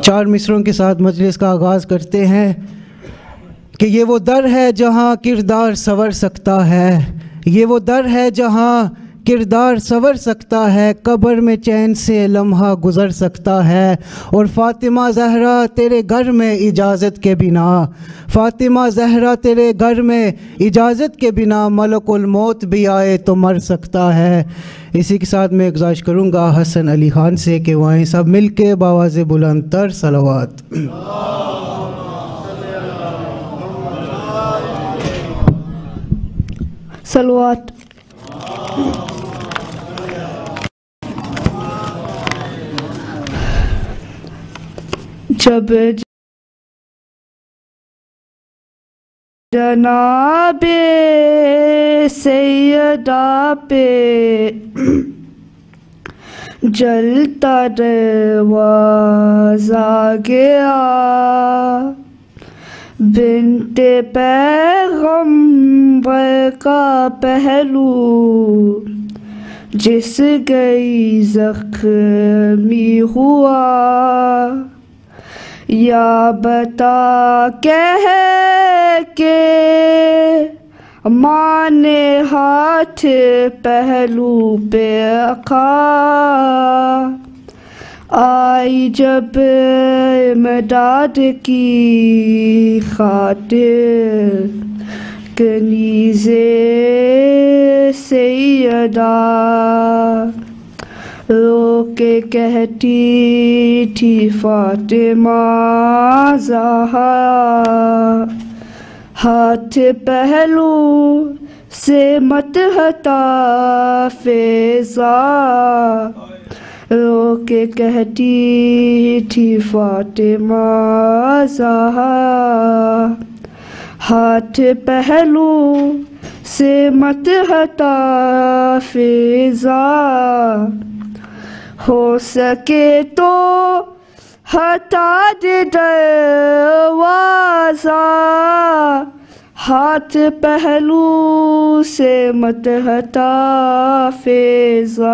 4 مصروں کے ساتھ مجلس کا آغاز کرتے ہیں کہ یہ وہ در ہے جہاں کردار سنور سکتا ہے، یہ وہ در ہے جہاں کردار سنور سکتا ہے، قبر میں چین سے لمحہ گزر سکتا ہے، اور فاطمہ زہرا تیرے گھر میں اجازت کے بنا، فاطمہ زہرا تیرے گھر میں اجازت کے بنا ملک الموت بھی آئے تو مر سکتا ہے۔ اسی کے ساتھ میں گزارش کروں گا حسن علی خان سے کہ وہ آئیں سب مل کے بآواز بلند تر صلوات۔ صلوات۔ جب جناب سیدہ پہ جلتا دروازہ گیا، بنت پیغمبر کا پہلو جس گئی زخمی ہوا، یا بتا کہہ کے ماں نے ہاتھ پہلو پہ رکھا، آئی جب امداد کی خاطر کنیز سیدہ، رو کے کہتی تھی فاطمہ زہرا، ہاتھ پہلو سے مت ہٹا فیضا، رو کے کہتی تھی فاطمہ زہرا، ہاتھ پہلو سے مت ہٹا فیضا، ہو سکے تو ہٹا دے دروازہ، ہاتھ پہلو سے مت ہٹا فیضا،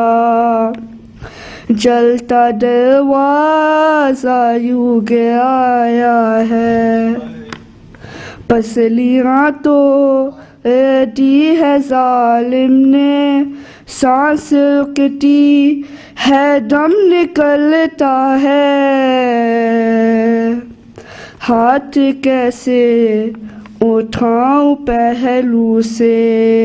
جلتا دروازہ یوں گرایا ہے، پسلیاں تو دی ہے ظالم نے، سانس رکتی ہے دم نکلتا ہے، ہاتھ کیسے اٹھاؤں پہلو سے،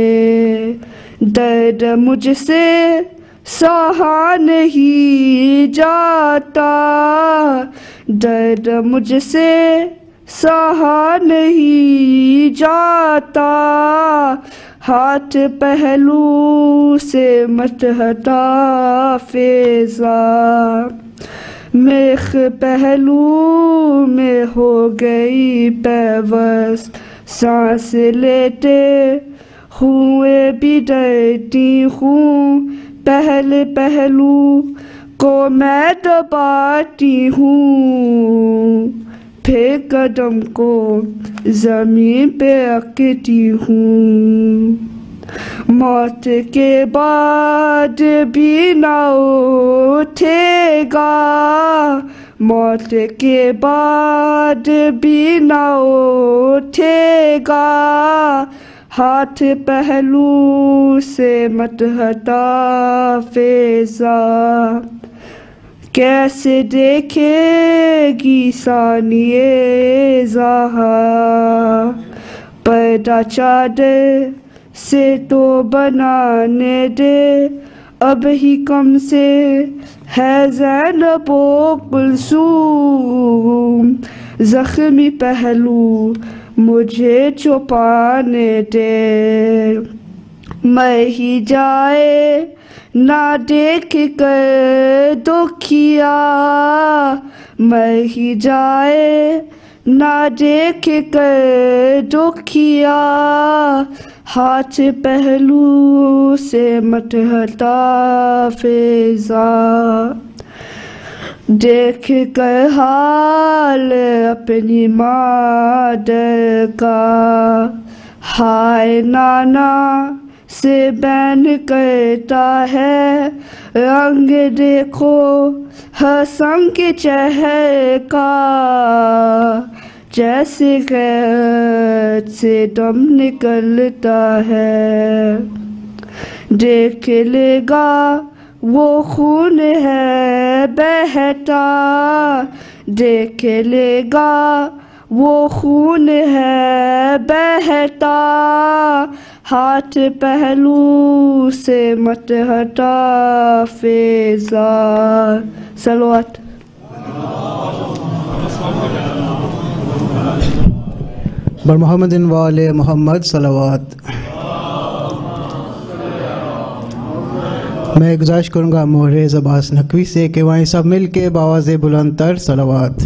درد مجھ سے سہا نہیں جاتا، درد مجھ سے سہا نہیں جاتا، ہاتھ پہلو سے مت ہٹا فیضا، میخ پہلو میں ہو گئی پیوست، سانس لیتے ہوئے بھی ڈرتی ہوں، پہلے پہلو کو میں دباتی ہوں، پھر قدم کو زمین پہ رکھتی ہوں، موت کے بعد بھی نہ اٹھے گا، موت کے بعد بھی نہ اٹھے گا، ہاتھ پہلو سے مت ہٹا فیضا، کیسے دیکھے گی ثانیہ زہرا، پردہ چادر سے تو بنانے دے، اب ہی کم سے ہے زینب و کلثوم، زخمی پہلو مجھے چھپانے دے، مر ہی جائے نہ دیکھ کر دکھیا، مر ہی جائے نہ دیکھ کر دکھیا، ہاتھ پہلو سے مت ہٹا فیضا، دیکھ کر حال اپنی مادر کا، ہائے نانا سے بین کرتا ہے، رنگ دیکھو حسن کے چہرے کا، جیسے غیرت سے دم نکلتا ہے، دیکھ لے گا وہ خون ہے بہتا، دیکھ لے گا وہ خون ہے بہتا، ہاتھ پہلو سے مت ہٹا فیضا۔ صلوات۔ بر محمد و آل محمد صلوات۔ میں گزارش کروں گا محرز عباس نقوی سے کہ وہیں سب مل کے بآواز بلند تر صلوات۔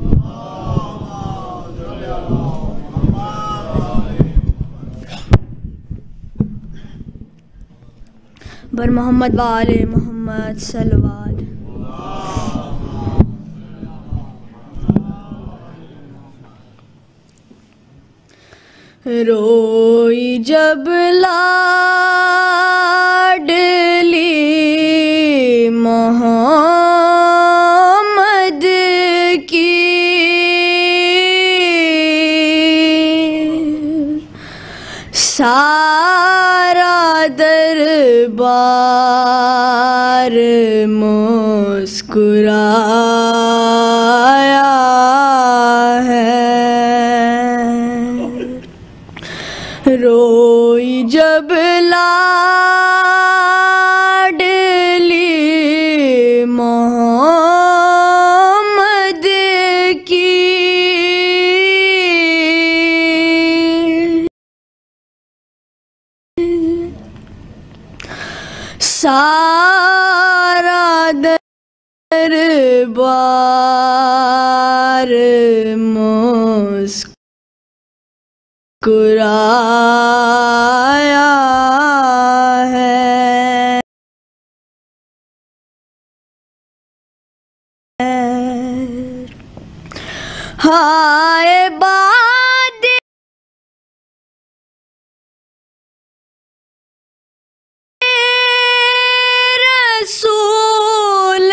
بر محمد و آل محمد صلوات۔ روئی جب لاڈلی محمد کی، سارا دربار مسکرایا ہے، روئی جب لاڈلی محمد کی، سارا دربار مسکرایا ہے، ہائے باد رسول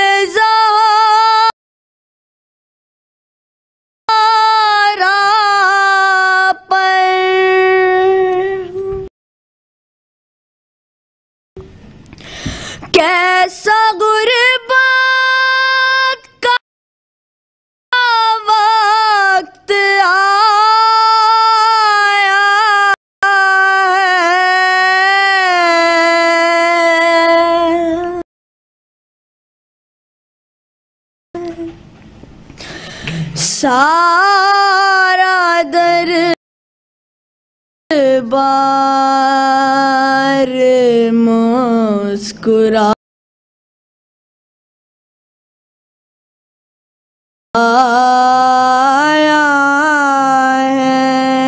زارا پر، کیسا غربت کا وقت آیا ہے، سارا دربار مسکرایا ہے،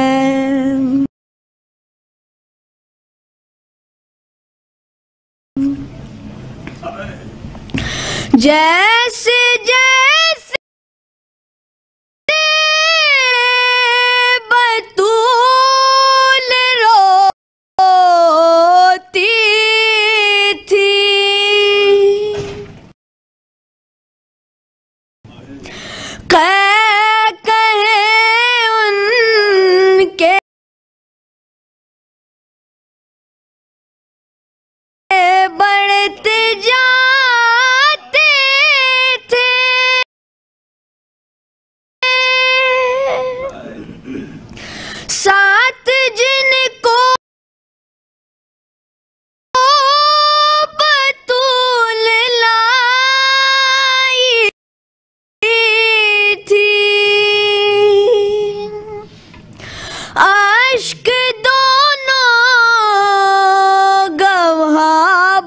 جیسے جیسے بطول روتی تھی، کہیں ان کے بڑھتے جاتے تھے، ساتھ جن کو بطول لائی تھی، اشک دونوں گواہ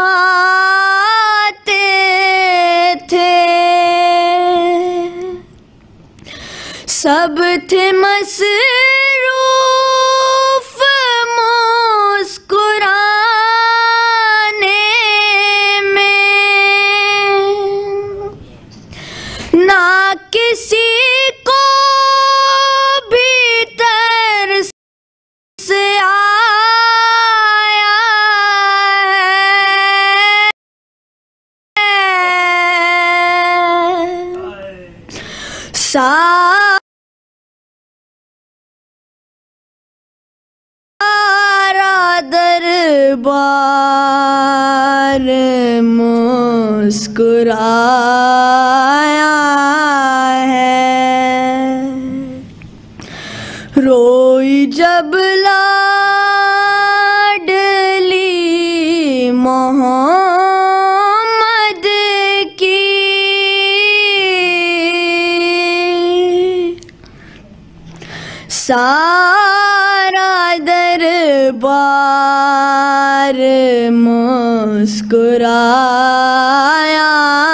بہاتے تھے، سب تھے مصروف مسکرانے میں، نہ کسی کو بھی ترس آیا سارا دربار مسکرایا ہے، روئی جب لاڈلی محمد کی، سارا دربار مسکرایا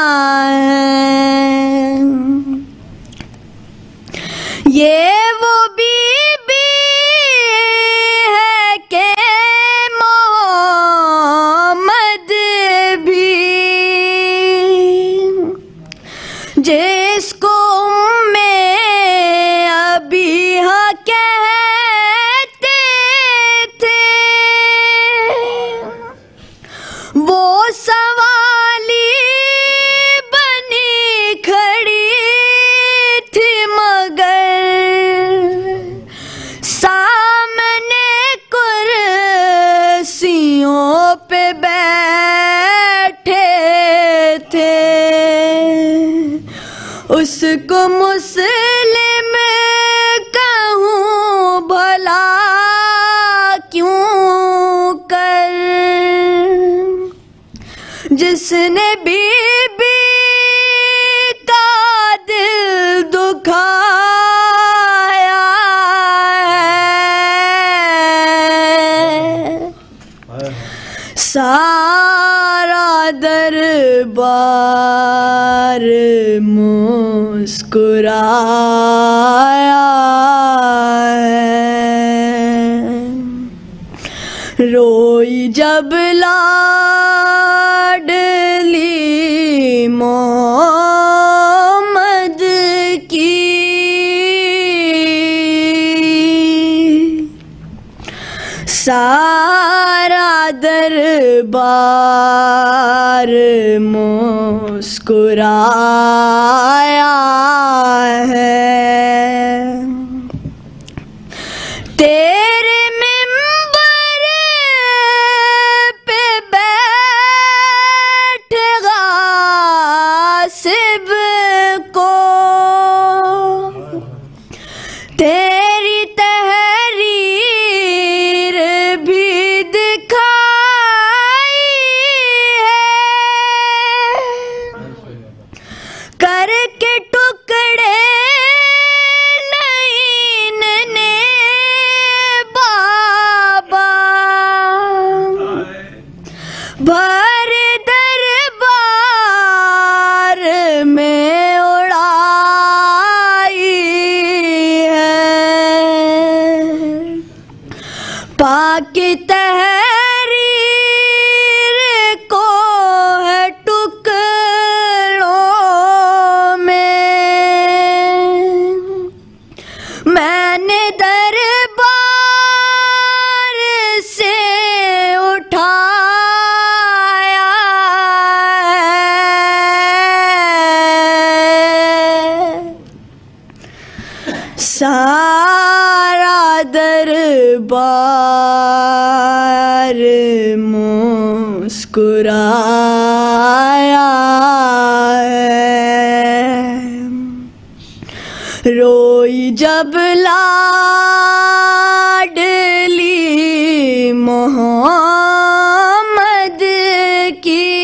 ہے، یہ وہ بی بی ہے کہ محمد بھی جس کو اس کو مسلم کہوں بھلا کیوں کر، جس نے بی بی کا دل دکھایا ہے، سارا دربار مسکرایا ہے، روئی جب لاڈلی محمد کی، سارا دربار مسکرایا ہے، تیرے منبر پہ بیٹھ غاصب کو تیری تحریر بھی دکھائی ہے، کر کے ٹکڑے نہیں نے بابا، بھر دربار میں اڑائی ہے، پاک تحریر کو ہے ٹکڑوں میں نے دربار سے اٹھایا ہے، سارا دربار مسکرایا ہے، روئی جب لاڈلی محمد کی،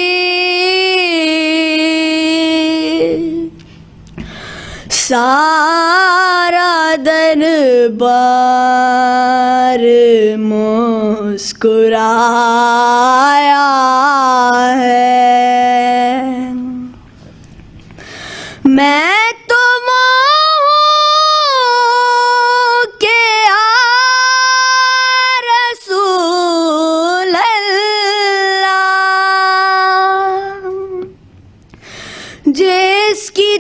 سارا دربار مسکرایا ہے، میں تو جس کی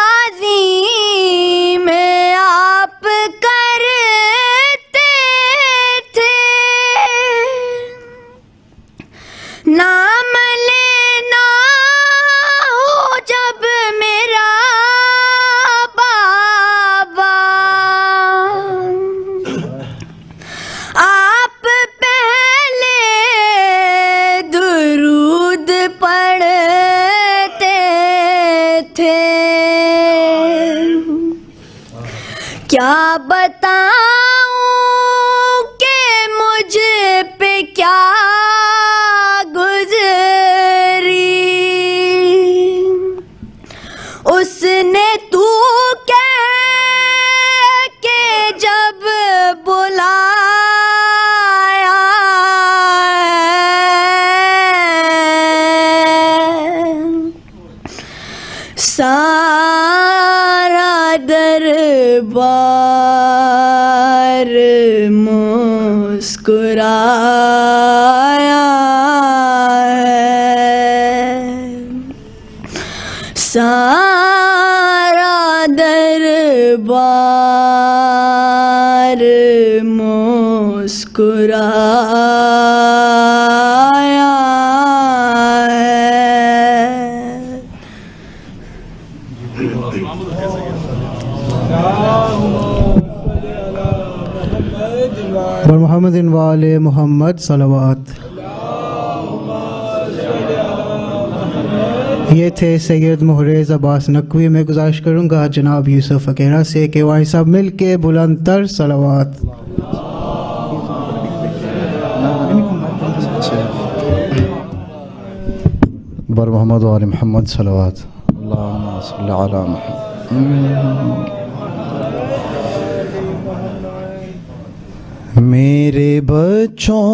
تعظیم آپ کرتے تھے، نام لینا ہو جب میرا بابا تھے، کیا بتاؤں کہ مجھ پہ کیا گزری، اس نے تو کہہ کے جب بلایا سارا دربار مسکرایا سارا دربار مسکرایا بر محمد و آل محمد صلوات۔ یہ تھے سید محرز عباس نقوی۔ میں گزارش کروں گا جناب یوسف اکیرا سے کہ وہ سب مل کے بلند تر صلوات۔ بر محمد و آل محمد صلوات۔ اللہم صلی علی محمد۔ میرے بچوں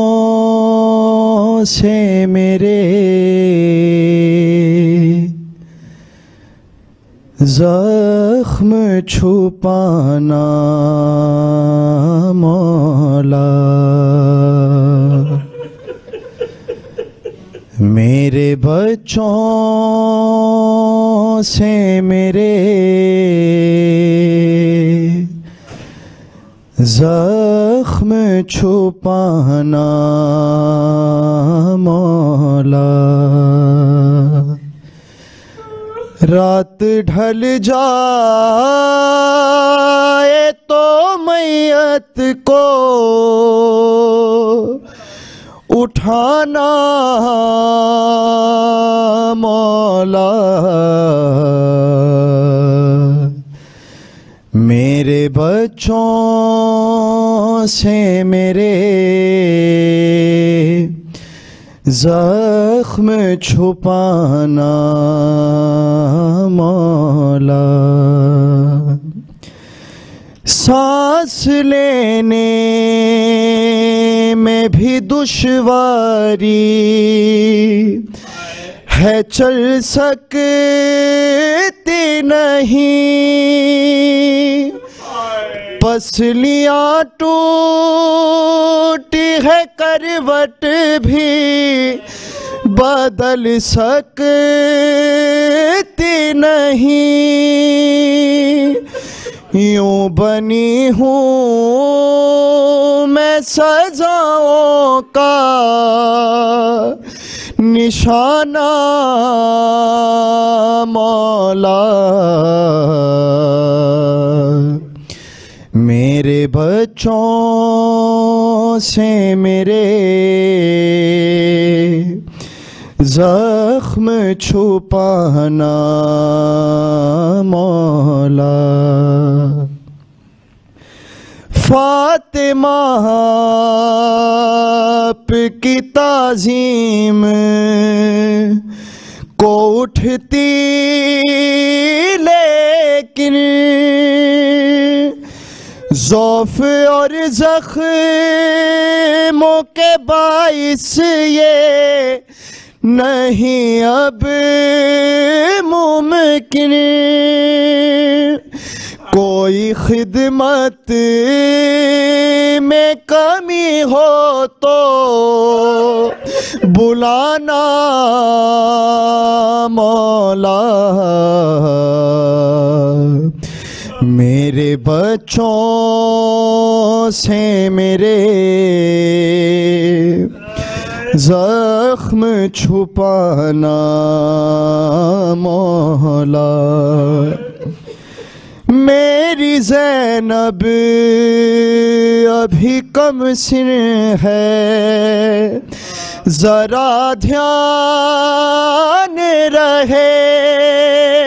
سے میرے زخم چھپانا مولا، میرے بچوں سے میرے زخم چھپانا مولا، رات ڈھل جائے تو میت کو اٹھانا مولا، میرے بچوں سے میرے زخم چھپانا مولا، سانس لینے میں بھی دشواری ہے، چل سکتی نہیں، پسلیاں ٹوٹی ہے، کروٹ بھی بدل سکتی نہیں، یوں بنی ہوں میں سزاؤں کا نشانہ مولا، میرے بچوں سے میرے زخم چھپانا مولا، فاطمہ آپ کی تعظیم کو اٹھتی لیکن ضعف اور زخموں کے باعث یہ نہیں اب ممکن، کوئی خدمت میں کمی ہو تو بلانا مولا، میرے بچوں سے میرے زخم چھپانا مولا، میری زینب ابھی کم سن ہے، ذرا دھیان رہے،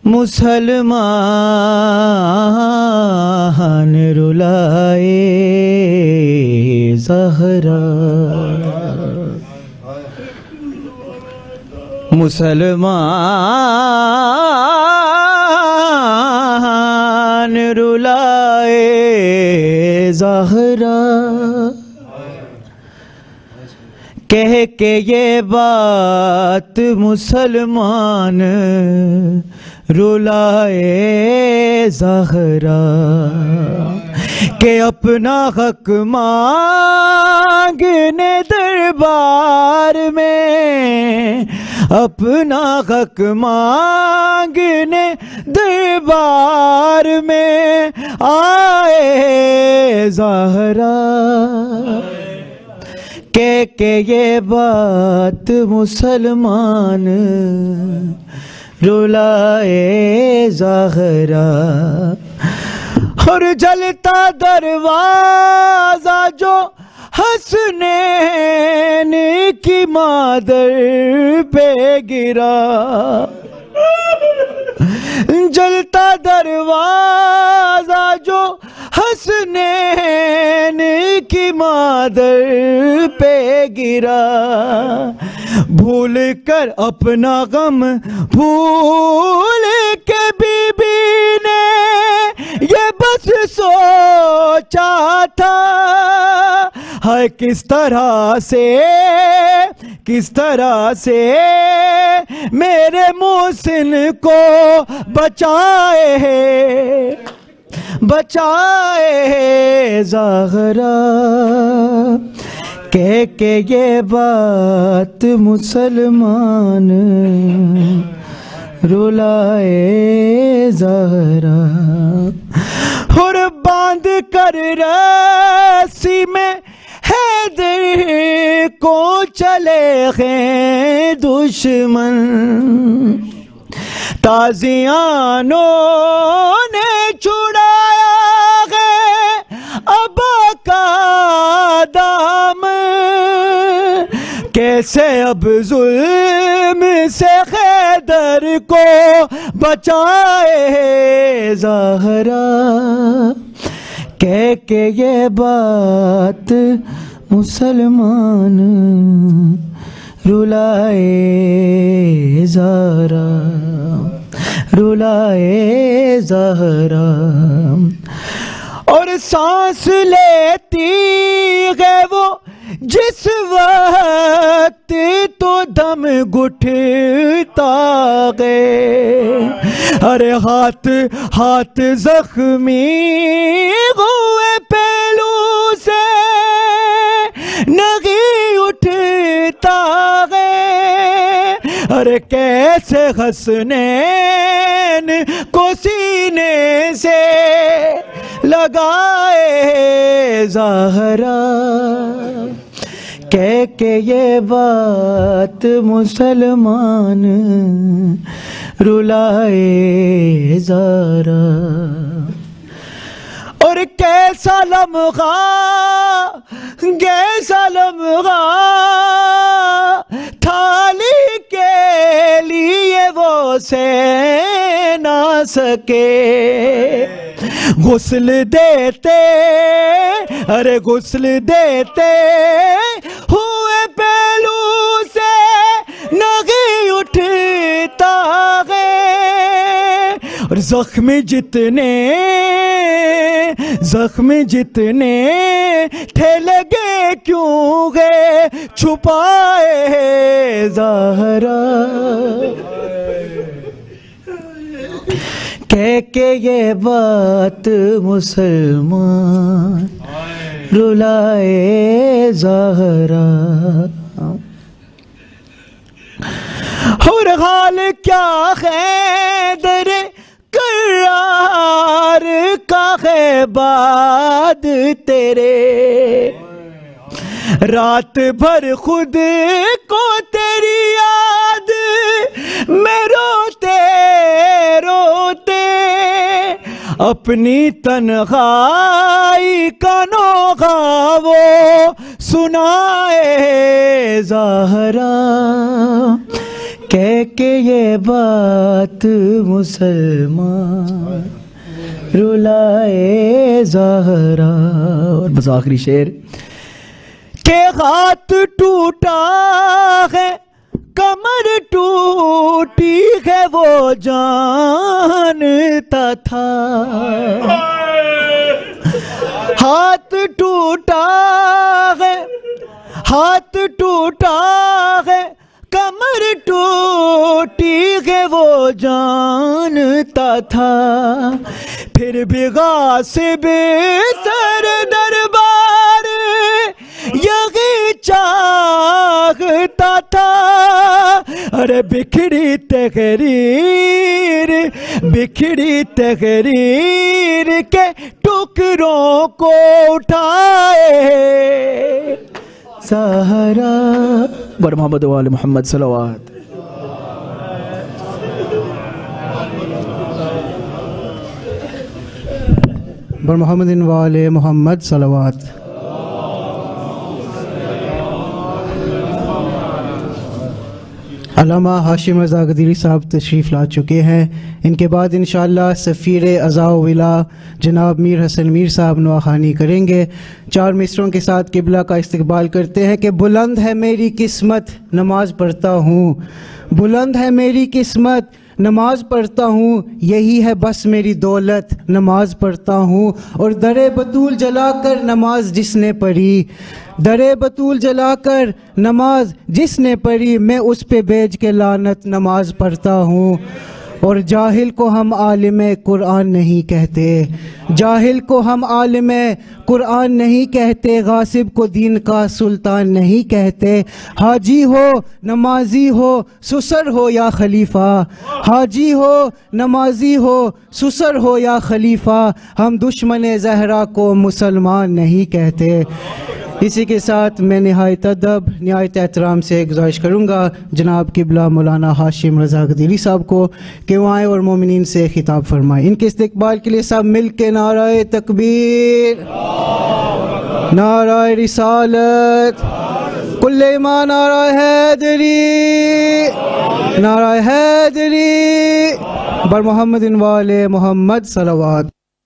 مسلمان رلائے زہرا، مسلمان رلائے زہرا، کہہ کے یہ بات مسلمان رلائے زہرا، کہ اپنا حق مانگنے دربار میں، اپنا حق مانگنے دربار میں آئے زہرا، کہ یہ بات مسلمان رلائے زہرا، اور جلتا دروازہ جو حسنین کی مادر پہ گرا، جلتا دروازہ جو حسنین کی مادر پہ گرا، بھول کر اپنا غم بھول کے بی بی نے یہ بس سوچا تھا، ہے کس طرح سے میرے محسن کو بچائے زہرا، کہہ کے یہ بات مسلمان رلائے زہرا، اور باندھ کر رسی میں حیدر کو چلے ہیں دشمن، تازیانوں نے چھڑایا ہے ابا کا دام، کیسے اب ظلم سے حیدر کو بچائے زہرا، کہہ کے یہ بات مسلمان رلائے زہرا، رلائے زہرا، اور سانس لیتی ہے وہ جس وقت تو دم گھٹتا ہے، ارے ہاتھ زخمی ہوئے پہلو سے نہیں اٹھتا ہے، ارے کیسے حسنین کو سینے سے لگائے زہرا، کہہ کے یہ بات مسلمان رلائے زہرا، اور کیسا لمحہ تھالی کے لیے وہ سہ نہ سکے، غسل دیتے ہوئے پہلو سے نہیں اٹھتا ہے، اور زخم جتنے تھے لگے کیوں گے چھپائے زہرا، کہہ کے یہ بات مسلمان رلائے زہرا، اور حال کیا حیدر کرار کا ہے بعد تیرے، رات بھر خود کو تیری یاد میں روتے اپنی تنہائی کا نوغہ وہ سنائے زہرا، کہہ کے یہ بات مسلمان رلائے زہرا. اور بس آخری شعر کہ ہاتھ ٹوٹا ہے کمر ٹوٹی ہے وہ جانتا تھا. ہاتھ ٹوٹا ہے ہاتھ ٹوٹا ہے کمر ٹوٹی ہے وہ جانتا تھا. پھر بھی غاصب سر دربار یہی چاہتا تھا. ارے بکھڑی تحریر کے ٹکڑوں کو اٹھائے سہارا. بر محمد وآل محمد صلوات. بر محمد وآل محمد صلوات. علامہ ہاشم رضا غدیری صاحب تشریف لا چکے ہیں. ان کے بعد انشاءاللہ سفیر ازا و ولا جناب میر حسن میر صاحب نواخوانی کریں گے. 4 مصروں کے ساتھ قبلہ کا استقبال کرتے ہیں کہ بلند ہے میری قسمت نماز پڑھتا ہوں. بلند ہے میری قسمت نماز پڑھتا ہوں. یہی ہے بس میری دولت نماز پڑھتا ہوں. اور در بطول جلا کر نماز جس نے پڑھی در بطول جلا کر نماز جس نے پڑھی میں اس پہ بیچ کے لعنت نماز پڑھتا ہوں. اور جاہل کو ہم عالم قرآن نہیں کہتے جاہل کو ہم عالم قرآن نہیں کہتے. غاصب کو دین کا سلطان نہیں کہتے. حاجی ہو نمازی ہو سسر ہو یا خلیفہ حاجی ہو نمازی ہو سسر ہو یا خلیفہ ہم دشمن زہرا کو مسلمان نہیں کہتے. اسی کے ساتھ میں نہایت ادب نہایت احترام سے گزارش کروں گا جناب قبلہ مولانا ہاشم رضا غدیری صاحب کو کہ وہ آئیں اور مومنین سے خطاب فرمائیں. ان کے استقبال کے لیے سب مل کے نعرہ تکبیر نعرہ رسالت کل ایمان نعرہ حیدری نعرہ حیدری بر محمد وآل محمد صلوات.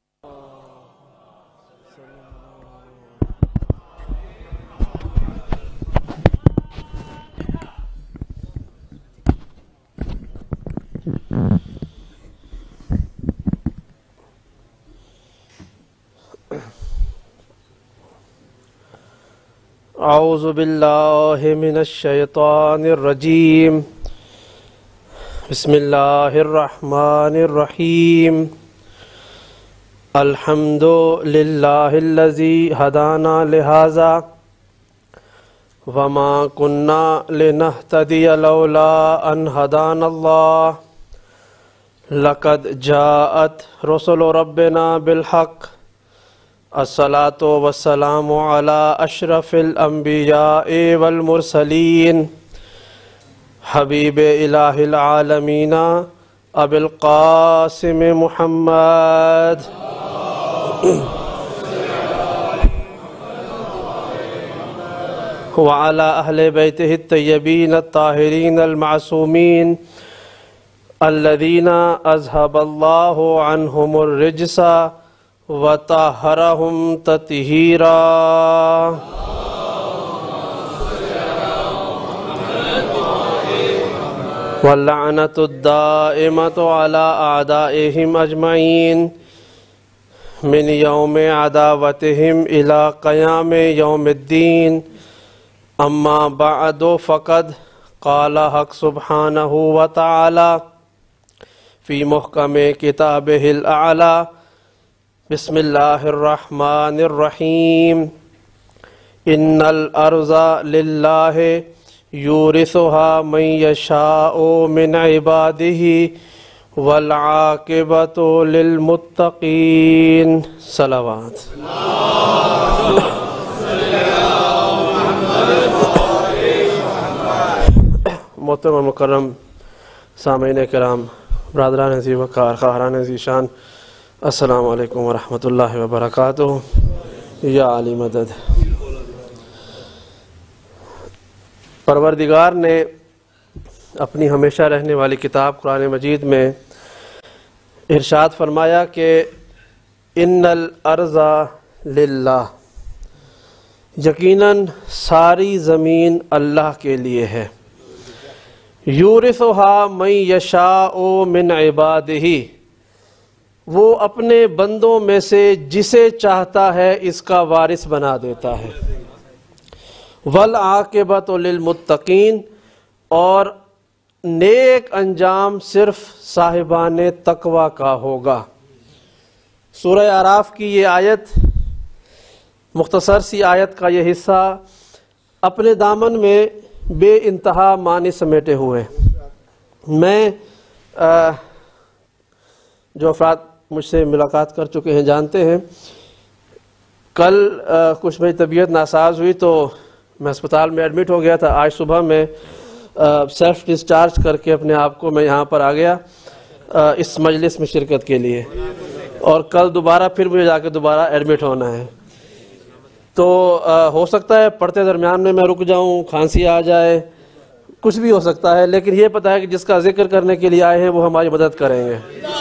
اعوذ باللہ من الشیطان الرجیم بسم اللہ الرحمن الرحیم الحمد للہ الذی ہدانا لہذا وما کننا لنہتدی لولا ان ہدانا اللہ لقد جاءت رسل ربنا بالحق الصلاة والسلام على اشرف الانبیاء والمرسلین حبیب الہ العالمین ابی القاسم محمد وعلى اہل بیتہ الطیبین الطاہرین المعصومین الذین اذهب اللہ عنہم الرجس وطہرہم تطہیرا. واللعنۃ الدائمۃ علی اعدائہم اجمعین من یوم عداوتہم الی قیام یوم الدین. اما بعد فقد قال حق سبحانہ وتعالی فی محکم کتابہ الاعلی بسم اللہ الرحمن الرحیم ان الارض للہ یورثها من یشاء من عبادہ والعاقبۃ للمتقین. صلوات. محترم و مکرم سامعین کرام برادران ذی وقار خواہران ذی شان السلام علیکم ورحمۃ اللہ وبرکاتہ. یا علی مدد. پروردگار نے اپنی ہمیشہ رہنے والی کتاب قرآن مجید میں ارشاد فرمایا کہ ان الارض للہ، یقیناً ساری زمین اللہ کے لیے ہے، یورثھا من یشاء من عبادہ، وہ اپنے بندوں میں سے جسے چاہتا ہے اس کا وارث بنا دیتا ہے، والعاقبۃ للمتقین، اور نیک انجام صرف صاحبان تقوی کا ہوگا۔ سورہ اعراف کی یہ آیت، مختصر سی آیت کا یہ حصہ اپنے دامن میں بے انتہا معنی سمیٹے ہوئے۔ میں جو افراد مجھ سے ملاقات کر چکے ہیں جانتے ہیں، کل کچھ میری طبیعت ناساز ہوئی تو میں اسپتال میں ایڈمٹ ہو گیا تھا۔ آج صبح میں سیلف ڈسچارج کر کے اپنے آپ کو میں یہاں پر آ گیا اس مجلس میں شرکت کے لیے، اور کل دوبارہ پھر مجھے جا کے دوبارہ ایڈمٹ ہونا ہے۔ تو ہو سکتا ہے پڑھتے درمیان میں رک جاؤں، کھانسی آ جائے، کچھ بھی ہو سکتا ہے، لیکن یہ پتہ ہے کہ جس کا ذکر کرنے کے لیے آئے ہیں وہ ہماری مدد کریں گے۔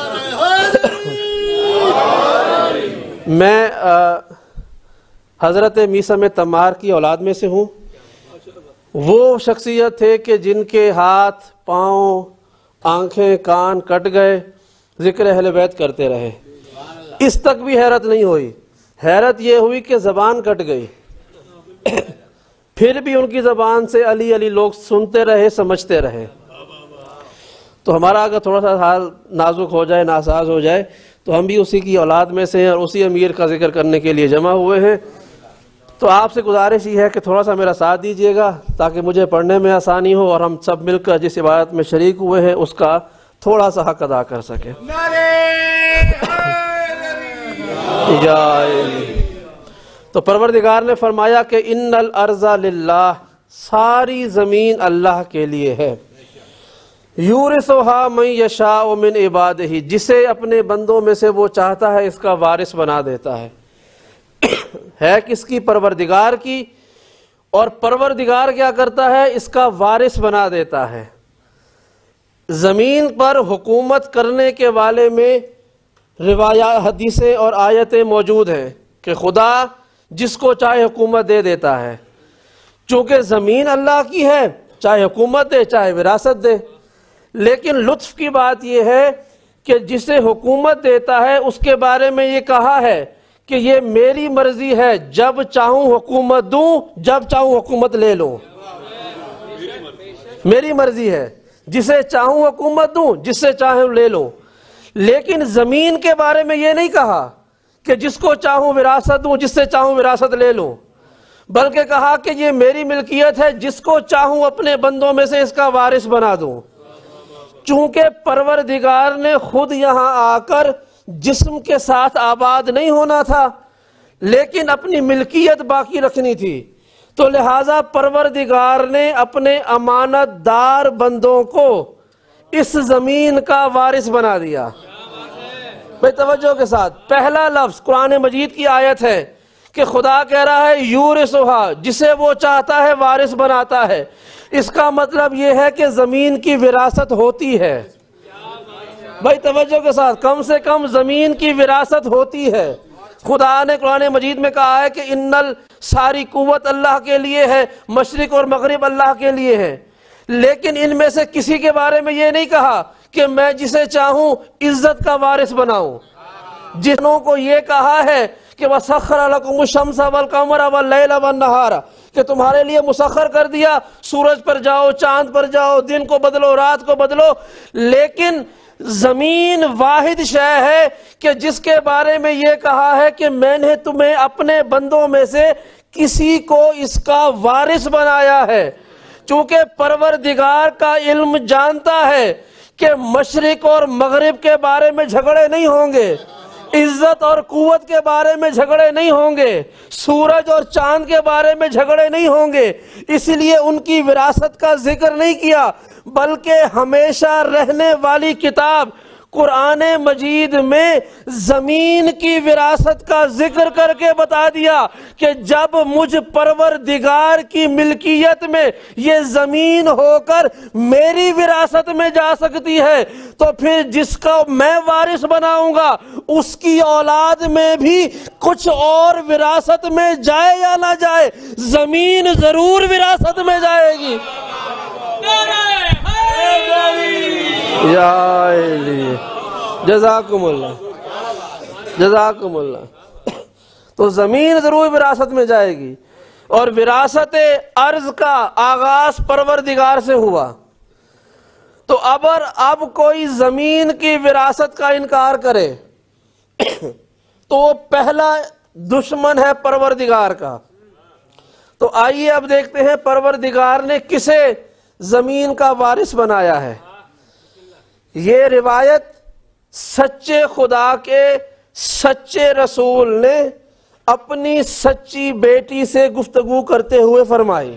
میں حضرت میثم تمار کی اولاد میں سے ہوں۔ وہ شخصیت تھے کہ جن کے ہاتھ، پاؤں، آنکھیں، کان کٹ گئے، ذکر اہل بیت کرتے رہے، اس تک بھی حیرت نہیں ہوئی۔ حیرت یہ ہوئی کہ زبان کٹ گئی، پھر بھی ان کی زبان سے علی علی لوگ سنتے رہے، سمجھتے رہے۔ تو ہمارا اگر تھوڑا سا حال نازک ہو جائے، ناساز ہو جائے، تو ہم بھی اسی کی اولاد میں سے ہیں اور اسی امیر کا ذکر کرنے کے لیے جمع ہوئے ہیں۔ تو آپ سے گزارش یہ ہے کہ تھوڑا سا میرا ساتھ دیجئے گا تاکہ مجھے پڑھنے میں آسانی ہو اور ہم سب مل کر جس عبادت میں شریک ہوئے ہیں اس کا تھوڑا سا حق ادا کر سکیں۔ تو پروردگار نے فرمایا کہ ان الارض للہ، ساری زمین اللہ کے لیے ہے، یورثھا من یشاء من عبادہ، جسے اپنے بندوں میں سے وہ چاہتا ہے اس کا وارث بنا دیتا ہے۔ ہے کس کی؟ پروردگار کی، اور پروردگار کیا کرتا ہے؟ اس کا وارث بنا دیتا ہے۔ زمین پر حکومت کرنے کے بارے میں روایات، حدیثیں اور آیتیں موجود ہیں کہ خدا جس کو چاہے حکومت دے دیتا ہے، چونکہ زمین اللہ کی ہے، چاہے حکومت دے چاہے وراثت دے۔ لیکن لطف کی بات یہ ہے کہ جسے حکومت دیتا ہے اس کے بارے میں یہ کہا ہے کہ یہ میری مرضی ہے، جب چاہوں حکومت دوں، جب چاہوں حکومت لے لوں، میری مرضی ہے، جسے چاہوں حکومت دوں، جس سے چاہوں لے لوں۔ لیکن زمین کے بارے میں یہ نہیں کہا کہ جس کو چاہوں وراثت دوں، جس سے چاہوں وراثت لے لوں، بلکہ کہا کہ یہ میری ملکیت ہے، جس کو چاہوں اپنے بندوں میں سے اس کا وارث بنا دوں۔ چونکہ پروردگار نے خود یہاں آ کر جسم کے ساتھ آباد نہیں ہونا تھا، لیکن اپنی ملکیت باقی رکھنی تھی، تو لہٰذا پروردگار نے اپنے امانت دار بندوں کو اس زمین کا وارث بنا دیا۔ بھئی توجہ کے ساتھ، پہلا لفظ قرآن مجید کی آیت ہے کہ خدا کہہ رہا ہے یورثھا، جسے وہ چاہتا ہے وارث بناتا ہے۔ اس کا مطلب یہ ہے کہ زمین کی وراثت ہوتی ہے۔ بھائی توجہ کے ساتھ، کم سے کم زمین کی وراثت ہوتی ہے۔ خدا نے قرآن مجید میں کہا ہے کہ ساری قوت اللہ کے لیے ہے، مشرق اور مغرب اللہ کے لیے ہے، لیکن ان میں سے کسی کے بارے میں یہ نہیں کہا کہ میں جسے چاہوں عزت کا وارث بناؤں۔ جنوں کو یہ کہا ہے کہ وَسَخَّرَ لَكُمُ الشَّمْسَ وَالْقَمَرَ وَاللَّيْلَ وَالنَّهَارَ، کہ تمہارے لیے مسخر کر دیا، سورج پر جاؤ، چاند پر جاؤ، دن کو بدلو، رات کو بدلو۔ لیکن زمین واحد شے ہے کہ جس کے بارے میں یہ کہا ہے کہ میں نے تمہیں اپنے بندوں میں سے کسی کو اس کا وارث بنایا ہے۔ چونکہ پروردگار کا علم جانتا ہے کہ مشرق اور مغرب کے بارے میں جھگڑے نہیں ہوں گے، عزت اور قوت کے بارے میں جھگڑے نہیں ہوں گے، سورج اور چاند کے بارے میں جھگڑے نہیں ہوں گے، اس لیے ان کی وراثت کا ذکر نہیں کیا، بلکہ ہمیشہ رہنے والی کتاب قرآن مجید میں زمین کی وراثت کا ذکر کر کے بتا دیا کہ جب مجھ پروردگار کی ملکیت میں یہ زمین ہو کر میری وراثت میں جا سکتی ہے تو پھر جس کا میں وارث بناؤں گا اس کی اولاد میں بھی کچھ اور وراثت میں جائے یا نہ جائے، زمین ضرور وراثت میں جائے گی۔ یا علی جزاکم اللہ، جزاکم اللہ۔ تو زمین ضرور وراثت میں جائے گی، اور وراثت ارض کا آغاز پروردگار سے ہوا۔ تو اب کوئی زمین کی وراثت کا انکار کرے تو وہ پہلا دشمن ہے پروردگار کا۔ تو آئیے اب دیکھتے ہیں پروردگار نے کسے زمین کا وارث بنایا ہے۔ یہ روایت سچے خدا کے سچے رسول نے اپنی سچی بیٹی سے گفتگو کرتے ہوئے فرمائی۔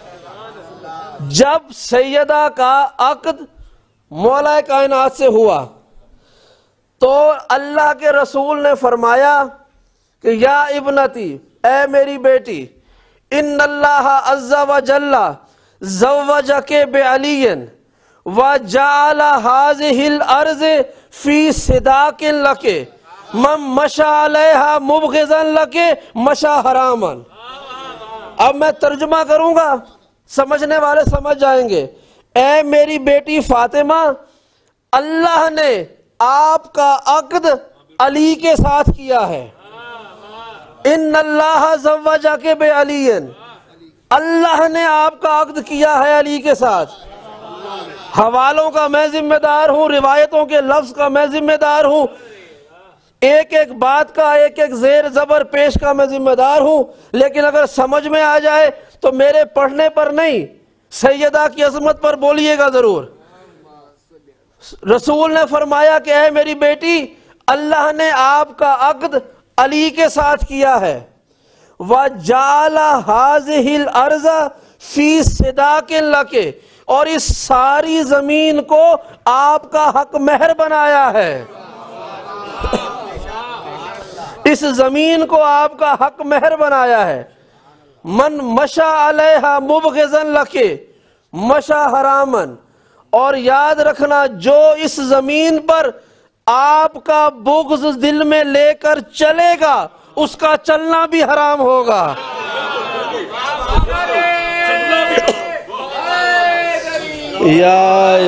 جب سیدہ کا عقد مولا کائنات سے ہوا تو اللہ کے رسول نے فرمایا کہ یا ابنتی، اے میری بیٹی، ان اللہ عز و جل زوجک بعلی وجعل هذه الارض فی صداق لک من مشى علیہا مبغضا لک مشى حراما۔ اب میں ترجمہ کروں گا، سمجھنے والے سمجھ جائیں گے۔ اے میری بیٹی فاطمہ، اللہ نے آپ کا عقد علی کے ساتھ کیا ہے۔ ان اللہ زوجک بعلی، اللہ نے آپ کا عقد کیا ہے علی کے ساتھ۔ حوالوں کا میں ذمہ دار ہوں، روایتوں کے لفظ کا میں ذمہ دار ہوں، ایک ایک بات کا ایک ایک زیر زبر پیش کا میں ذمہ دار ہوں، لیکن اگر سمجھ میں آ جائے تو میرے پڑھنے پر نہیں، سیدہ کی عظمت پر بولیے گا ضرور۔ رسول نے فرمایا کہ اے میری بیٹی، اللہ نے آپ کا عقد علی کے ساتھ کیا ہے۔ وَجَعَلَ هَذِهِ الْأَرْضَ فِي صِدَاقٍ لَكِ، اور اس ساری زمین کو آپ کا حق مہر بنایا ہے۔ اس زمین کو آپ کا حق مہر بنایا ہے۔ من مشى علیہا مبغضا لک مشى حراما، اور یاد رکھنا جو اس زمین پر آپ کا بغض دل میں لے کر چلے گا اس کا چلنا بھی حرام ہوگا۔ یا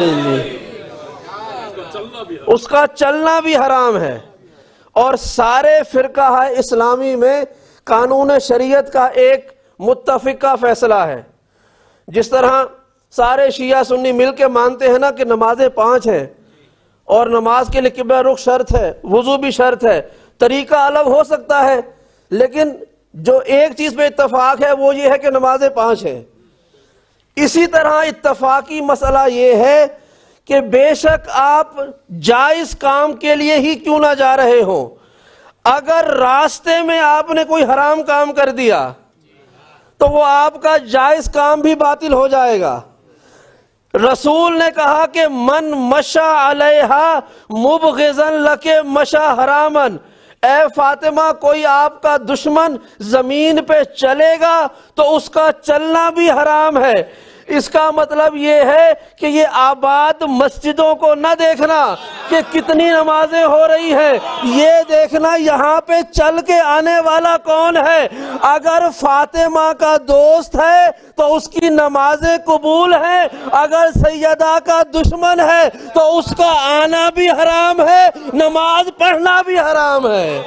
اس کا چلنا بھی حرام ہے۔ اور سارے فرقہ اسلامی میں قانون شریعت کا ایک متفقہ فیصلہ ہے۔ جس طرح سارے شیعہ سنی مل کے مانتے ہیں نا کہ نمازیں 5 ہیں، اور نماز کے لیے قبلہ رخ شرط ہے، وضو بھی شرط ہے، طریقہ الگ ہو سکتا ہے، لیکن جو ایک چیز پہ اتفاق ہے وہ یہ ہے کہ نمازیں 5 ہیں۔ اسی طرح اتفاقی مسئلہ یہ ہے کہ بے شک آپ جائز کام کے لیے ہی کیوں نہ جا رہے ہوں، اگر راستے میں آپ نے کوئی حرام کام کر دیا تو وہ آپ کا جائز کام بھی باطل ہو جائے گا۔ رسول نے کہا کہ من مشى علیہا مبغضا لک مشى حراما، اے فاطمہ کوئی آپ کا دشمن زمین پہ چلے گا تو اس کا چلنا بھی حرام ہے۔ اس کا مطلب یہ ہے کہ یہ آباد مسجدوں کو نہ دیکھنا کہ کتنی نمازیں ہو رہی ہیں، یہ دیکھنا یہاں پہ چل کے آنے والا کون ہے۔ اگر فاطمہ کا دوست ہے تو اس کی نمازیں قبول ہیں، اگر سیدہ کا دشمن ہے تو اس کا آنا بھی حرام ہے، نماز پڑھنا بھی حرام ہے۔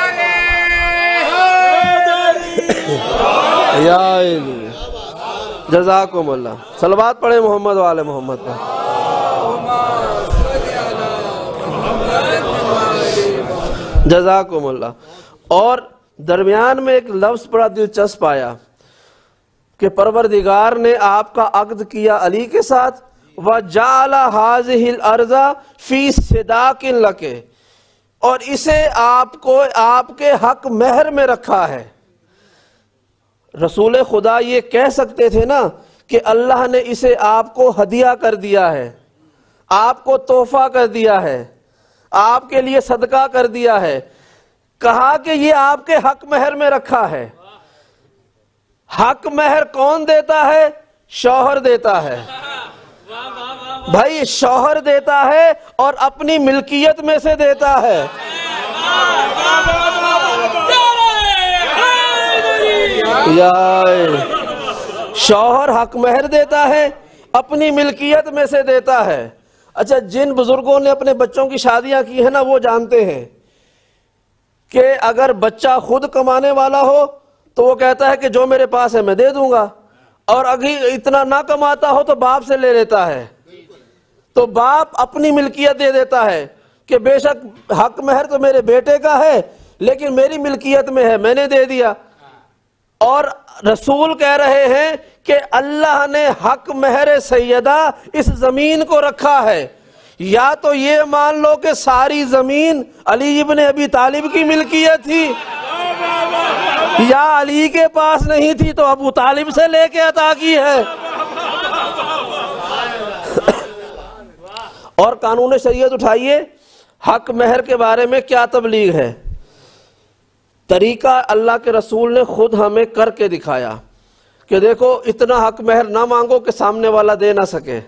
یا جزاکم اللہ، صلوات پڑھیں محمد وآل محمد پر۔ جزاکم اللہ۔ اور درمیان میں ایک لفظ بڑا دلچسپ آیا کہ پروردگار نے آپ کا عقد کیا علی کے ساتھ، وَجَعَلَ هَذِهِ الْأَرْضَ فِي صِدَاقٍ لَكِ، اور اسے آپ کو آپ کے حق مہر میں رکھا ہے۔ رسول خدا یہ کہہ سکتے تھے نا کہ اللہ نے اسے آپ کو ہدیہ کر دیا ہے، آپ کو تحفہ کر دیا ہے، آپ کے لیے صدقہ کر دیا ہے، کہا کہ یہ آپ کے حق مہر میں رکھا ہے۔ حق مہر کون دیتا ہے؟ شوہر دیتا ہے۔ بھائی شوہر دیتا ہے اور اپنی ملکیت میں سے دیتا ہے۔ شوہر حق مہر دیتا ہے، اپنی ملکیت میں سے دیتا ہے۔ اچھا، جن بزرگوں نے اپنے بچوں کی شادیاں کی ہیں نا، وہ جانتے ہیں کہ اگر بچہ خود کمانے والا ہو تو وہ کہتا ہے کہ جو میرے پاس ہے میں دے دوں گا، اور اگر اتنا نہ کماتا ہو تو باپ سے لے لیتا ہے، تو باپ اپنی ملکیت دے دیتا ہے کہ بے شک حق مہر تو میرے بیٹے کا ہے لیکن میری ملکیت میں ہے، میں نے دے دیا۔ اور رسول کہہ رہے ہیں کہ اللہ نے حق مہر سیدہ اس زمین کو رکھا ہے، یا تو یہ مان لو کہ ساری زمین علی ابن ابی طالب کی ملکیت تھی، یا علی کے پاس نہیں تھی تو ابو طالب سے لے کے عطا کی ہے۔ اور قانون شریعت اٹھائیے، حق مہر کے بارے میں کیا تبلیغ ہے؟ طریقہ اللہ کے رسول نے خود ہمیں کر کے دکھایا کہ دیکھو اتنا حق مہر نہ مانگو کہ سامنے والا دے نہ سکے،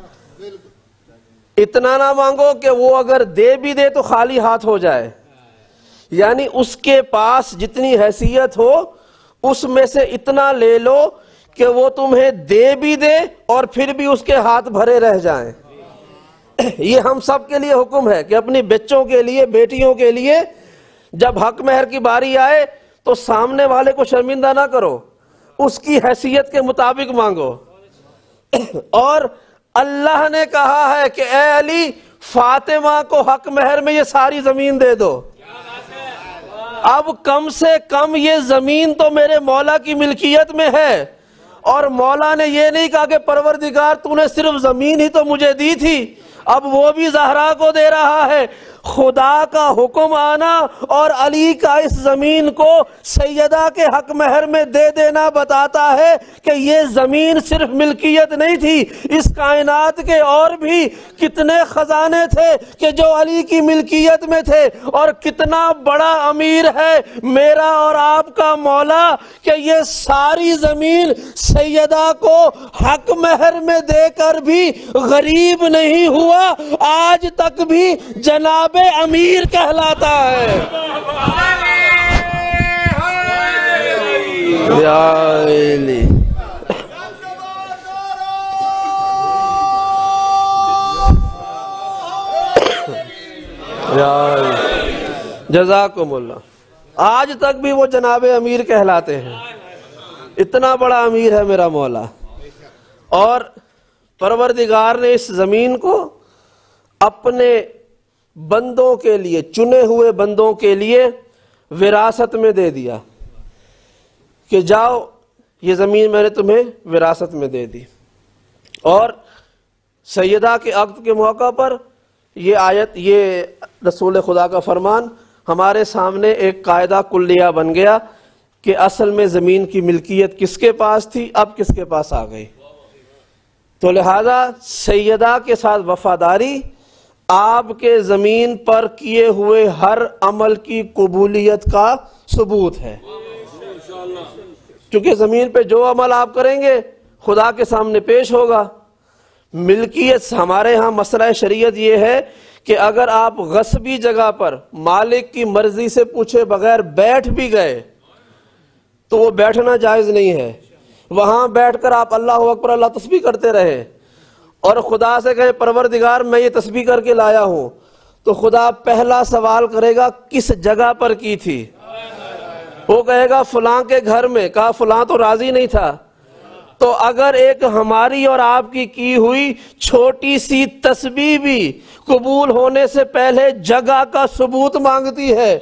اتنا نہ مانگو کہ وہ اگر دے بھی دے تو خالی ہاتھ ہو جائے، یعنی اس کے پاس جتنی حیثیت ہو اس میں سے اتنا لے لو کہ وہ تمہیں دے بھی دے اور پھر بھی اس کے ہاتھ بھرے رہ جائیں۔ یہ ہم سب کے لیے حکم ہے کہ اپنی بچوں کے لیے، بیٹیوں کے لیے جب حق مہر کی باری آئے تو سامنے والے کو شرمندہ نہ کرو، اس کی حیثیت کے مطابق مانگو۔ اور اللہ نے کہا ہے کہ اے علی، فاطمہ کو حق مہر میں یہ ساری زمین دے دو۔ اب کم سے کم یہ زمین تو میرے مولا کی ملکیت میں ہے، اور مولا نے یہ نہیں کہا کہ پروردگار تو نے صرف زمین ہی تو مجھے دی تھی، اب وہ بھی زہرا کو دے رہا ہے۔ خدا کا حکم آنا اور علی کا اس زمین کو سیدہ کے حق مہر میں دے دینا بتاتا ہے کہ یہ زمین صرف ملکیت نہیں تھی، اس کائنات کے اور بھی کتنے خزانے تھے کہ جو علی کی ملکیت میں تھے، اور کتنا بڑا امیر ہے میرا اور آپ کا مولا کہ یہ ساری زمین سیدہ کو حق مہر میں دے کر بھی غریب نہیں ہوا، آج تک بھی جناب امیر کہلاتا ہے۔ جزاکم اللہ، آج تک بھی وہ جناب امیر کہلاتے ہیں، اتنا بڑا امیر ہے میرا مولا۔ اور پروردگار نے اس زمین کو اپنے بندوں کے لیے، چنے ہوئے بندوں کے لیے وراثت میں دے دیا کہ جاؤ یہ زمین میں نے تمہیں وراثت میں دے دی۔ اور سیدہ کے عقد کے موقع پر یہ آیت، یہ رسول خدا کا فرمان ہمارے سامنے ایک قاعدہ کلیہ بن گیا کہ اصل میں زمین کی ملکیت کس کے پاس تھی، اب کس کے پاس آ گئی۔ تو لہذا سیدہ کے ساتھ وفاداری آپ کے زمین پر کیے ہوئے ہر عمل کی قبولیت کا ثبوت ہے، کیونکہ زمین پہ جو عمل آپ کریں گے خدا کے سامنے پیش ہوگا۔ ملکیت ہمارے ہاں مسئلہ شریعت یہ ہے کہ اگر آپ غصبی جگہ پر مالک کی مرضی سے پوچھے بغیر بیٹھ بھی گئے تو وہ بیٹھنا جائز نہیں ہے۔ وہاں بیٹھ کر آپ اللہ اکبر اللہ تسبیح کرتے رہے اور خدا سے کہے پروردگار میں یہ تسبیح کر کے لایا ہوں، تو خدا پہلا سوال کرے گا کس جگہ پر کی تھی؟ وہ کہے گا فلاں کے گھر میں، کہا فلاں تو راضی نہیں تھا۔ تو اگر ایک ہماری اور آپ کی ہوئی چھوٹی سی تسبیح بھی قبول ہونے سے پہلے جگہ کا ثبوت مانگتی ہے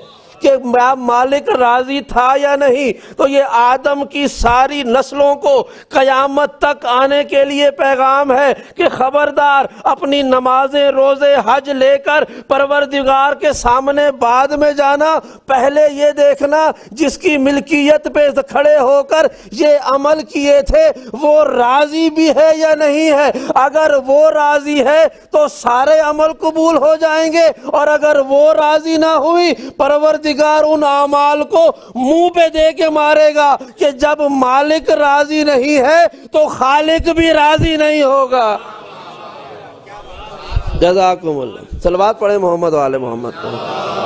کہ مالک راضی تھا یا نہیں، تو یہ آدم کی ساری نسلوں کو قیامت تک آنے کے لیے پیغام ہے کہ خبردار اپنی نمازیں روزے حج لے کر پروردگار کے سامنے بعد میں جانا، پہلے یہ دیکھنا جس کی ملکیت پہ کھڑے ہو کر یہ عمل کیے تھے وہ راضی بھی ہے یا نہیں ہے۔ اگر وہ راضی ہے تو سارے عمل قبول ہو جائیں گے، اور اگر وہ راضی نہ ہوئی پروردگار ان اعمال کو منہ پہ دے کے مارے گا کہ جب مالک راضی نہیں ہے تو خالق بھی راضی نہیں ہوگا۔ جزاکم اللہ۔ صلوات پڑھیں محمد و آل محمد پر۔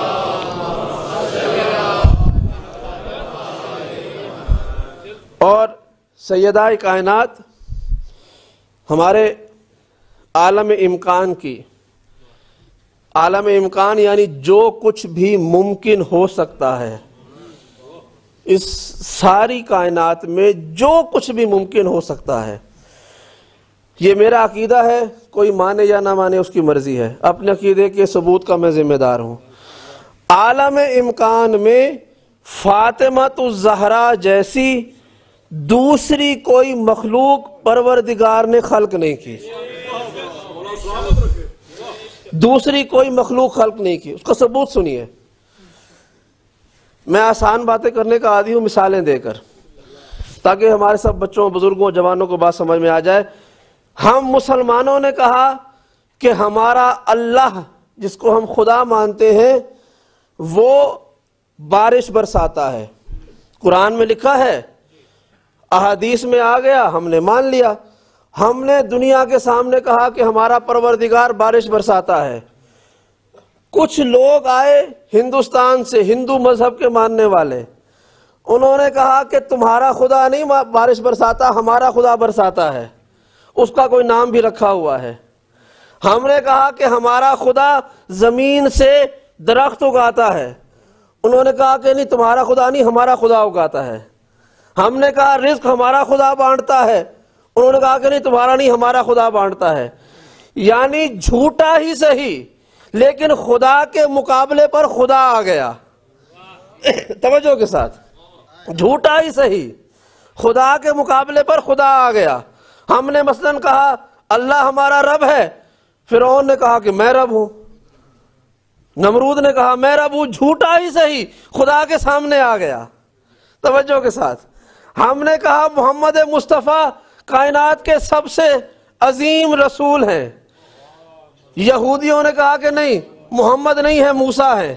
اور سیدہ کائنات ہمارے عالم امکان کی، عالم امکان یعنی جو کچھ بھی ممکن ہو سکتا ہے، اس ساری کائنات میں جو کچھ بھی ممکن ہو سکتا ہے، یہ میرا عقیدہ ہے، کوئی مانے یا نہ مانے اس کی مرضی ہے، اپنے عقیدے کے ثبوت کا میں ذمہ دار ہوں۔ عالم امکان میں فاطمۃ الزہرا جیسی دوسری کوئی مخلوق پروردگار نے خلق نہیں کی، دوسری کوئی مخلوق خلق نہیں کی۔ اس کا ثبوت سنیے، میں آسان باتیں کرنے کا عادی ہوں مثالیں دے کر، تاکہ ہمارے سب بچوں بزرگوں جوانوں کو بات سمجھ میں آ جائے۔ ہم مسلمانوں نے کہا کہ ہمارا اللہ جس کو ہم خدا مانتے ہیں وہ بارش برساتا ہے، قرآن میں لکھا ہے، احادیث میں آ گیا، ہم نے مان لیا۔ ہم نے دنیا کے سامنے کہا کہ ہمارا پروردگار بارش برساتا ہے۔ کچھ لوگ آئے ہندوستان سے، ہندو مذہب کے ماننے والے، انہوں نے کہا کہ تمہارا خدا نہیں بارش برساتا، ہمارا خدا برساتا ہے، اس کا کوئی نام بھی رکھا ہوا ہے۔ ہم نے کہا کہ ہمارا خدا زمین سے درخت اگاتا ہے، انہوں نے کہا کہ نہیں تمہارا خدا نہیں ہمارا خدا اگاتا ہے۔ ہم نے کہا رزق ہمارا خدا بانٹتا ہے، انہوں نے کہا کہ نہیں تمہارا نہیں ہمارا خدا بانٹتا ہے۔ یعنی جھوٹا ہی صحیح لیکن خدا کے مقابلے پر خدا آ گیا۔ توجہ کے ساتھ، جھوٹا ہی صحیح خدا کے مقابلے پر خدا آ گیا۔ ہم نے مثلاً کہا اللہ ہمارا رب ہے، فرعون نے کہا کہ میں رب ہوں، نمرود نے کہا میں رب ہوں، جھوٹا ہی صحیح خدا کے سامنے آ گیا۔ توجہ کے ساتھ، ہم نے کہا محمد مصطفیٰ کائنات کے سب سے عظیم رسول ہیں، یہودیوں نے کہا کہ نہیں محمد نہیں ہے موسیٰ ہے۔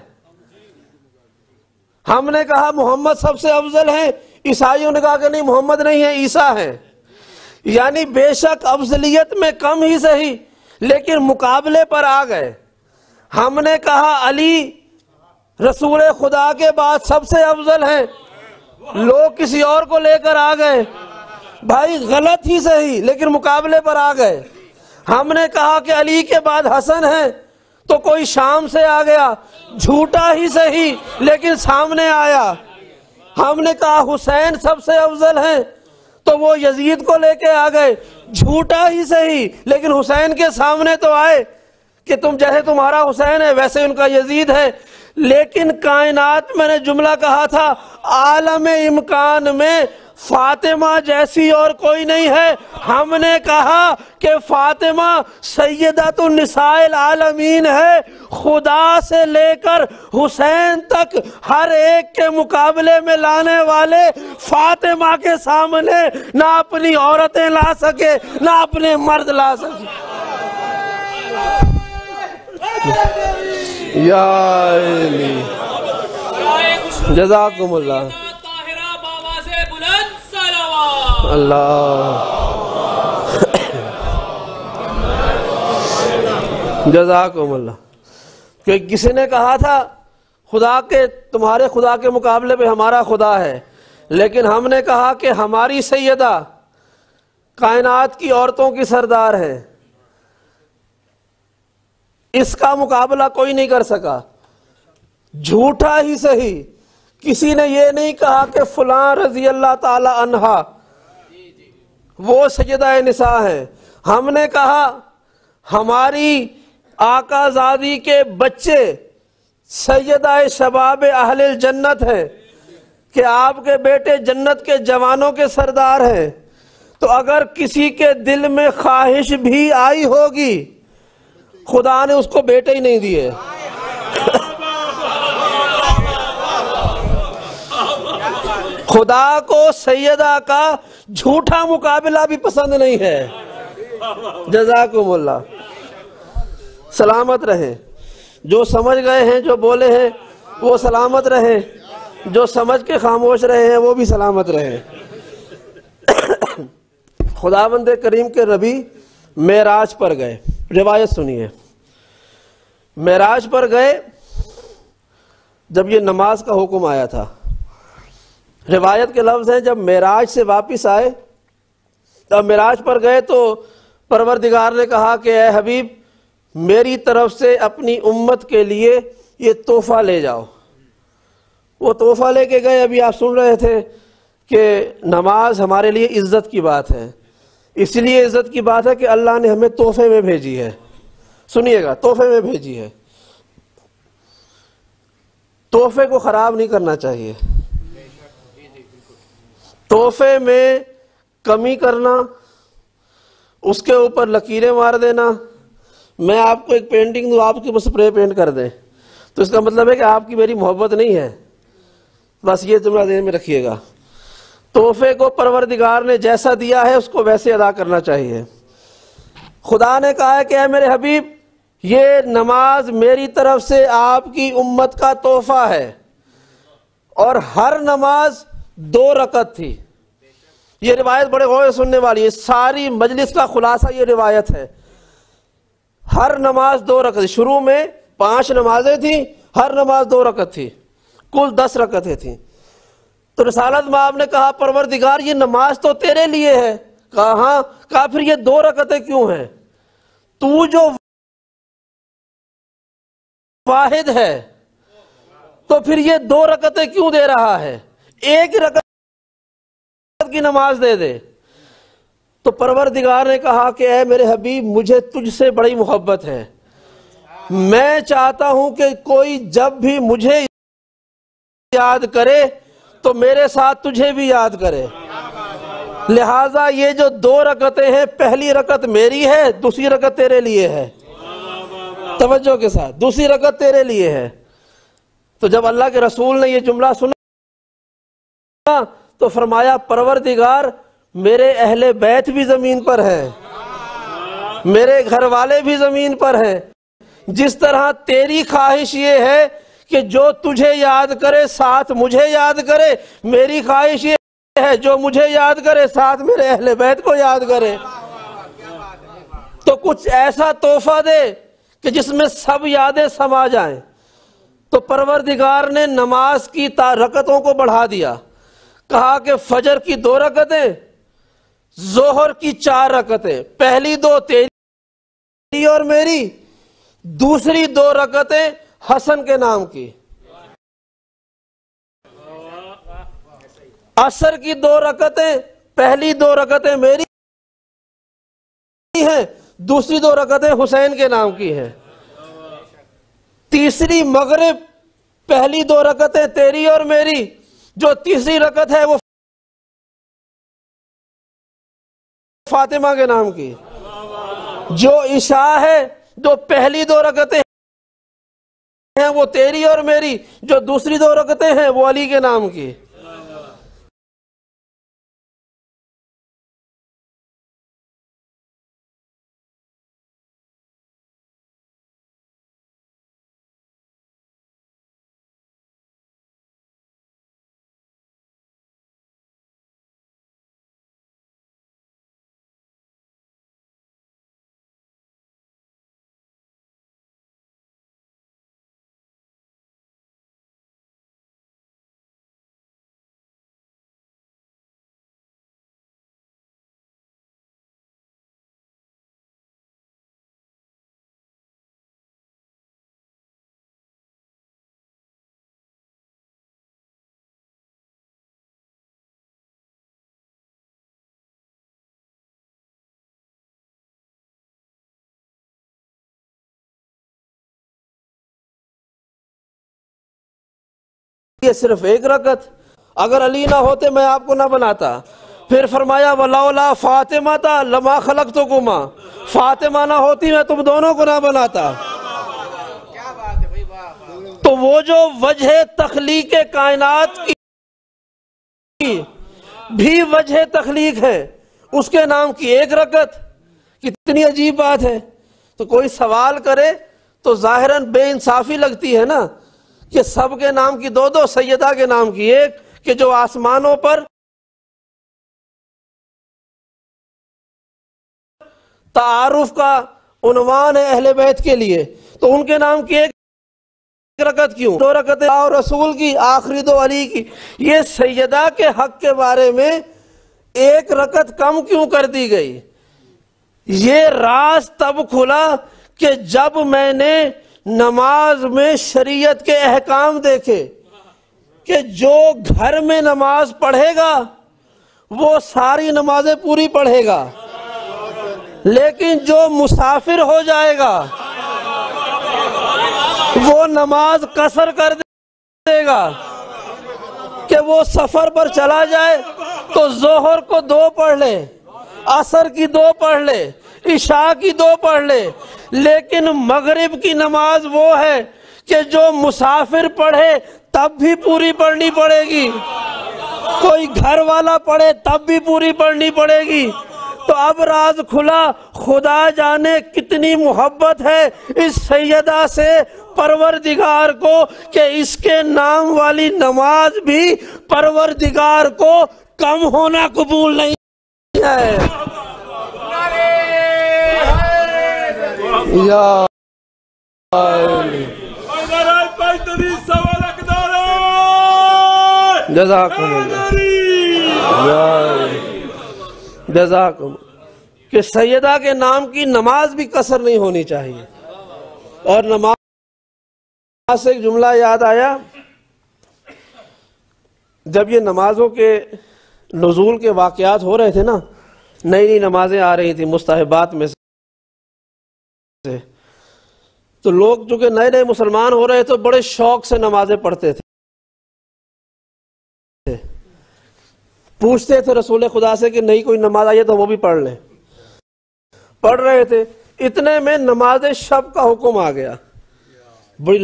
ہم نے کہا محمد سب سے افضل ہیں، عیسائیوں نے کہا کہ نہیں محمد نہیں ہے عیسیٰ ہے۔ یعنی بے شک افضلیت میں کم ہی صحیح لیکن مقابلے پر آ گئے۔ ہم نے کہا علی رسول خدا کے بعد سب سے افضل ہیں، لوگ کسی اور کو لے کر آ گئے۔ بھائی غلط ہی صحیح لیکن مقابلے پر آ گئے۔ ہم نے کہا کہ علی کے بعد حسن ہے تو کوئی شام سے آ گیا، جھوٹا ہی صحیح لیکن سامنے آیا۔ ہم نے کہا حسین سب سے افضل ہیں تو وہ یزید کو لے کے آ گئے، جھوٹا ہی صحیح لیکن حسین کے سامنے تو آئے کہ تم جیسے تمہارا حسین ہے ویسے ان کا یزید ہے۔ لیکن کائنات میں نے جملہ کہا تھا عالم امکان میں فاطمہ جیسی اور کوئی نہیں ہے۔ ہم نے کہا کہ فاطمہ سیدۃ النساء العالمین ہے، خدا سے لے کر حسین تک ہر ایک کے مقابلے میں لانے والے فاطمہ کے سامنے نہ اپنی عورتیں لا سکے نہ اپنے مرد لا سکے۔ یا علی جزاکم اللہ اللہ جزاکم اللہ۔ کہ کسی نے کہا تھا خدا کے تمہارے خدا کے مقابلے پہ ہمارا خدا ہے، لیکن ہم نے کہا کہ ہماری سیدہ کائنات کی عورتوں کی سردار ہے، اس کا مقابلہ کوئی نہیں کر سکا۔ جھوٹا ہی صحیح، کسی نے یہ نہیں کہا کہ فلاں رضی اللہ تعالی عنہا وہ سیدہ نساء ہے۔ ہم نے کہا ہماری آقا زادی کے بچے سیدہ شباب اہل الجنت ہیں کہ آپ کے بیٹے جنت کے جوانوں کے سردار ہیں، تو اگر کسی کے دل میں خواہش بھی آئی ہوگی، خدا نے اس کو بیٹے ہی نہیں دیے۔ خدا کو سیدہ کا جھوٹا مقابلہ بھی پسند نہیں ہے۔ جزاکم اللہ۔ سلامت رہیں، جو سمجھ گئے ہیں، جو بولے ہیں وہ سلامت رہیں، جو سمجھ کے خاموش رہے ہیں وہ بھی سلامت رہیں۔ خداوند کریم کے نبی معراج پر گئے، روایت سنیے۔ معراج پر گئے جب یہ نماز کا حکم آیا تھا۔ روایت کے لفظ ہیں جب معراج سے واپس آئے، جب معراج پر گئے تو پروردگار نے کہا کہ اے حبیب میری طرف سے اپنی امت کے لیے یہ تحفہ لے جاؤ۔ وہ تحفہ لے کے گئے۔ ابھی آپ سن رہے تھے کہ نماز ہمارے لیے عزت کی بات ہے، اس لیے عزت کی بات ہے کہ اللہ نے ہمیں تحفے میں بھیجی ہے۔ سنیے گا، تحفے میں بھیجی ہے۔ تحفے کو خراب نہیں کرنا چاہیے، تحفے میں کمی کرنا، اس کے اوپر لکیریں مار دینا، میں آپ کو ایک پینٹنگ دوں آپ کے بس اسپرے پینٹ کر دیں تو اس کا مطلب ہے کہ آپ کی میری محبت نہیں ہے۔ بس یہ جملہ ذہن میں رکھیے گا۔ تحفے کو پروردگار نے جیسا دیا ہے اس کو ویسے ادا کرنا چاہیے۔ خدا نے کہا ہے کہ اے میرے حبیب یہ نماز میری طرف سے آپ کی امت کا تحفہ ہے، اور ہر نماز 2 رکعت تھی۔ یہ روایت بڑے غور سے سننے والی ہے، ساری مجلس کا خلاصہ یہ روایت ہے۔ ہر نماز 2 رکعت، شروع میں 5 نمازیں تھیں، ہر نماز 2 رکعت تھی، کل 10 رکعتیں تھیں۔ تو رسالت مآب نے کہا پروردگار یہ نماز تو تیرے لیے ہے۔ کہا ہاں۔ کہا پھر یہ 2 رکعتیں کیوں ہیں؟ تو جو واحد ہے تو پھر یہ 2 رکعتیں کیوں دے رہا ہے؟ ایک رکعت کی نماز دے دے۔ تو پروردگار نے کہا کہ اے میرے حبیب مجھے تجھ سے بڑی محبت ہے، میں چاہتا ہوں کہ کوئی جب بھی مجھے یاد کرے تو میرے ساتھ تجھے بھی یاد کرے، لہٰذا یہ جو 2 رکعتیں ہیں پہلی رکعت میری ہے، دوسری رکعت تیرے لیے ہے۔ توجہ کے ساتھ، دوسری رکعت تیرے لیے ہے۔ تو جب اللہ کے رسول نے یہ جملہ سنا تو فرمایا پروردگار میرے اہل بیت بھی زمین پر ہیں، میرے گھر والے بھی زمین پر ہیں، جس طرح تیری خواہش یہ ہے کہ جو تجھے یاد کرے ساتھ مجھے یاد کرے، میری خواہش یہ ہے جو مجھے یاد کرے ساتھ میرے اہل بیت کو یاد کرے۔ تو کچھ ایسا تحفہ دے کہ جس میں سب یادیں سما جائیں۔ تو پروردگار نے نماز کی رکعتوں کو بڑھا دیا، کہا کہ فجر کی 2 رکعتیں، ظہر کی 4 رکعتیں، پہلی 2 تیری اور میری، دوسری 2 رکعتیں حسن کے نام کی۔ عصر کی 2 رکعتیں، پہلی 2 رکعتیں میری ہیں، دوسری 2 رکعتیں حسین کے نام کی ہیں۔ تیسری مغرب، پہلی 2 رکعتیں تیری اور میری، جو تیسری رکعت ہے وہ فاطمہ کے نام کی۔ جو عشاء ہے، جو پہلی 2 رکعتیں ہیں وہ تیری اور میری، جو دوسری 2 رکعتیں ہیں وہ علی کے نام کی۔ یہ صرف ایک رکعت، اگر علی نہ ہوتے میں آپ کو نہ بناتا۔ پھر فرمایا وَلَوْلَا فَاطِمَةَ لَمَا خَلَقْتُكُمَا، فاطمہ نہ ہوتی میں تم دونوں کو نہ بناتا۔ تو وہ جو وجہ تخلیق کائنات کی بھی وجہ تخلیق ہے، اس کے نام کی ایک رکعت، کتنی عجیب بات ہے۔ تو کوئی سوال کرے تو ظاہراً بے انصافی لگتی ہے نا، کہ سب کے نام کی دو دو، سیدہ کے نام کی ایک، کہ جو آسمانوں پر تعارف کا عنوان ہے اہل بیت کے لیے، تو ان کے نام کی ایک رکعت کیوں؟ دو رکعتیں اور رسول کی، آخری دو علی کی۔ یہ سیدہ کے حق کے بارے میں ایک رکعت کم کیوں کر دی گئی؟ یہ راز تب کھلا کہ جب میں نے نماز میں شریعت کے احکام دیکھے کہ جو گھر میں نماز پڑھے گا وہ ساری نمازیں پوری پڑھے گا، لیکن جو مسافر ہو جائے گا وہ نماز قصر کر دے گا، کہ وہ سفر پر چلا جائے تو ظہر کو 2 پڑھ لے، عصر کی 2 پڑھ لے، عشاء کی 2 پڑھ لے، لیکن مغرب کی نماز وہ ہے کہ جو مسافر پڑھے تب بھی پوری پڑھنی پڑے گی، کوئی گھر والا پڑھے تب بھی پوری پڑھنی پڑے گی۔ تو اب راز کھلا، خدا جانے کتنی محبت ہے اس سیدہ سے پروردگار کو، کہ اس کے نام والی نماز بھی پروردگار کو کم ہونا قبول نہیں ہے۔ یا جزاکم جزاکم، کہ سیدہ کے نام کی نماز بھی قصر نہیں ہونی چاہیے۔ اور نماز سے ایک جملہ یاد آیا، جب یہ نمازوں کے نزول کے واقعات ہو رہے تھے نا، نئی نئی نمازیں آ رہی تھی مستحبات میں سے، تو لوگ چونکہ نئے نئے مسلمان ہو رہے تھے بڑے شوق سے نمازیں پڑھتے تھے، پوچھتے تھے رسول خدا سے کہ نئی کوئی نماز آئی ہے تو وہ بھی پڑھ لیں۔ پڑھ رہے تھے، اتنے میں نماز شب کا حکم آ گیا، بڑی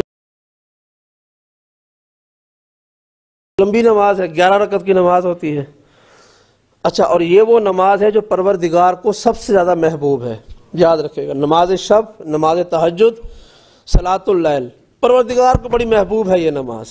لمبی نماز ہے، 11 رکعت کی نماز ہوتی ہے۔ اچھا، اور یہ وہ نماز ہے جو پروردگار کو سب سے زیادہ محبوب ہے، یاد رکھے گا، نماز شب، نماز تہجد، صلاۃ اللیل، پروردگار کو بڑی محبوب ہے یہ نماز۔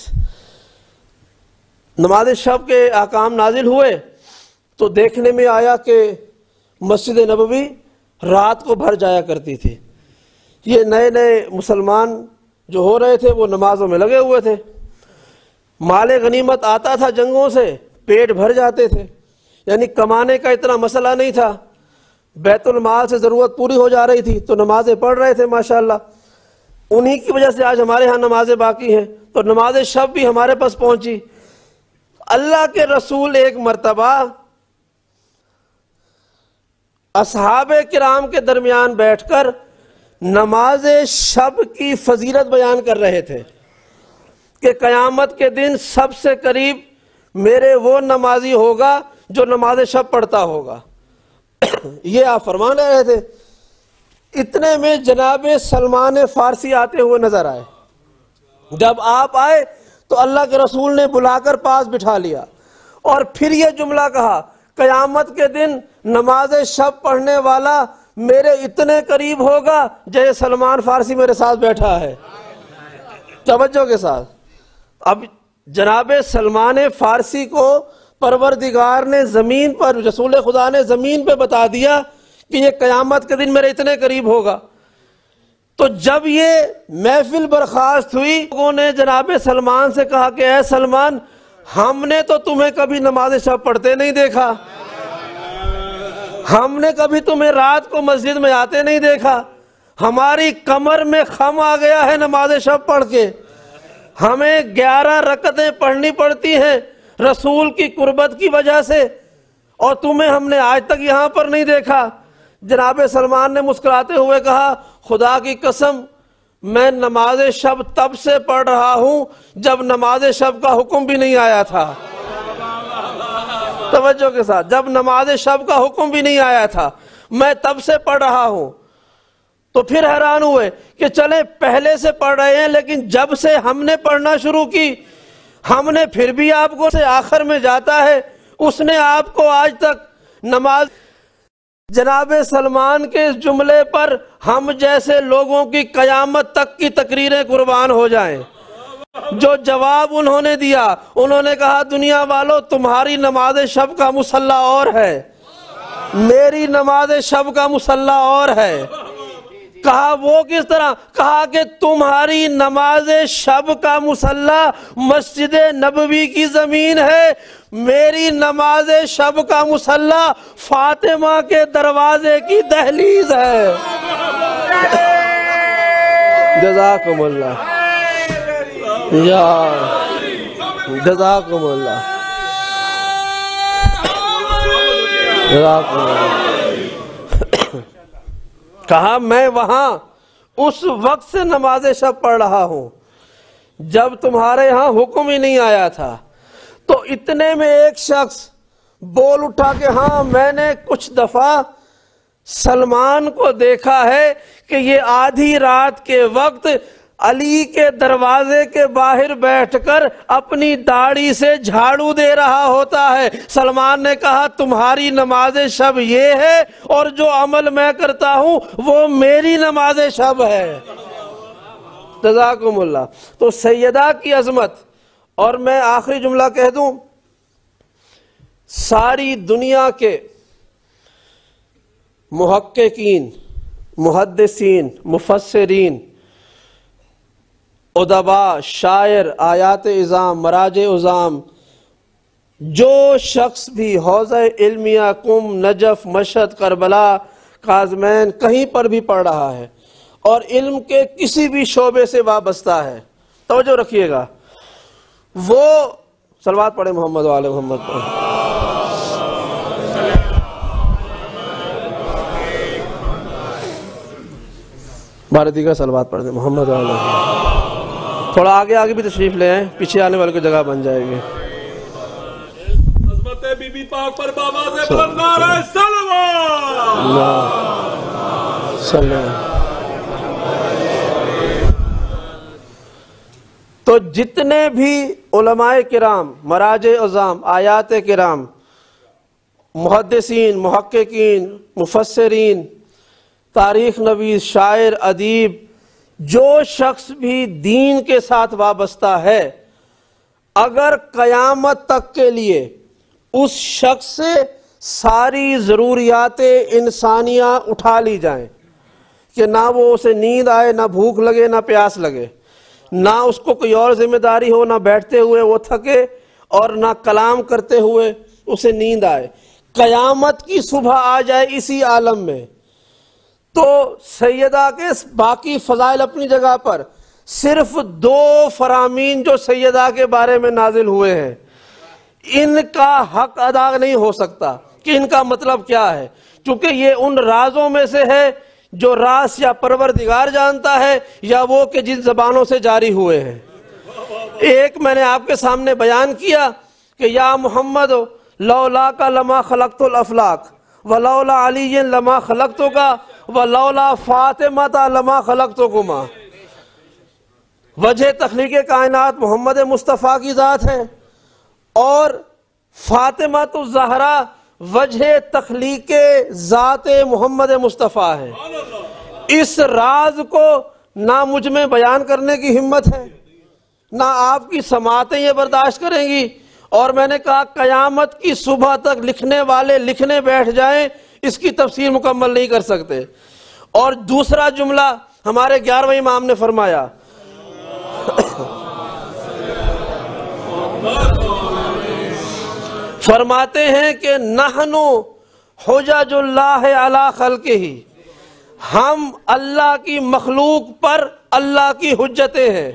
نماز شب کے احکام نازل ہوئے تو دیکھنے میں آیا کہ مسجد نبوی رات کو بھر جایا کرتی تھی۔ یہ نئے نئے مسلمان جو ہو رہے تھے وہ نمازوں میں لگے ہوئے تھے، مال غنیمت آتا تھا جنگوں سے، پیٹ بھر جاتے تھے، یعنی کمانے کا اتنا مسئلہ نہیں تھا، بیت المال سے ضرورت پوری ہو جا رہی تھی تو نمازیں پڑھ رہے تھے ماشاءاللہ۔ انہی کی وجہ سے آج ہمارے ہاں نمازیں باقی ہیں، تو نماز شب بھی ہمارے پاس پہنچی۔ اللہ کے رسول ایک مرتبہ اصحاب کرام کے درمیان بیٹھ کر نماز شب کی فضیلت بیان کر رہے تھے کہ قیامت کے دن سب سے قریب میرے وہ نمازی ہوگا جو نماز شب پڑھتا ہوگا، یہ آپ فرمان رہے تھے۔ اتنے میں جناب سلمان فارسی آتے ہوئے نظر آئے۔ جب آپ آئے تو اللہ کے رسول نے بلا کر پاس بٹھا لیا اور پھر یہ جملہ کہا، قیامت کے دن نماز شب پڑھنے والا میرے اتنے قریب ہوگا جیسے سلمان فارسی میرے ساتھ بیٹھا ہے۔ توجہ کے ساتھ، اب جناب سلمان فارسی کو پروردگار نے زمین پر، رسول خدا نے زمین پہ بتا دیا کہ یہ قیامت کے دن میرے اتنے قریب ہوگا۔ تو جب یہ محفل برخاست ہوئی، لوگوں نے جناب سلمان سے کہا کہ اے سلمان، ہم نے تو تمہیں کبھی نماز شب پڑھتے نہیں دیکھا، ہم نے کبھی تمہیں رات کو مسجد میں آتے نہیں دیکھا، ہماری کمر میں خم آ گیا ہے نماز شب پڑھ کے، ہمیں 11 رکعتیں پڑھنی پڑتی ہیں رسول کی قربت کی وجہ سے، اور تمہیں ہم نے آج تک یہاں پر نہیں دیکھا۔ جناب سلمان نے مسکراتے ہوئے کہا، خدا کی قسم میں نماز شب تب سے پڑھ رہا ہوں جب نماز شب کا حکم بھی نہیں آیا تھا. توجہ کے ساتھ، جب نماز شب کا حکم بھی نہیں آیا تھا میں تب سے پڑھ رہا ہوں. تو پھر حیران ہوئے کہ چلے پہلے سے پڑھ رہے ہیں، لیکن جب سے ہم نے پڑھنا شروع کی ہم نے پھر بھی آپ کو سے آخر میں جاتا ہے. اس نے آپ کو آج تک نماز. جناب سلمان کے اس جملے پر ہم جیسے لوگوں کی قیامت تک کی تقریریں قربان ہو جائیں. جو جواب انہوں نے دیا، انہوں نے کہا دنیا والو تمہاری نماز شب کا مصلی اور ہے، میری نماز شب کا مصلی اور ہے. کہا وہ کس طرح؟ کہا کہ تمہاری نماز شب کا مصلی مسجد نبوی کی زمین ہے، میری نماز شب کا مصلی فاطمہ کے دروازے کی دہلیز ہے. جزاکم اللہ یا جزاکم اللہ جزاکم اللہ. کہا میں وہاں اس وقت سے نماز شب پڑھ رہا ہوں جب تمہارے ہاں حکم ہی نہیں آیا تھا. تو اتنے میں ایک شخص بول اٹھا کہ ہاں میں نے کچھ دفعہ سلمان کو دیکھا ہے کہ یہ آدھی رات کے وقت علی کے دروازے کے باہر بیٹھ کر اپنی داڑھی سے جھاڑو دے رہا ہوتا ہے. سلمان نے کہا تمہاری نماز شب یہ ہے اور جو عمل میں کرتا ہوں وہ میری نماز شب ہے. جزاکم اللہ. تو سیدہ کی عظمت. اور میں آخری جملہ کہہ دوں، ساری دنیا کے محققین، محدثین، مفسرین، ادباء، شاعر، آیات اعظام، مراجع اعظام، جو شخص بھی حوزہ علمیہ قم، نجف، مشہد، کربلا، کاظمین کہیں پر بھی پڑھ رہا ہے اور علم کے کسی بھی شعبے سے وابستہ ہے، توجہ رکھیے گا، وہ صلوات پڑھے محمد و آل محمد پر. بھارتی کا صلوات پڑھ دیں محمد و آل محمد. تھوڑا آگے بھی تشریف لے آئیں، پیچھے آنے والے کو جگہ بن جائے گی. عظمت بی بی پاک پر بآواز بلند نعرہ صلوات. تو جتنے بھی علماء کرام، مراجع اعظام، آیات کرام، محدثین، محققین، مفسرین، تاریخ نویس، شاعر، ادیب، جو شخص بھی دین کے ساتھ وابستہ ہے، اگر قیامت تک کے لیے اس شخص سے ساری ضروریات انسانیہ اٹھا لی جائیں کہ نہ وہ اسے نیند آئے، نہ بھوک لگے، نہ پیاس لگے، نہ اس کو کوئی اور ذمہ داری ہو، نہ بیٹھتے ہوئے وہ تھکے اور نہ کلام کرتے ہوئے اسے نیند آئے، قیامت کی صبح آ جائے اسی عالم میں، تو سیدہ کے باقی فضائل اپنی جگہ پر، صرف 2 فرامین جو سیدہ کے بارے میں نازل ہوئے ہیں، ان کا حق ادا نہیں ہو سکتا کہ ان کا مطلب کیا ہے، چونکہ یہ ان رازوں میں سے ہے جو راز یا پروردگار جانتا ہے یا وہ کہ جن زبانوں سے جاری ہوئے ہیں. ایک میں نے آپ کے سامنے بیان کیا کہ یا محمد لولا کا لما خلقت الافلاق ولولا علی لما خلقتو کا ولولا فاطمہ لما خلقتکما. وجہ تخلیق کائنات محمد مصطفیٰ کی ذات ہے اور فاطمہ الزہرا وجہ تخلیق ذات محمد مصطفیٰ ہے. اس راز کو نہ مجھ میں بیان کرنے کی ہمت ہے، نہ آپ کی سماعتیں یہ برداشت کریں گی، اور میں نے کہا قیامت کی صبح تک لکھنے والے لکھنے بیٹھ جائیں اس کی تفسیر مکمل نہیں کر سکتے. اور دوسرا جملہ ہمارے 11ویں امام نے فرمایا، فرماتے ہیں کہ نحنو حجج اللہ علی خلقہ، ہم اللہ کی مخلوق پر اللہ کی حجتیں ہیں.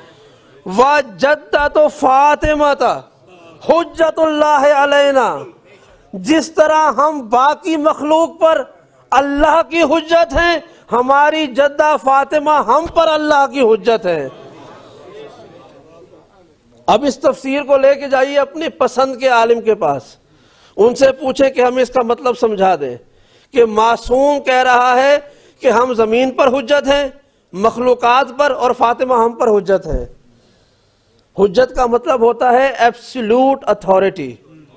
وجدت فاطمہ حجت اللہ علینا، جس طرح ہم باقی مخلوق پر اللہ کی حجت ہیں، ہماری جدہ فاطمہ ہم پر اللہ کی حجت ہے۔ اب اس تفسیر کو لے کے جائیے اپنی پسند کے عالم کے پاس، ان سے پوچھیں کہ ہمیں اس کا مطلب سمجھا دیں کہ معصوم کہہ رہا ہے کہ ہم زمین پر حجت ہیں، مخلوقات پر، اور فاطمہ ہم پر حجت ہے۔ حجت کا مطلب ہوتا ہے ایبسولوٹ اتھارٹی،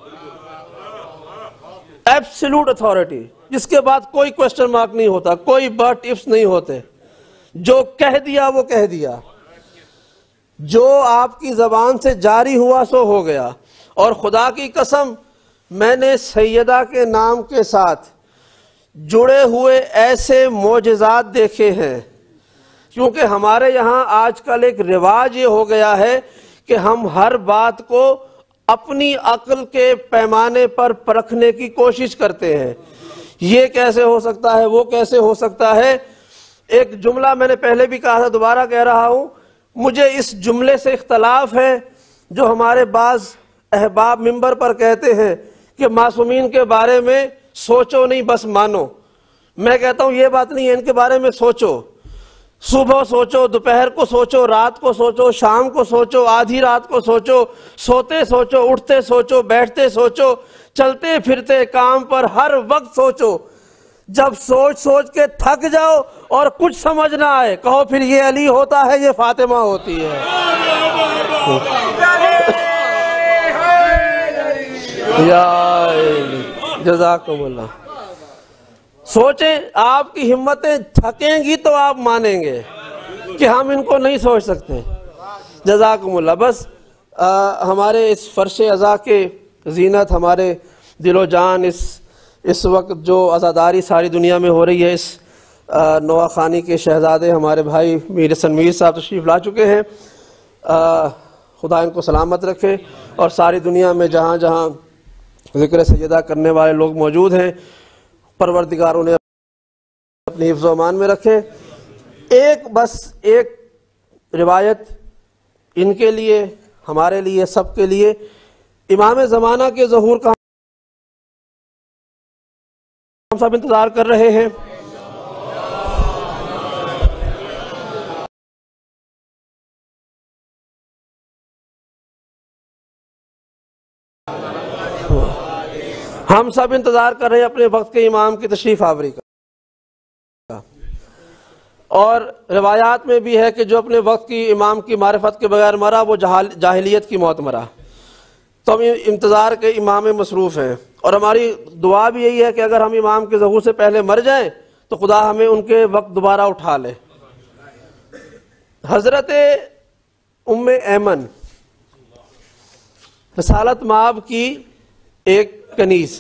ایبسولوٹ اتھارٹی، جس کے بعد کوئی کوشچن مارک نہیں ہوتا، کوئی بٹ ifs نہیں ہوتے، جو کہہ دیا وہ کہہ دیا، جو آپ کی زبان سے جاری ہوا سو ہو گیا۔ اور خدا کی قسم میں نے سیدہ کے نام کے ساتھ جڑے ہوئے ایسے معجزات دیکھے ہیں، کیونکہ ہمارے یہاں آج کل ایک رواج یہ ہو گیا ہے کہ ہم ہر بات کو اپنی عقل کے پیمانے پر پرکھنے کی کوشش کرتے ہیں، یہ کیسے ہو سکتا ہے، وہ کیسے ہو سکتا ہے۔ ایک جملہ میں نے پہلے بھی کہا تھا، دوبارہ کہہ رہا ہوں، مجھے اس جملے سے اختلاف ہے جو ہمارے بعض احباب ممبر پر کہتے ہیں کہ معصومین کے بارے میں سوچو نہیں بس مانو۔ میں کہتا ہوں یہ بات نہیں ہے، ان کے بارے میں سوچو، صبح سوچو، دوپہر کو سوچو، رات کو سوچو، شام کو سوچو، آدھی رات کو سوچو، سوتے سوچو، اٹھتے سوچو، بیٹھتے سوچو، چلتے پھرتے کام پر ہر وقت سوچو۔ جب سوچ سوچ کے تھک جاؤ اور کچھ سمجھ نہ آئے، کہو پھر یہ علی ہوتا ہے، یہ فاطمہ ہوتی ہے۔ یا جزاکم اللہ۔ سوچیں، آپ کی ہمتیں تھکیں گی تو آپ مانیں گے کہ ہم ان کو نہیں سوچ سکتے۔ جزاکم اللہ۔ بس ہمارے اس فرش عزا کے زینت، ہمارے دل و جان، اس وقت جو عزاداری ساری دنیا میں ہو رہی ہے، اس نوا خانی کے شہزادے ہمارے بھائی میر حسن میر صاحب تشریف لا چکے ہیں، خدا ان کو سلامت رکھے، اور ساری دنیا میں جہاں جہاں ذکر سیدہ کرنے والے لوگ موجود ہیں، پروردگار انہیں اپنی حفظ و امان میں رکھے۔ ایک روایت ان کے لیے، ہمارے لیے، سب کے لیے، امام زمانہ کے ظہور کا ہم سب انتظار کر رہے ہیں۔ ہم سب انتظار کر رہے ہیں اپنے وقت کے امام کی تشریف آوری کا، اور روایات میں بھی ہے کہ جو اپنے وقت کی امام کی معرفت کے بغیر مرا وہ جاہلیت کی موت مرا۔ تو ہم انتظار کے امام مصروف ہیں، اور ہماری دعا بھی یہی ہے کہ اگر ہم امام کے ظہور سے پہلے مر جائیں تو خدا ہمیں ان کے وقت دوبارہ اٹھا لے۔ حضرت ام ایمن رسالت مآب کی ایک کنیز،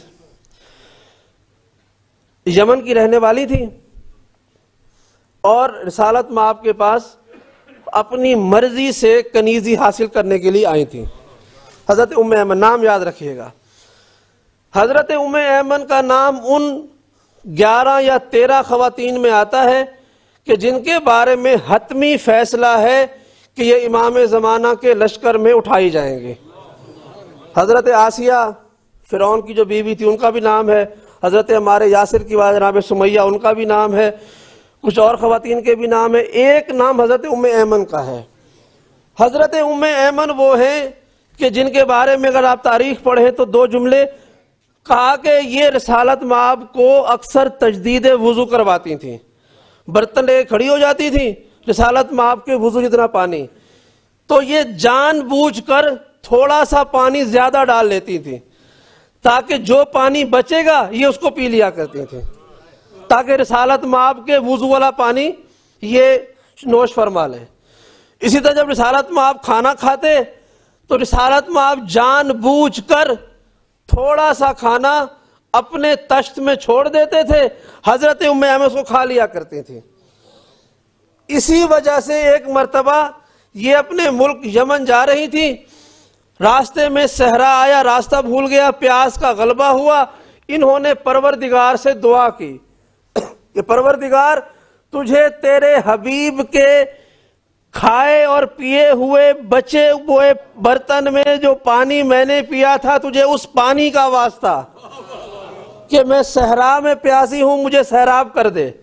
یمن کی رہنے والی تھی، اور رسالت مآب کے پاس اپنی مرضی سے کنیزی حاصل کرنے کے لیے آئی تھی۔ حضرت ام ایمن، نام یاد رکھیے گا۔ حضرت ام ایمن کا نام ان 11 یا 13 خواتین میں آتا ہے کہ جن کے بارے میں حتمی فیصلہ ہے کہ یہ امام زمانہ کے لشکر میں اٹھائی جائیں گے۔ حضرت آسیہ فرعون کی جو بیوی تھی ان کا بھی نام ہے، حضرت ہمارے یاسر کی والدہ جناب سمیہ ان کا بھی نام ہے، کچھ اور خواتین کے بھی نام ہے، ایک نام حضرت ام ایمن کا ہے۔ حضرت ام ایمن وہ ہیں کہ جن کے بارے میں اگر آپ تاریخ پڑھیں تو 2 جملے کہا کہ یہ رسالت مآب کو اکثر تجدید وضو کرواتی تھیں، برتن لے کھڑی ہو جاتی تھیں، رسالت مآب کے وضو جتنا پانی، تو یہ جان بوجھ کر تھوڑا سا پانی زیادہ ڈال لیتی تھیں تاکہ جو پانی بچے گا یہ اس کو پی لیا کرتی تھیں، تاکہ رسالت مآب کے وضو والا پانی یہ نوش فرما لیں۔ اسی طرح جب رسالت مآب کھانا کھاتے تو رسالت مآب جان بوجھ کر تھوڑا سا کھانا اپنے تشت میں چھوڑ دیتے تھے، حضرت ام ایمن اس کو کھا لیا کرتی تھی۔ اسی وجہ سے ایک مرتبہ یہ اپنے ملک یمن جا رہی تھی، راستے میں صحرا آیا، راستہ بھول گیا، پیاس کا غلبہ ہوا، انہوں نے پروردگار سے دعا کی کہ پروردگار تجھے تیرے حبیب کے کھائے اور پیے ہوئے بچے ہوئے برتن میں جو پانی میں نے پیا تھا تجھے اس پانی کا واسطہ کہ میں صحرا میں پیاسی ہوں، مجھے سیراب کر دے۔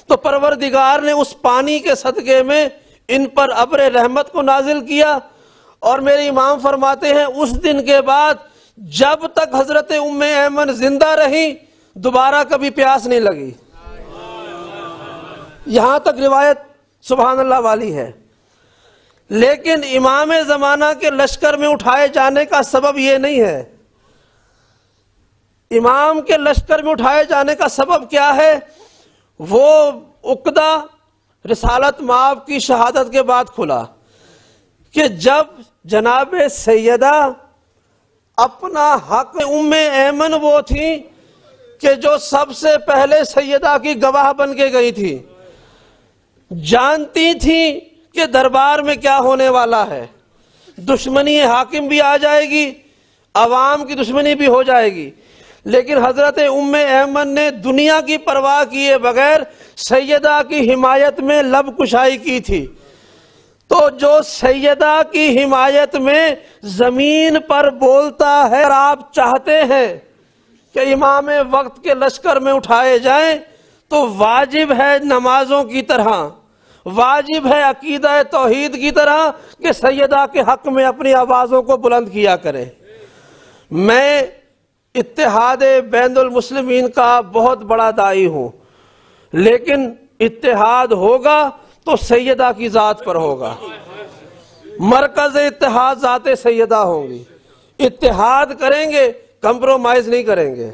تو پروردگار نے اس پانی کے صدقے میں ان پر ابر رحمت کو نازل کیا، اور میرے امام فرماتے ہیں اس دن کے بعد جب تک حضرت ام ایمن زندہ رہی دوبارہ کبھی پیاس نہیں لگی۔ یہاں تک روایت سبحان اللہ والی ہے۔ لیکن امام زمانہ کے لشکر میں اٹھائے جانے کا سبب یہ نہیں ہے۔ امام کے لشکر میں اٹھائے جانے کا سبب کیا ہے؟ وہ عقدہ رسالت مآب کی شہادت کے بعد کھلا کہ جب جناب سیدہ اپنا حق، ام ایمن وہ تھی کہ جو سب سے پہلے سیدہ کی گواہ بن کے گئی تھی، جانتی تھی کہ دربار میں کیا ہونے والا ہے، دشمنی حاکم بھی آ جائے گی، عوام کی دشمنی بھی ہو جائے گی، لیکن حضرت ام ایمن نے دنیا کی پرواہ کیے بغیر سیدہ کی حمایت میں لب کشائی کی تھی۔ تو جو سیدہ کی حمایت میں زمین پر بولتا ہے، اور آپ چاہتے ہیں کہ امام وقت کے لشکر میں اٹھائے جائیں تو واجب ہے نمازوں کی طرح، واجب ہے عقیدہ توحید کی طرح کہ سیدہ کے حق میں اپنی آوازوں کو بلند کیا کریں۔ میں اتحاد بین المسلمین کا بہت بڑا داعی ہوں، لیکن اتحاد ہوگا تو سیدہ کی ذات پر ہوگا، مرکز اتحاد ذات سیدہ ہوں گی۔ اتحاد کریں گے، کمپرومائز نہیں کریں گے،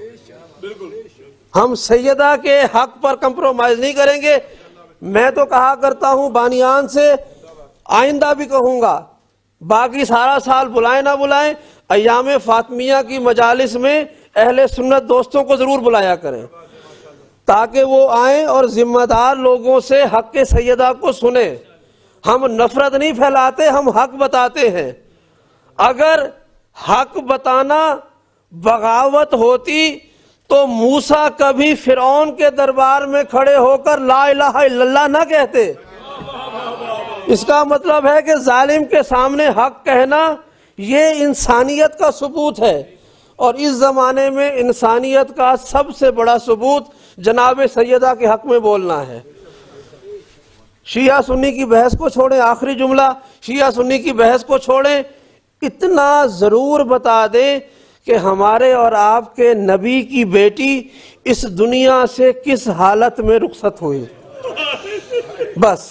ہم سیدہ کے حق پر کمپرومائز نہیں کریں گے۔ میں تو کہا کرتا ہوں بانیان سے، آئندہ بھی کہوں گا، باقی سارا سال بلائیں نہ بلائیں، ایام فاطمیہ کی مجالس میں اہل سنت دوستوں کو ضرور بلایا کریں تاکہ وہ آئیں اور ذمہ دار لوگوں سے حق سیدہ کو سنیں۔ ہم نفرت نہیں پھیلاتے، ہم حق بتاتے ہیں۔ اگر حق بتانا بغاوت ہوتی تو موسیٰ کبھی فرعون کے دربار میں کھڑے ہو کر لا الہ الا اللہ نہ کہتے۔ اس کا مطلب ہے کہ ظالم کے سامنے حق کہنا یہ انسانیت کا ثبوت ہے، اور اس زمانے میں انسانیت کا سب سے بڑا ثبوت جناب سیدہ کے حق میں بولنا ہے۔ شیعہ سنی کی بحث کو چھوڑیں، آخری جملہ، شیعہ سنی کی بحث کو چھوڑیں، اتنا ضرور بتا دیں کہ ہمارے اور آپ کے نبی کی بیٹی اس دنیا سے کس حالت میں رخصت ہوئی، بس۔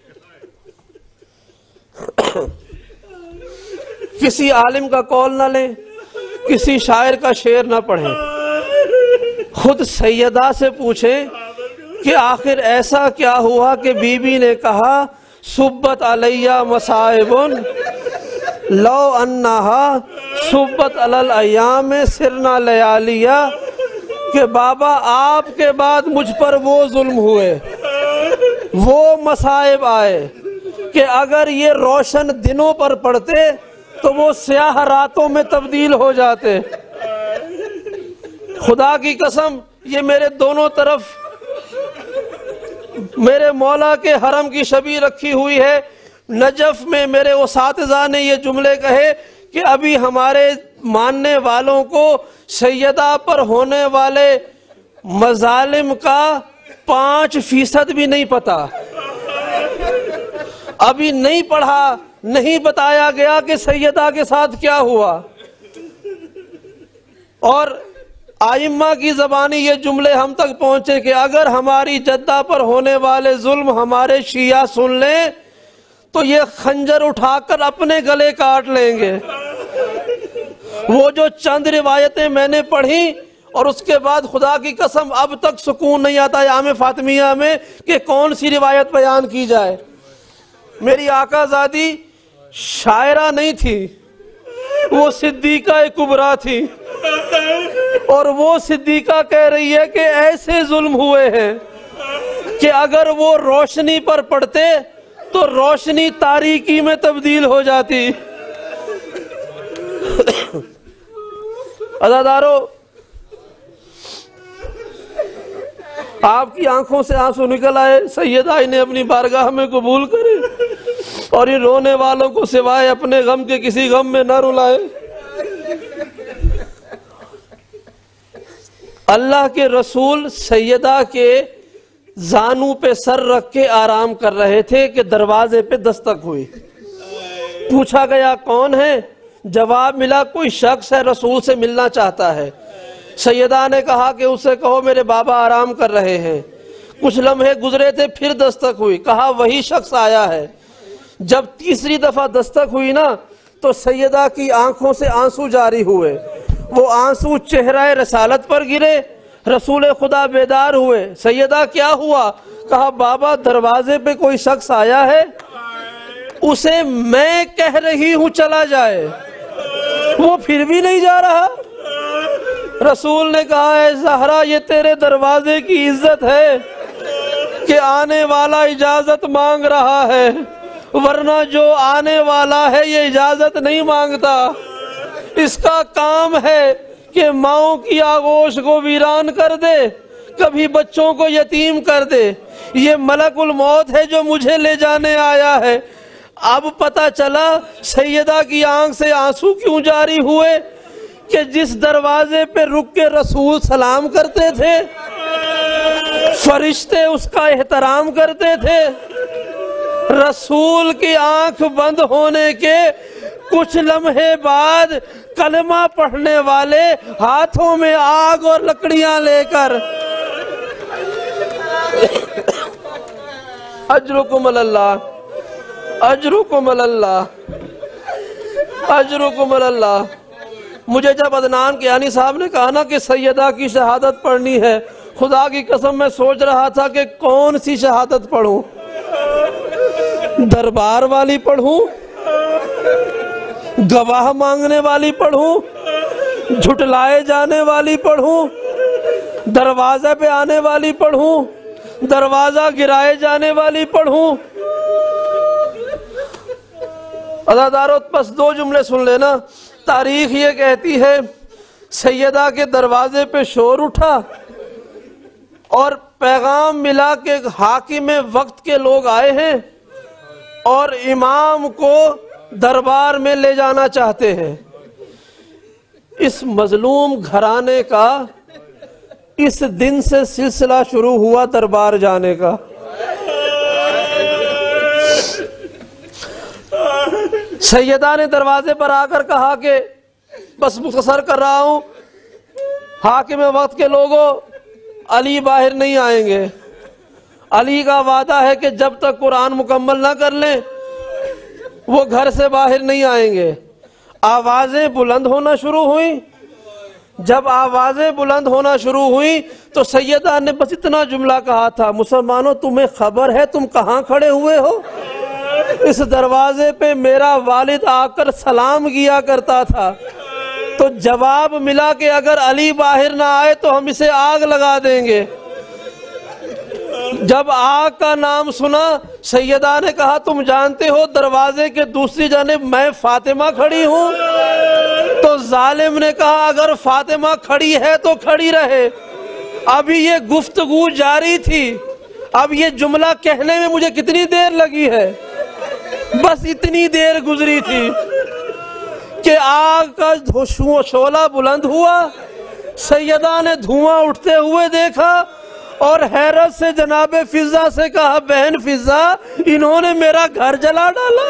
کسی عالم کا قول نہ لیں، کسی شاعر کا شعر نہ پڑھیں، خود سیدہ سے پوچھیں کہ آخر ایسا کیا ہوا کہ بی بی نے کہا صبت علیہ مصائب لو انہا صبت علی الایام سرنا لیالیہ، کہ بابا آپ کے بعد مجھ پر وہ ظلم ہوئے، وہ مصائب آئے کہ اگر یہ روشن دنوں پر پڑتے تو وہ سیاہ راتوں میں تبدیل ہو جاتے۔ خدا کی قسم یہ میرے دونوں طرف میرے مولا کے حرم کی شبیہ رکھی ہوئی ہے۔ نجف میں میرے اساتذہ نے یہ جملے کہے کہ ابھی ہمارے ماننے والوں کو سیدہ پر ہونے والے مظالم کا 5% بھی نہیں پتا، ابھی نہیں پڑھا، نہیں بتایا گیا کہ سیدہ کے ساتھ کیا ہوا۔ اور آئمہ کی زبانی یہ جملے ہم تک پہنچے کہ اگر ہماری جدہ پر ہونے والے ظلم ہمارے شیعہ سن لیں تو یہ خنجر اٹھا کر اپنے گلے کاٹ لیں گے۔ وہ جو چند روایتیں میں نے پڑھی اور اس کے بعد خدا کی قسم اب تک سکون نہیں آتا ایام فاطمیہ میں کہ کون سی روایت بیان کی جائے۔ میری آقا زادی شاعرہ نہیں تھی، وہ صدیقہ کبریٰ تھی، اور وہ صدیقہ کہہ رہی ہے کہ ایسے ظلم ہوئے ہیں کہ اگر وہ روشنی پر پڑتے تو روشنی تاریکی میں تبدیل ہو جاتی۔ عزادارو، آپ کی آنکھوں سے آنسو نکل آئے، سیدہ انہیں اپنی بارگاہ میں قبول کرے، اور ان رونے والوں کو سوائے اپنے غم کے کسی غم میں نہ رلائے۔ اللہ کے رسول سیدہ کے زانو پہ سر رکھ کے آرام کر رہے تھے کہ دروازے پہ دستک ہوئی. پوچھا گیا کون ہے؟ جواب ملا کوئی شخص ہے رسول سے ملنا چاہتا ہے. سیدہ نے کہا کہ اسے کہو میرے بابا آرام کر رہے ہیں. کچھ لمحے گزرے تھے، پھر دستک ہوئی، کہا وہی شخص آیا ہے. جب تیسری دفعہ دستک ہوئی نا تو سیدہ کی آنکھوں سے آنسو جاری ہوئے. وہ آنسو چہرہ رسالت پر گرے. رسول خدا بیدار ہوئے. سیدہ کیا ہوا؟ کہا بابا دروازے پہ کوئی شخص آیا ہے، اسے میں کہہ رہی ہوں چلا جائے، وہ پھر بھی نہیں جا رہا. رسول نے کہا اے زہرا یہ تیرے دروازے کی عزت ہے کہ آنے والا اجازت مانگ رہا ہے، ورنہ جو آنے والا ہے یہ اجازت نہیں مانگتا. اس کا کام ہے کہ ماؤں کی آغوش کو ویران کر دے، کبھی بچوں کو یتیم کر دے. یہ ملک الموت ہے جو مجھے لے جانے آیا ہے. اب پتہ چلا سیدہ کی آنکھ سے آنسو کیوں جاری ہوئے کہ جس دروازے پہ رک کے رسول سلام کرتے تھے، فرشتے اس کا احترام کرتے تھے، رسول کی آنکھ بند ہونے کے کچھ لمحے بعد کلمہ پڑھنے والے ہاتھوں میں آگ اور لکڑیاں لے کر اجرکم اللہ اجرکم اللہ اجرکم اللہ. مجھے جب عدنان کیانی صاحب نے کہا نا کہ سیدہ کی شہادت پڑھنی ہے، خدا کی قسم میں سوچ رہا تھا کہ کون سی شہادت پڑھوں، دربار والی پڑھوں، گواہ مانگنے والی پڑھوں، جھٹلائے جانے والی پڑھوں، دروازے پہ آنے والی پڑھوں، دروازہ گرائے جانے والی پڑھوں. عزادارو بس دو جملے سن لینا. تاریخ یہ کہتی ہے سیدہ کے دروازے پہ شور اٹھا اور پیغام ملا کہ حاکم وقت کے لوگ آئے ہیں اور امام کو دربار میں لے جانا چاہتے ہیں. اس مظلوم گھرانے کا اس دن سے سلسلہ شروع ہوا دربار جانے کا. سیدہ نے دروازے پر آ کر کہا کہ بس مختصر کر رہا ہوں، حاکم وقت کے لوگوں علی باہر نہیں آئیں گے. علی کا وعدہ ہے کہ جب تک قرآن مکمل نہ کر لیں وہ گھر سے باہر نہیں آئیں گے. آوازیں بلند ہونا شروع ہوئیں. جب آوازیں بلند ہونا شروع ہوئیں تو سیدہ نے بس اتنا جملہ کہا تھا، مسلمانوں تمہیں خبر ہے تم کہاں کھڑے ہوئے ہو؟ اس دروازے پہ میرا والد آ کر سلام کیا کرتا تھا. تو جواب ملا کہ اگر علی باہر نہ آئے تو ہم اسے آگ لگا دیں گے. جب آگ کا نام سنا سیدہ نے کہا تم جانتے ہو دروازے کے دوسری جانب میں فاطمہ کھڑی ہوں. تو ظالم نے کہا اگر فاطمہ کھڑی ہے تو کھڑی رہے. ابھی یہ گفتگو جاری تھی، اب یہ جملہ کہنے میں مجھے کتنی دیر لگی ہے، بس اتنی دیر گزری تھی کہ آگ کا شعلہ بلند ہوا. سیدہ نے دھواں اٹھتے ہوئے دیکھا اور حیرت سے جناب فضہ سے کہا بہن فضہ انہوں نے میرا گھر جلا ڈالا.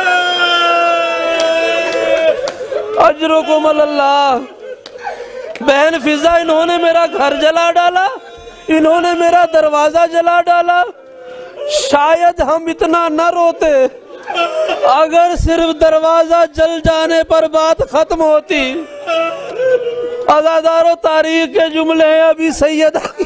اجرکم اللہ. بہن فضہ انہوں نے میرا گھر جلا ڈالا، انہوں نے میرا دروازہ جلا ڈالا. شاید ہم اتنا نہ روتے اگر صرف دروازہ جل جانے پر بات ختم ہوتی. عزادارو تاریخ کے جملے ہیں، ابھی سیدہ کی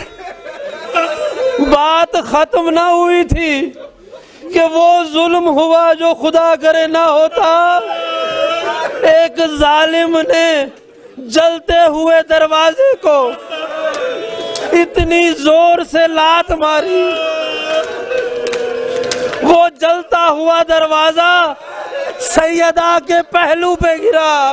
بات ختم نہ ہوئی تھی کہ وہ ظلم ہوا جو خدا کرے نہ ہوتا. ایک ظالم نے جلتے ہوئے دروازے کو اتنی زور سے لات ماری، وہ جلتا ہوا دروازہ سیدہ کے پہلو پہ گرا.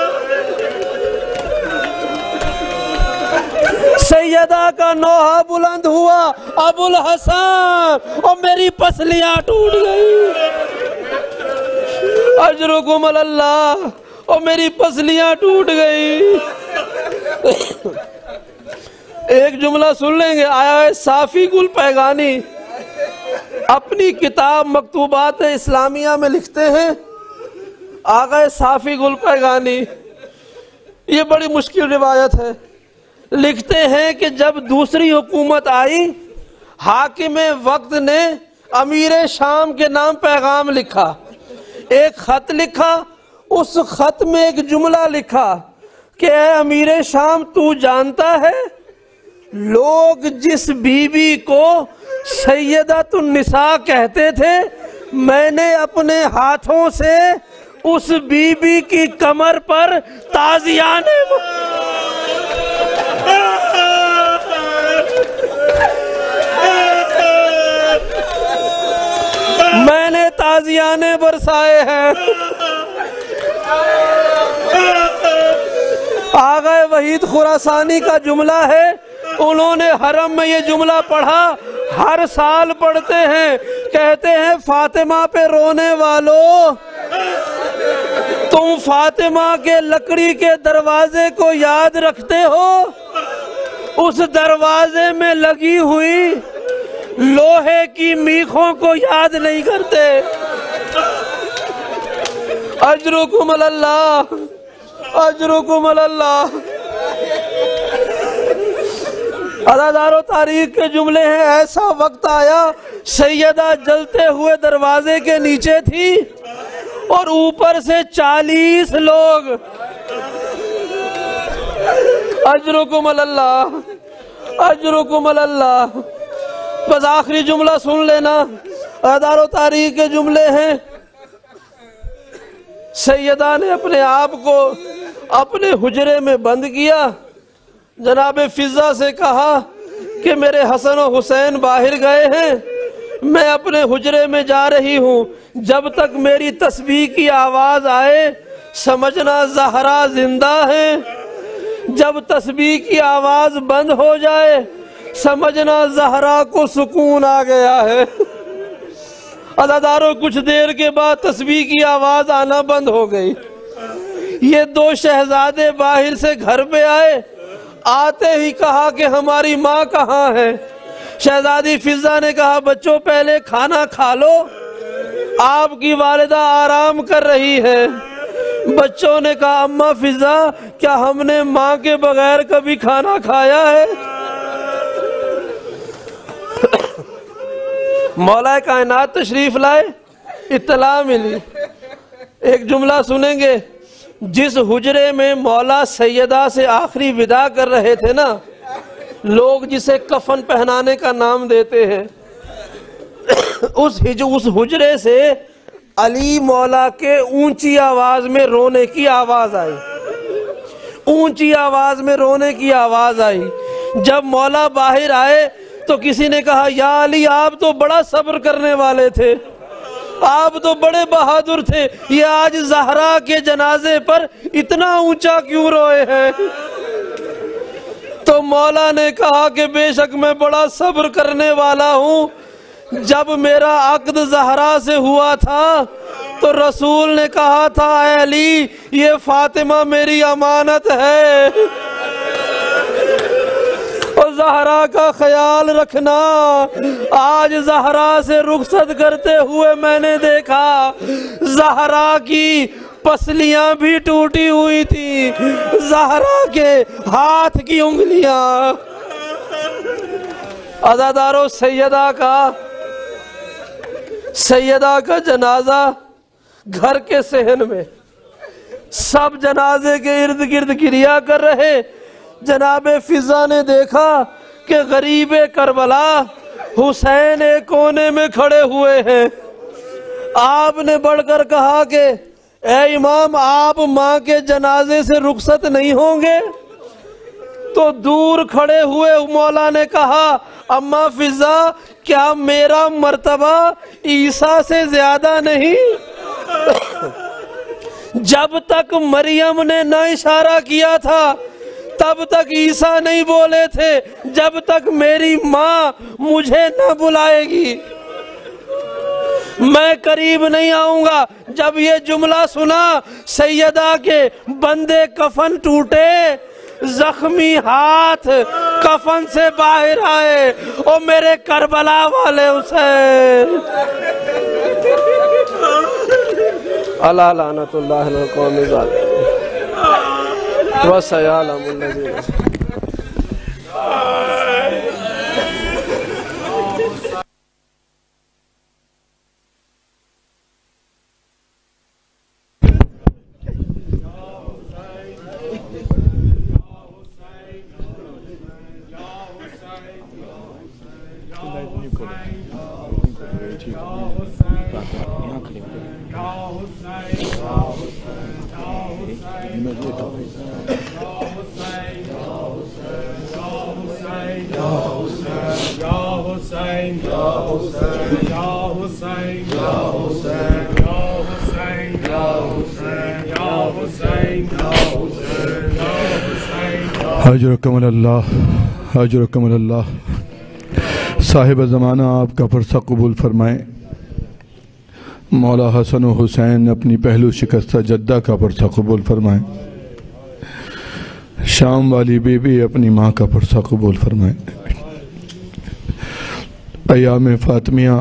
سیدہ کا نوحہ بلند ہوا، ابو الحسن، اور میری پسلیاں ٹوٹ گئی. اجرکم اللہ. اور میری پسلیاں ٹوٹ گئی. ایک جملہ سن لیں گے. آیا صافی گل پیغانی اپنی کتاب مکتوبات اسلامیہ میں لکھتے ہیں, آغا صافی گل پیغانی, یہ بڑی مشکل روایت ہے, لکھتے ہیں کہ جب دوسری حکومت آئی, حاکم وقت نے امیر شام کے نام پیغام لکھا, ایک خط لکھا, اس خط میں ایک جملہ لکھا کہ اے امیر شام, تو جانتا ہے لوگ جس بی بی کو سیدۃ النساء کہتے تھے, میں نے اپنے ہاتھوں سے اس بی بی کی کمر پر تازیانے میں نے تازیانے برسائے ہیں. آغا وحید خراسانی کا جملہ ہے, انہوں نے حرم میں یہ جملہ پڑھا, ہر سال پڑھتے ہیں, کہتے ہیں فاطمہ پہ رونے والوں, تم فاطمہ کے لکڑی کے دروازے کو یاد رکھتے ہو, اس دروازے میں لگی ہوئی لوہے کی میخوں کو یاد نہیں کرتے. اجرکم اللہ, اجرکم اللہ. عزادارو تاریخ کے جملے ہیں, ایسا وقت آیا سیدہ جلتے ہوئے دروازے کے نیچے تھی اور اوپر سے 40 لوگ. اجرکم اللہ, اجرکم اللہ. بس آخری جملہ سن لینا, عزادارو تاریخ کے جملے ہیں, سیدہ نے اپنے آپ کو اپنے حجرے میں بند کیا, جناب فضہ سے کہا کہ میرے حسن و حسین باہر گئے ہیں, میں اپنے حجرے میں جا رہی ہوں, جب تک میری تسبیح کی آواز آئے سمجھنا زہرا زندہ ہے, جب تسبیح کی آواز بند ہو جائے سمجھنا زہرا کو سکون آ گیا ہے. عزادارو کچھ دیر کے بعد تسبیح کی آواز آنا بند ہو گئی. یہ 2 شہزادے باہر سے گھر پہ آئے, آتے ہی کہا کہ ہماری ماں کہاں ہے. شہزادی فضہ نے کہا بچوں پہلے کھانا کھا لو, آپ کی والدہ آرام کر رہی ہے. بچوں نے کہا اماں فضہ, کیا ہم نے ماں کے بغیر کبھی کھانا کھایا ہے؟ مولا کائنات تشریف لائے, اطلاع ملی. ایک جملہ سنیں گے, جس حجرے میں مولا سیدہ سے آخری وداع کر رہے تھے نا, لوگ جسے کفن پہنانے کا نام دیتے ہیں, اس حجرے سے علی مولا کے اونچی آواز میں رونے کی آواز آئی, اونچی آواز میں رونے کی آواز آئی. جب مولا باہر آئے تو کسی نے کہا یا علی, آپ تو بڑا صبر کرنے والے تھے, آپ تو بڑے بہادر تھے, یہ آج زہرا کے جنازے پر اتنا اونچا کیوں روئے ہیں؟ تو مولا نے کہا کہ بے شک میں بڑا صبر کرنے والا ہوں. جب میرا عقد زہرا سے ہوا تھا تو رسول نے کہا تھا اے علی, یہ فاطمہ میری امانت ہے, اور زہرا کا خیال رکھنا. آج زہرا سے رخصت کرتے ہوئے میں نے دیکھا زہرا کی پسلیاں بھی ٹوٹی ہوئی تھی, زہرا کے ہاتھ کی انگلیاں. عزادارو سیدہ کا جنازہ گھر کے صحن میں, سب جنازے کے ارد گرد گریا کر رہے. جناب فضہ نے دیکھا کہ غریب کربلا حسین ایک کونے میں کھڑے ہوئے ہیں. آپ نے بڑھ کر کہا کہ اے امام, آپ ماں کے جنازے سے رخصت نہیں ہوں گے؟ تو دور کھڑے ہوئے مولا نے کہا اماں فضہ, کیا میرا مرتبہ عیسیٰ سے زیادہ نہیں؟ جب تک مریم نے نہ اشارہ کیا تھا تب تک عیسیٰ نہیں بولے تھے, جب تک میری ماں مجھے نہ بلائے گی میں قریب نہیں آؤں گا. جب یہ جملہ سنا سیدہ کے بندے کفن ٹوٹے, زخمی ہاتھ کفن سے باہر آئے او میرے کربلا والے حسین اللہ لعنت اللہ علی القوم الظالمین وسیعلم الذین اجرکم اللہ اجرکم اللہ صاحب زمانہ آپ کا پرسہ قبول فرمائیں مولا حسن و حسین اپنی پہلو شکستہ جدہ کا پرسہ قبول فرمائیں شام والی بی بی اپنی ماں کا پرسہ قبول فرمائیں ایام فاطمیہ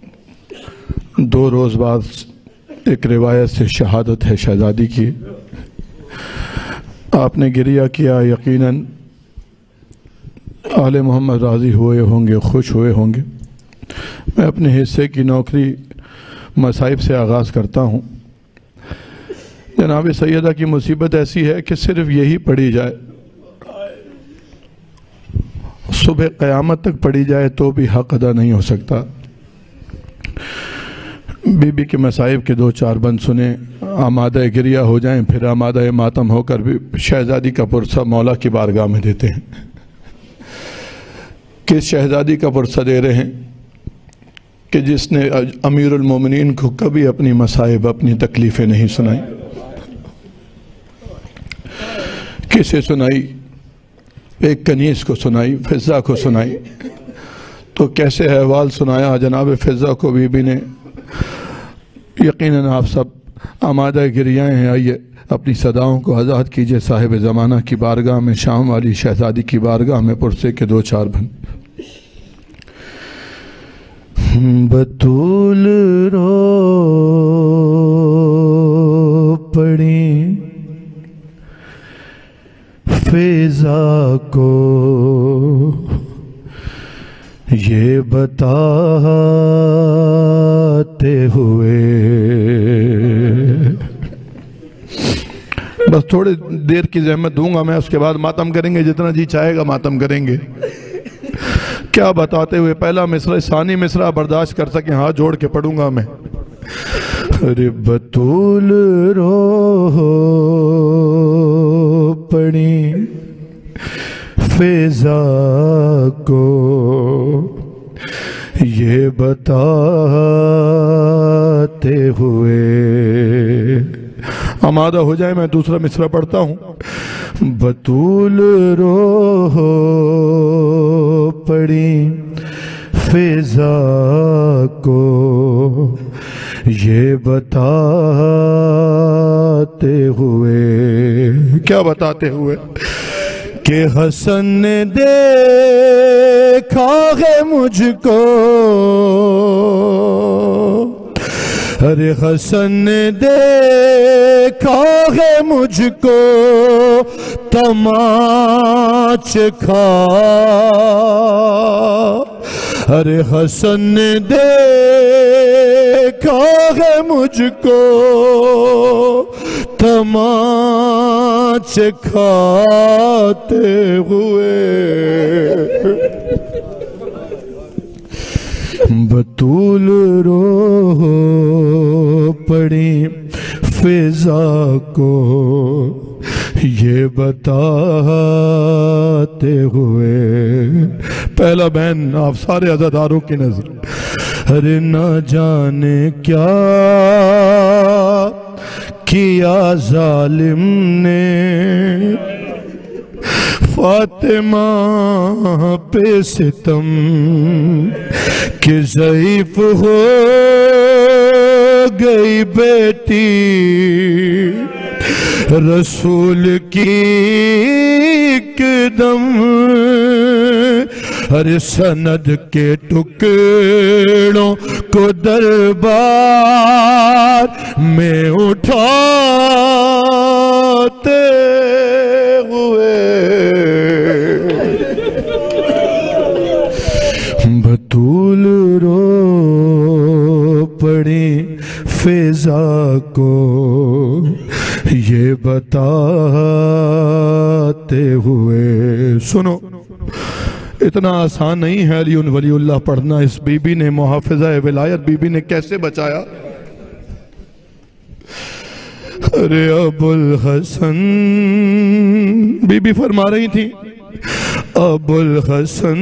2 روز بعد ایک روایت سے شہادت ہے شہزادی کی آپ نے گریہ کیا یقیناً آل محمد راضی ہوئے ہوں گے خوش ہوئے ہوں گے میں اپنے حصے کی نوکری مصائب سے آغاز کرتا ہوں جناب سیدہ کی مصیبت ایسی ہے کہ صرف یہی پڑھی جائے صبح قیامت تک پڑھی جائے تو بھی حق ادا نہیں ہو سکتا بی بی کے مصائب کے 2-4 بند سنیں آمادہ گریہ ہو جائیں پھر آمادہ ماتم ہو کر بھی شہزادی کا پرسہ مولا کی بارگاہ میں دیتے ہیں کس شہزادی کا پرسہ دے رہے ہیں کہ جس نے امیر المومنین کو کبھی اپنی مصائب اپنی تکلیفیں نہیں سنائی کسے سنائی ایک کنیز کو سنائی فضہ کو سنائی تو کیسے احوال سنایا جناب فضہ کو بی بی نے یقیناً آپ سب آمادہ گریائیں ہیں آئیے اپنی صداؤں کو آزاد کیجئے صاحب زمانہ کی بارگاہ میں شام والی شہزادی کی بارگاہ میں پرسے کے 2-4 بند بطول رو پڑی فضا کو یہ بتاتے ہوئے بس تھوڑی دیر کی زحمت دوں گا میں اس کے بعد ماتم کریں گے جتنا جی چاہے گا ماتم کریں گے کیا بتاتے ہوئے پہلا مصرع ثانی مصرع برداشت کر سکیں ہاتھ جوڑ کے پڑھوں گا میں ارے بطول رو پڑی فضا کو یہ بتاتے ہوئے آمادہ ہو جائے میں دوسرا مصرع پڑھتا ہوں بطول رو پڑی فضا کو یہ بتاتے ہوئے کیا بتاتے ہوئے کہ حسن نے دیکھا ہے مجھ کو ارے حسن نے دیکھا ہے مجھ کو تماچ کھا ارے حسن نے دیکھا ہے مجھ کو تماچ کھاتے ہوئے بطول رو پڑی فضا کو یہ بتاتے ہوئے پہلا بہن آپ سارے عزاداروں کی نظر ارے نہ جانے کیا کیا ظالم نے فاطمہ پہ ستم کہ ضعیف ہو گئی بیٹی رسول کی قدم ہر سند کے ٹکڑوں کو دربار میں اٹھاتے ہوئے بطول رو پڑی فضا کو یہ بتاتے ہوئے. سنو، اتنا آسان نہیں ہے علی ولی اللہ پڑھنا. اس بی بی نے محافظہ ولایت بی بی نے کیسے بچایا؟ ارے ابو الحسن بی بی فرما رہی تھی، ابو الحسن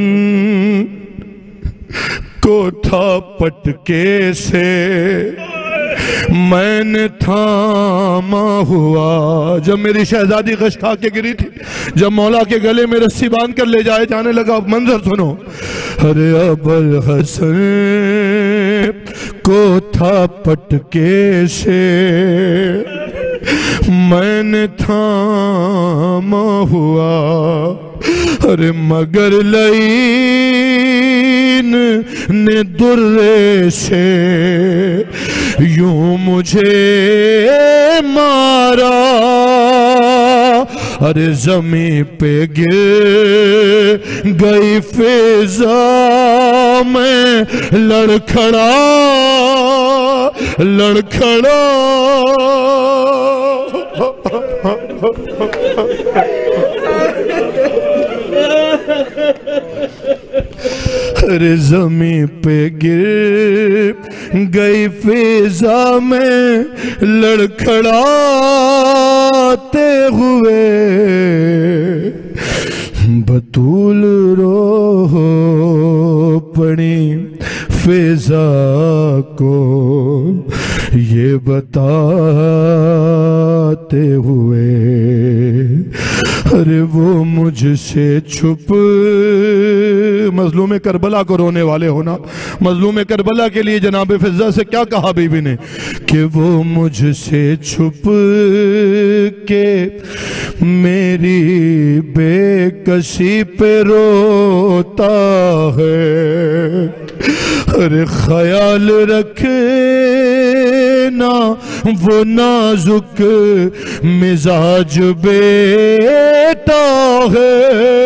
کو تھا پٹکے سے میں نے تھاما ہوا. جب میری شہزادی غش کھا کے گری تھی، جب مولا کے گلے میں رسی باندھ کر لے جانے لگا، منظر سنو. ارے ابو الحسن کو تھا پٹکے سے میں نے تھاما ہوا. ارے مگر لعین نے درے سے یوں مجھے مارا. ارے زمین پہ گر گئی فضا میں لڑکھڑا ارے زمین پہ گر گئی فضا میں لڑکھڑاتے ہوئے بطول رو پڑی فضا کو یہ بتاتے ہوئے. ارے وہ مجھ سے چھپ، مظلوم کربلا کو رونے والے ہونا، مظلوم کربلا کے لیے جناب فضہ سے کیا کہا بی بی نے کہ وہ مجھ سے چھپ کے میری بے کسی پہ روتا ہے. ارے خیال رکھنا وہ نازک مزاج بیٹا ہے.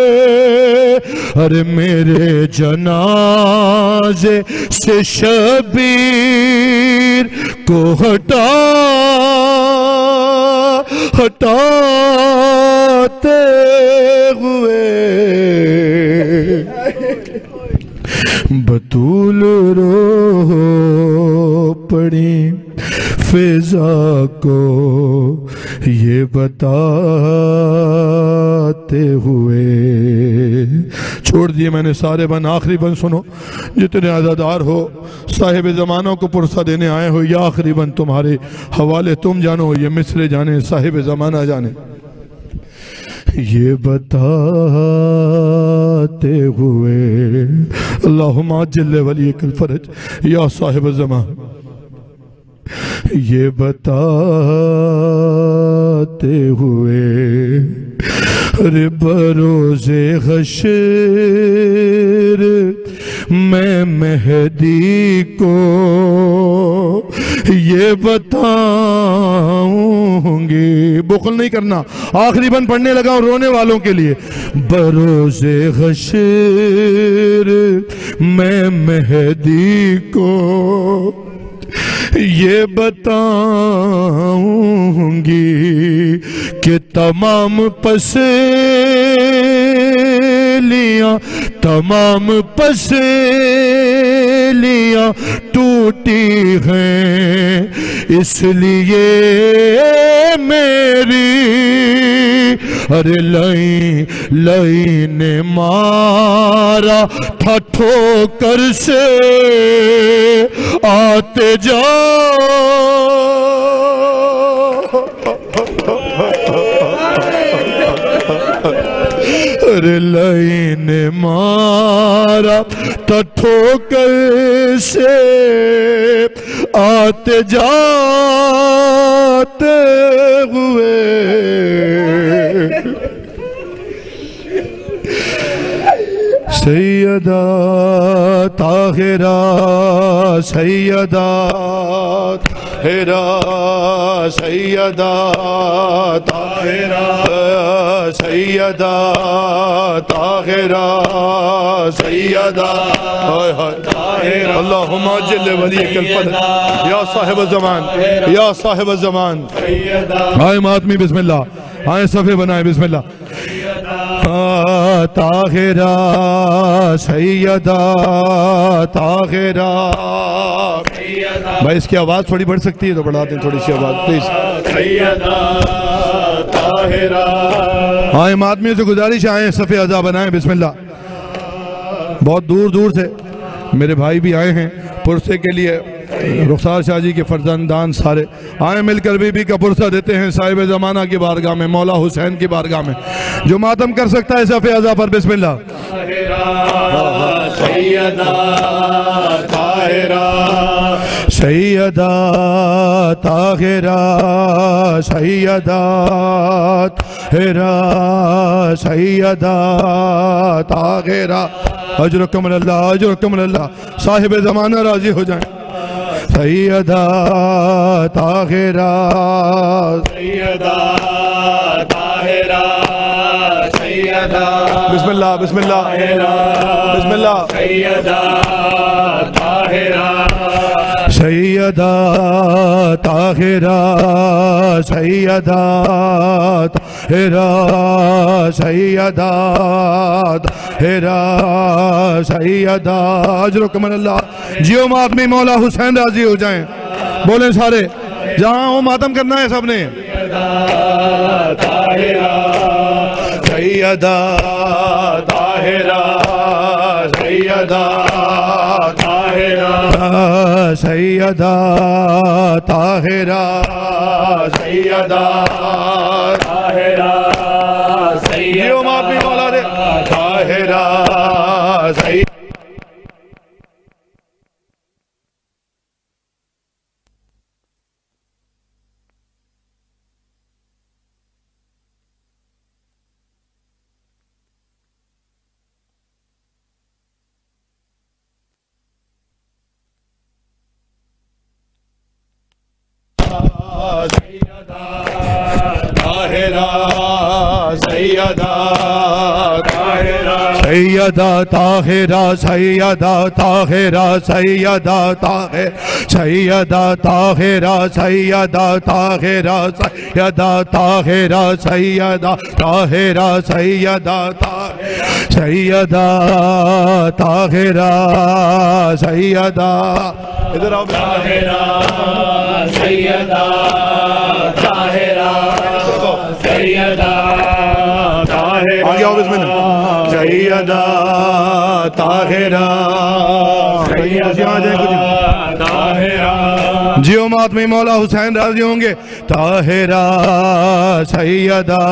ارے میرے جنازے سے شبیر کو ہٹاتے ہوئے بطول رو پڑی فضا کو یہ بتاتے ہوئے. چھوڑ دیے میں نے سارے بن، آخری بن سنو. جتنے عزادار ہو صاحب زمانوں کو پرسہ دینے آئے ہو، یہ آخری بن تمہارے حوالے، تم جانو، یہ مصر جانے، صاحب زمانہ جانے. یہ بتاتے ہوئے اللہم عجل ولیک الفرج یا صاحب الزمان. یہ بتاتے ہوئے ارے بروز حشر میں مہدی کو یہ بتاؤں گی. بخل نہیں کرنا، آخری بند پڑھنے لگا ہوں رونے والوں کے لیے. بروز حشر میں مہدی کو یہ بتاؤں گی کہ تمام پسلیاں ٹوٹی ہیں، اس لیے میری ارے لئی نے مارا تھا ٹھوکر سے آتے ارے لئی نے مارا تھا ٹھوکر سے آتے جاتے ہوئے طاہرہ سیدہ طاہرہ سیدہ طاہرہ سیدہ طاہرہ سیدہ اللہم اجل ولیک الفضل یا صاحب الزمان یا صاحب الزمان. آئے ماتمی بسم اللہ, آئے صفحے بنائیں بسم اللہ. طاہرہ سیدہ طاہرہ. بھائی اس کی آواز تھوڑی بڑھ سکتی ہے تو بڑھا دیں تھوڑی سی آواز پلیز. سیدہ طاہرہ. آئے ماتمیوں سے گزارش آئیں صفحے اعضاء بنائیں بسم اللہ. بہت دور دور سے میرے بھائی بھی آئے ہیں پرسے کے لیے, رخسار شاہ جی کے فرزندان سارے آئے مل کر بی بی کا پرسہ دیتے ہیں صاحب زمانہ کی بارگاہ میں, مولا حسین کی بارگاہ میں. جو ماتم کر سکتا ہے صفحے اعضاء پر بسم اللہ. سیدہ طاہرہ سیدہ طاہرہ سیدہ طاہرہ سیدہ طاہرہ. اجرکم اللہ اجرکم اللہ. صاحب زمانہ راضی ہو جائیں. سیدہ طاہرہ سیدہ طاہرہ سیدہ. بسم اللہ بسم اللہ بسم اللہ. سیدہ طاہرہ سیدہ طاہرہ سیدہ طاہرہ سیدہ طاہرہ سیدہ. اجرکم اللہ. جیو ماتمی مولا حسین راضی ہو جائیں. بولیں سارے جہاں ہوں ماتم کرنا ہے سب نے. سیدہ طاہرہ سیدہ طاہرہ سیدہ طاہرہ سیدہ طاہرہ سیدہ ماتمی مولا دے طاہرہ سیدہ. سیدہ طاہرہ سیدہ طاہرہ سیدہ طاہرہ سیدہ طاہرہ سیدہ طاہرہ سیدہ طاہرہ سیدہ طاہرہ سیدہ سیدہ طاہرہ سیدہ. ادھر آؤ. طاہرہ سیدہ طاہرہ سیدہ طاہرہ. آگے آؤ بسم اللہ. سیدہ طاہرہ طاہرہ. جیو ماتمی مولا حسین راضی ہوں گے. طاہرہ سیدہ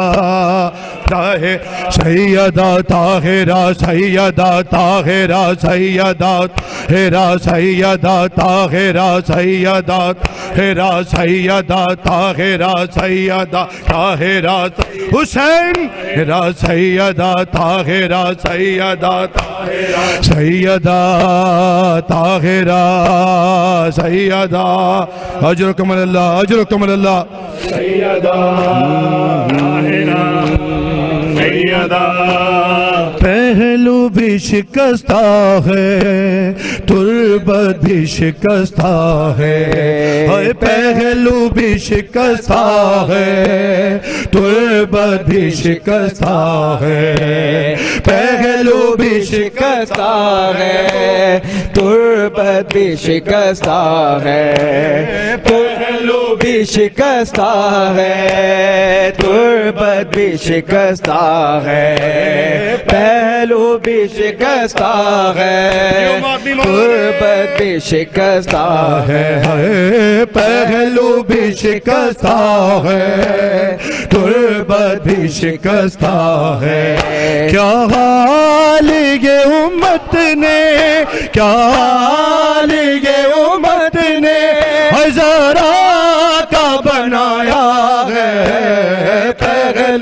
سیدہ طاہرہ سیدہ طاہرہ سیدہ طاہرہ سیدہ طاہرہ سیدہ طاہرہ سیدہ طاہرہ سیدہ طاہرہ حسین سیدہ طاہرہ سیدہ سیدہ طاہرہ سیدہ. اجرکم اللہ اجرکم اللہ. سیدہ طاہرہ سیدہ. پہلو بھی شکستہ ہے تربت بھی شکستہ ہے. پہلو بھی شکستہ ہے تربت بھی شکستہ ہے. پہلو بھی شکستہ ہے تربت بھی شکستہ ہے. پہلو بھی شکستہ ہے تربت بھی شکستہ ہے. پہلو بھی شکستہ ہے تربت بھی شکستہ ہے. پہلو بھی شکستہ ہے تربت بھی شکستہ ہے. کیا حال یہ امت نے کیا حال یہ امت نے ہزارہ کا بنایا ہے. پہلو بھی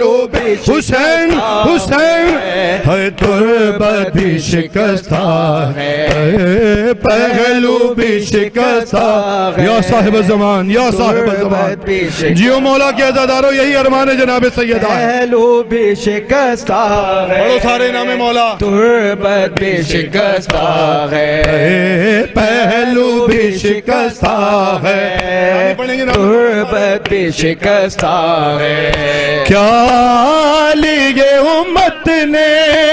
حسین حسین ہے تربت بھی شکستہ ہے پہلو بھی شکستہ یا صاحب زمان یا صاحب زمان جیو مولا کے عزادارو یہی ارمان ہے جناب سیدہ پہلو بھی شکستہ ہے بڑو سارے نام مولا تربت بھی شکستہ ہے پہلو بھی شکستہ ہے تربت بھی شکستہ ہے کیا لیے امت نے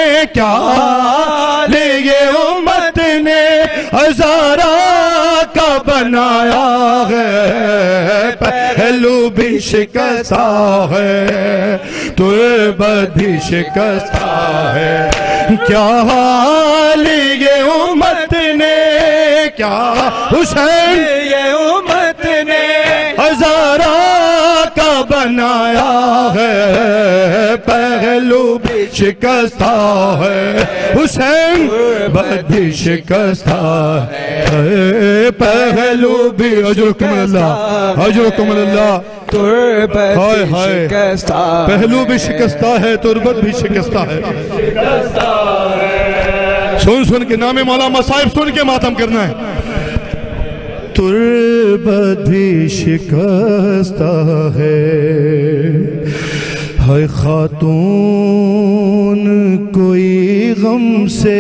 کیا لیے امت نے ہزارہ کا بنایا ہے پہلو بھی شکستہ ہے تربت بھی شکستہ ہے کیا لیے امت نے کیا حسین یہ امت نے ہزارہ کا بنایا ہے پہلو بھی شکستہ ہے حسین بھی شکستہ ہے پہلو بھی اجرکم اللہ اجرکم اللہ تربت بھی شکستہ پہلو بھی شکستہ ہے تربت بھی شکستہ ہے سن سن کے نام مولا مصائب سن کے ماتم کرنا ہے تربت بھی شکستہ ہے خاتون کوئی غم سے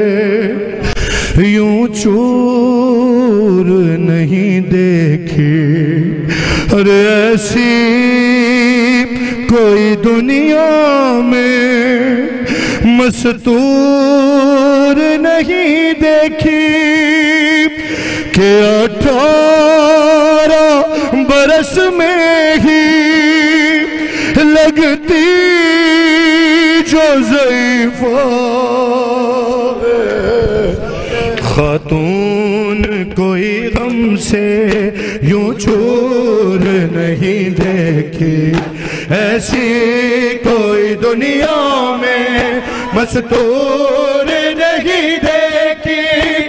یوں چور نہیں دیکھی ارے ایسی کوئی دنیا میں مستور نہیں دیکھی کہ 18 برس میں ہی لگتی جو ضعیفہ خاتون کوئی غم سے یوں چور نہیں دیکھی ایسی کوئی دنیا میں مستور نہیں دیکھی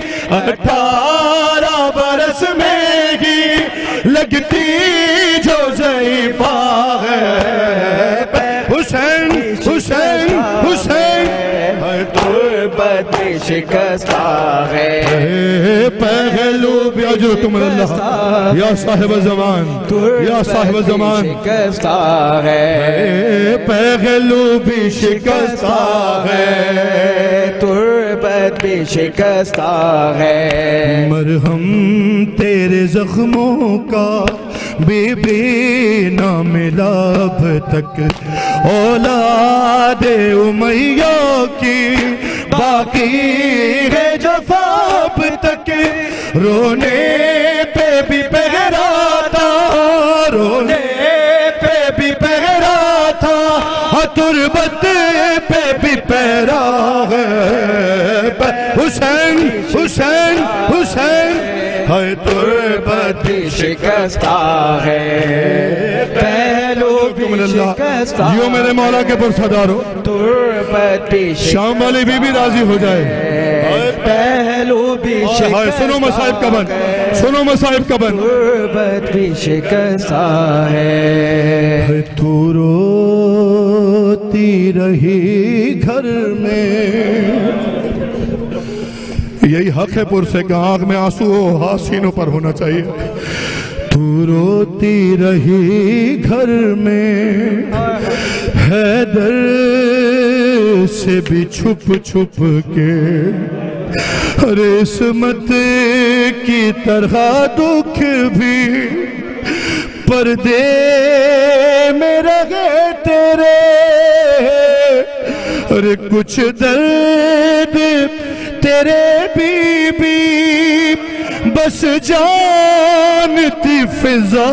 18 برس میں ہی لگتی جو ضعیفہ ہے حسین حسین حسین تربت بھی شکستہ ہے پہلو بھی اجرکم اللہ یا صاحب زمان یا صاحب زمان شکستہ ہے پہلو بھی شکستہ ہے تربت بھی شکستہ ہے مرہم تیرے زخموں کا بی بی نہ ملا اب تک اولاد امیہ کی باقی ہے جفا اب تک رونے پہ بھی پہرا تھا رونے پہ بھی پہرا تھا تربت پہ بھی پہرا ہے حسین حسین حسین ہے تربت بھی شکستہ ہے پہلو بھی شکستہ جیو میرے مولا کے پرصدار ہو تربت بھی شام والی بی بھی راضی ہو جائے پہلو بھی شکستہ سنو مصائب کا بن سنو مصائب کا بن تربت بھی شکستہ ہے تو روتی رہی گھر میں یہی حق ہے پرسے کہ آنکھ میں آنسو ہو ہاتھ سینوں پر ہونا چاہیے تو روتی رہی گھر میں حیدر سے بھی چھپ چھپ کے عصمت کی طرح دکھ بھی پردے میں رہے تیرے ارے کچھ درد تیرے بی بی بس جانتی فضا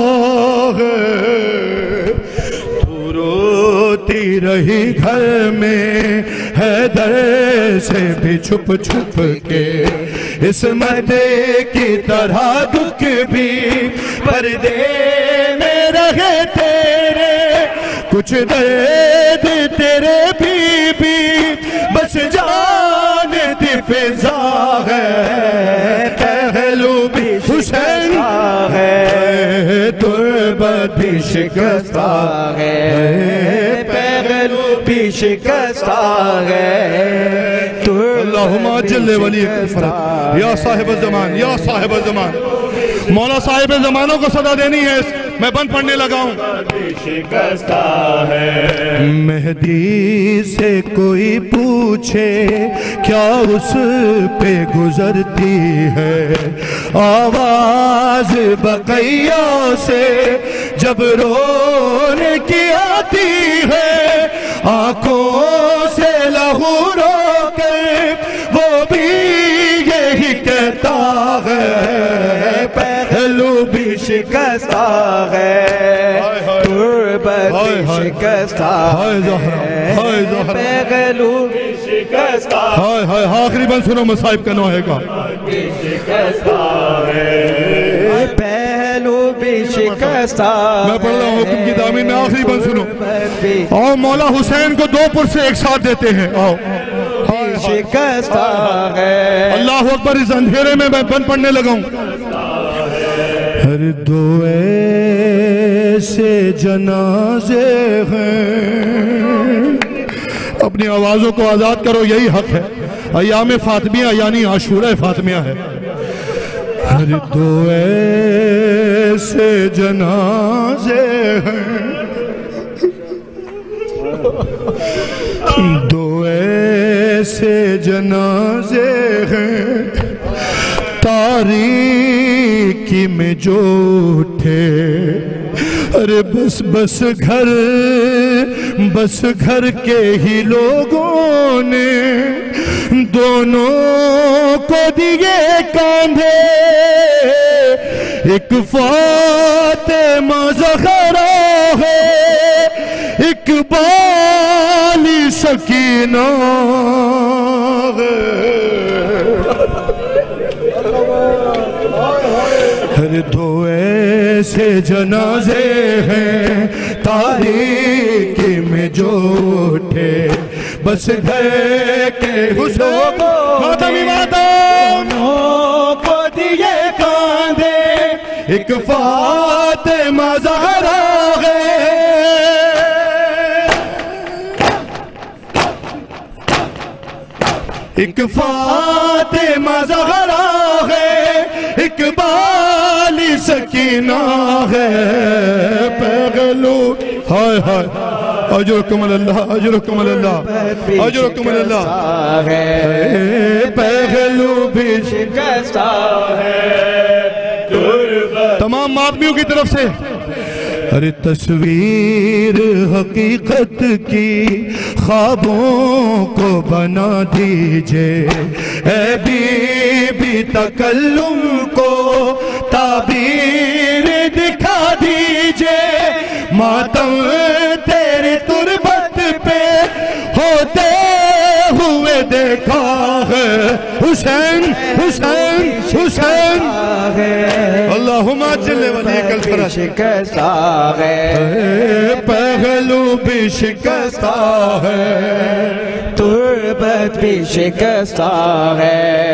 ہے تو روتی رہی گھر میں حیدر سے بھی چھپ چھپ کے عصمت کی طرح دکھ بھی پردے میں رہے تیرے کچھ درد تیرے بی بس جانتی فضا ہے پہلو بھی حسین ہے تربت بھی شکستہ ہے پہلو بھی شکستہ ہے اللہم اجل ولی فرد یا صاحب الزمان یا صاحب الزمان مولا صاحب زمانوں کو صدا دینی ہے میں بند پڑھنے لگا ہوں شکستہ ہے مہدی سے کوئی پوچھے کیا اس پہ گزرتی ہے آواز بقیہ سے جب رونے کی آتی ہے آنکھوں سے لہو رو کے وہ بھی یہی کہتا ہے پہلو بھی شکستہ ہے تربت بھی شکستہ ہے پہلو بھی شکستہ ہے آخری بند سنو مصائب کا نوحے کا شکستہ ہے پہلو بھی شکستہ میں پڑھ رہا ہوں حکم کی دامین میں آخری بند سنو آؤ مولا حسین کو دو پر سے ایک ساتھ دیتے ہیں آؤ شکستہ ہے اللہ اکبر اس اندھیرے میں بند پڑھنے لگا ہوں ہر دو ایسے جنازے ہیں اپنی آوازوں کو آزاد کرو یہی حق ہے ایام فاطمیہ یعنی عاشورہ فاطمیہ ہے ہر دو ایسے جنازے ہیں دو ایسے جنازے ہیں تاریکی میں جو اٹھے ارے بس گھر کے ہی لوگوں نے دونوں کو دیے کاندھے ایک فاطمہ زہرا ہے ایک بالی سکینہ ہر دو ایسے جنازے ہیں تاریکی میں جو اٹھے بس گھر کے حسین دونوں کو دیے کاندھے ایک فاطمہ زہرا ہے ایک فاطمہ زہرا ہے ایک بالی سکینہ ہے پہلو ہائے ہائے اجرکم اللہ اجرکم اللہ اجرکم اللہ پہلو بھی شکستہ ہے تمام ماتمیوں کی طرف سے ارے تصویر حقیقت کی خوابوں کو بنا دیجئے اے بی بی تکلم کو تعبیر دکھا دیجئے ماتم تیری تربت پہ ہوتے ہوئے دیکھا ہے حسین حسین حسین اللہم اجل ولیک الفرج شکستہ ہے پہلو بھی شکستہ ہے تربت بھی شکستہ ہے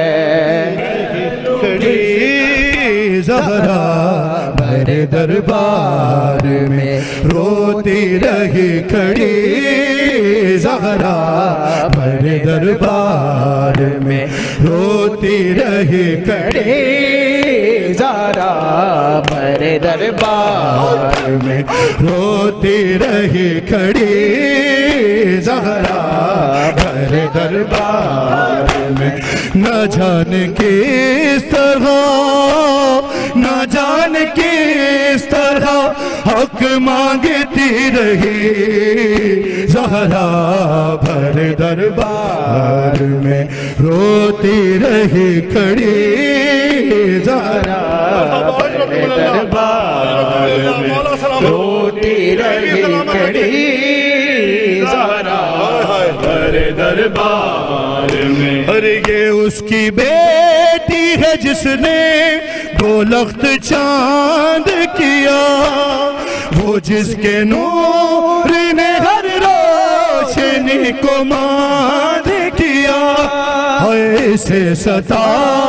زہرا بھرے دربار میں روتی رہی کھڑی زہرا بھرے دربار میں روتی رہی کھڑی زہرا بھرے دربار میں روتی رہی کھڑی زہرا بھرے دربار میں نہ جانے کس طرح نہ جان کس طرح حق مانگتی رہی زہرا بھرے دربار میں روتی رہی کھڑی زہرا بھرے دربار میں روتی رہی کھڑی زہرا بھرے دربار میں ارے یہ اس کی بیٹی ہے جس نے دو لخت چاند کیا وہ جس کے نور نے ہر روشنی کو ماند کیا اسے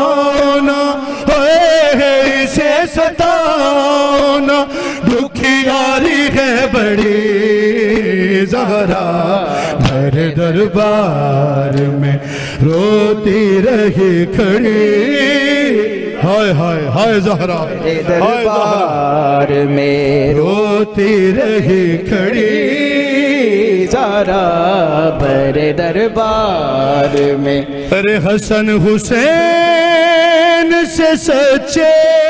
ستانا اسے ستانا دکھیا پیاری ہے بڑی زہرا بھر دربار میں روتی رہی کھڑی ہائے ہائے ہائے زہرا دربار میں روتی رہی کھڑی زہرا بھر دربار میں ارے حسن حسین سے سچے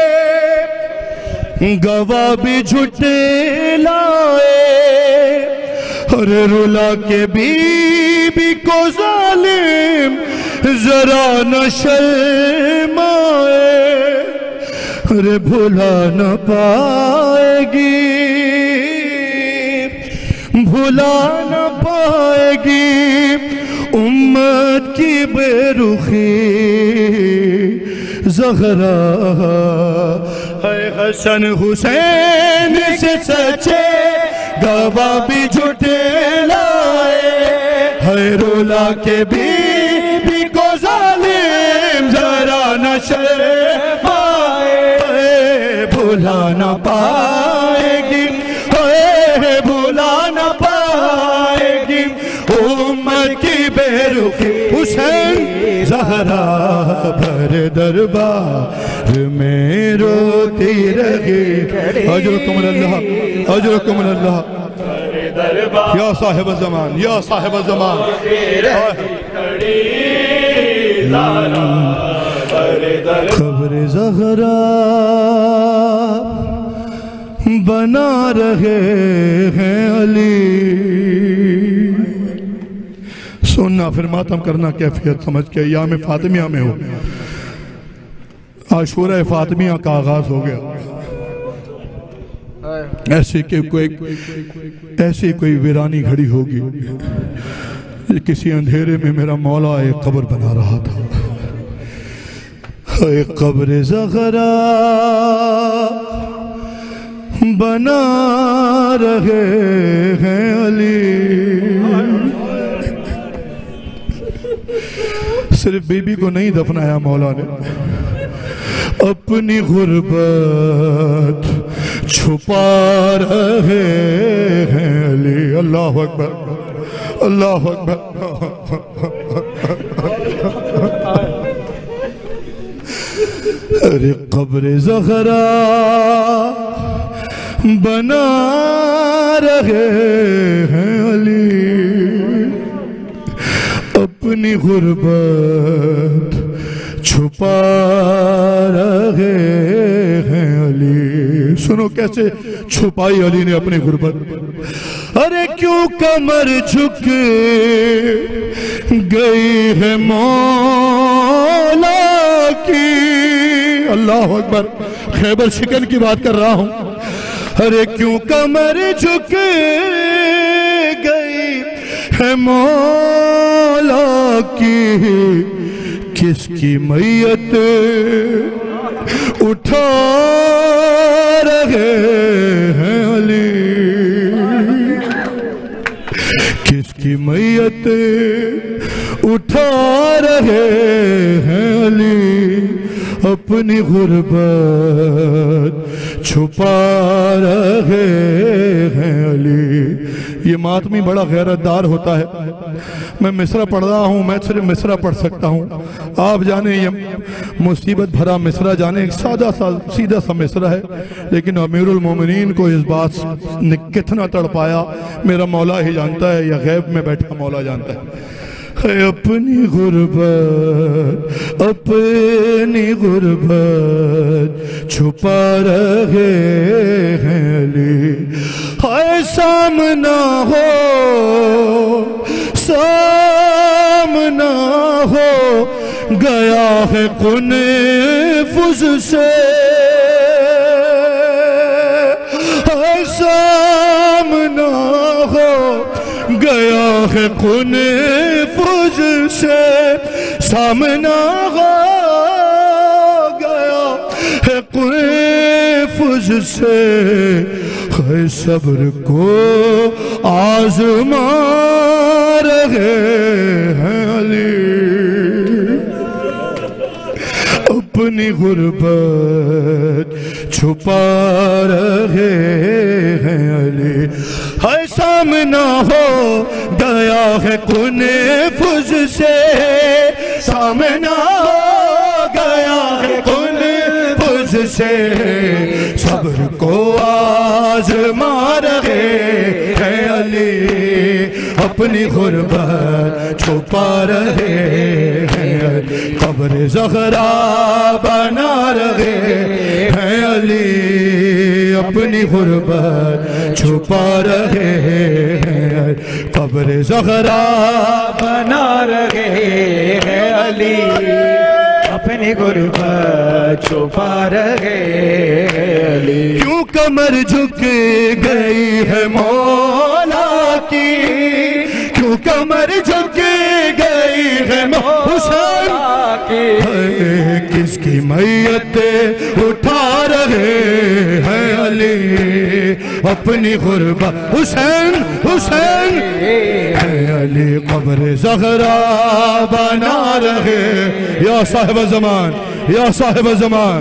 گواہ بھی جھوٹے لائے اور رلا کے بی بی کو ظالم ذرا نہ شرمائے ارے بھلا نہ پائے گی بھلا نہ پائے گی امت کی بے رخی زہرا ہے حسن حسین سے سچے گواہ بھی جھوٹے لائے ہے رولا کے بی بی کو ظالم ذرا نہ شرمائے بھلا نہ پائے گی بھلا نہ پائے گی امت کی بے رخی حسین زہرا بھر دربار میں روتی رہی اجرکم اللہ اجرکم اللہ یا صاحب الزمان یا صاحب الزمان خبر زہرا بنا رہے ہیں علی سننا پھر ماتم کرنا کیفیت سمجھ کے ایام فاطمیہ میں ہو عاشورہ فاطمیہ کا آغاز ہو گیا ایسی کوئی ویرانی گھڑی ہوگی کسی اندھیرے میں میرا مولا ایک قبر بنا رہا تھا ایک قبر زہرا بنا رہے ہیں علی صرف بی بی کو نہیں دفنایا مولا نے اپنی غربت چھپا رہے ہیں علی اللہ اکبر اللہ اکبر ارے قبر زہرا بنا رہے ہیں علی اپنی غربت چھپا رہے ہیں علی سنو کیسے چھپائی علی نے اپنی غربت ارے کیوں کمر جھک گئی ہے مولا کی اللہ اکبر خیبر شکن کی بات کر رہا ہوں ارے کیوں کمر جھک گئی ہے مولا کی کس کی میت اٹھا رہے ہیں علی کس کی میت اٹھا رہے ہیں علی اپنی غربت چھپا رہے ہیں علی یہ ماتمی بڑا غیرتدار ہوتا ہے میں مصرع پڑھ رہا ہوں میں صرف مصرع پڑھ سکتا ہوں آپ جانے یہ مصیبت بھرا مصرع جانے ایک سیدھا سا مصرع ہے لیکن امیر المومنین کو اس بات نے کتنا تڑپایا میرا مولا ہی جانتا ہے یا غیب میں بیٹھا مولا جانتا ہے اپنی غربت چھپا رہے ہیں علی ہائے سامنا ہو گیا ہے قنفذ سے ہائے سامنا ہو گیا ہے قنفذ سے سامنا ہو گیا ہے قنفذ سے ہے صبر کو آزما رہے ہیں علی اپنی غربت چھپا رہے ہیں علی ہے سامنا ہو گیا ہے قنفذ سے سامنا ہو گیا ہے قنفذ سے صبر کو آزما رہے ہیں علی اپنی غربت چھپا رہے ہیں قبر زہرا بنا رہے ہیں علی اپنی غربت چھپا رہے ہیں قبر زہرا بنا رہے ہیں علی اپنی غربت چھپا رہے ہیں علی کیوں کمر جھک گئی ہے مولا کی کیوں کمر جھک گئی ہے مولا کی کس کی میت اٹھا رہے ہیں علی اپنی غربت حسین حسین ہے علی قبر زہرا بنا رہے یا صاحب زمان یا صاحب زمان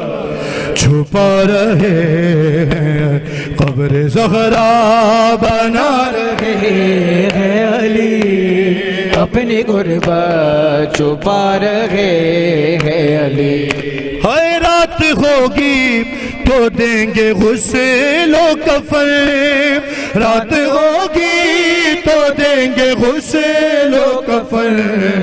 چھپا رہے ہیں قبر زہرا بنا رہے ہیں علی اپنی غربت چھپا رہے ہیں علی ہائے رات ہوگی تو دیں گے غسل و کفن رات ہوگی تو دیں گے غسل و کفن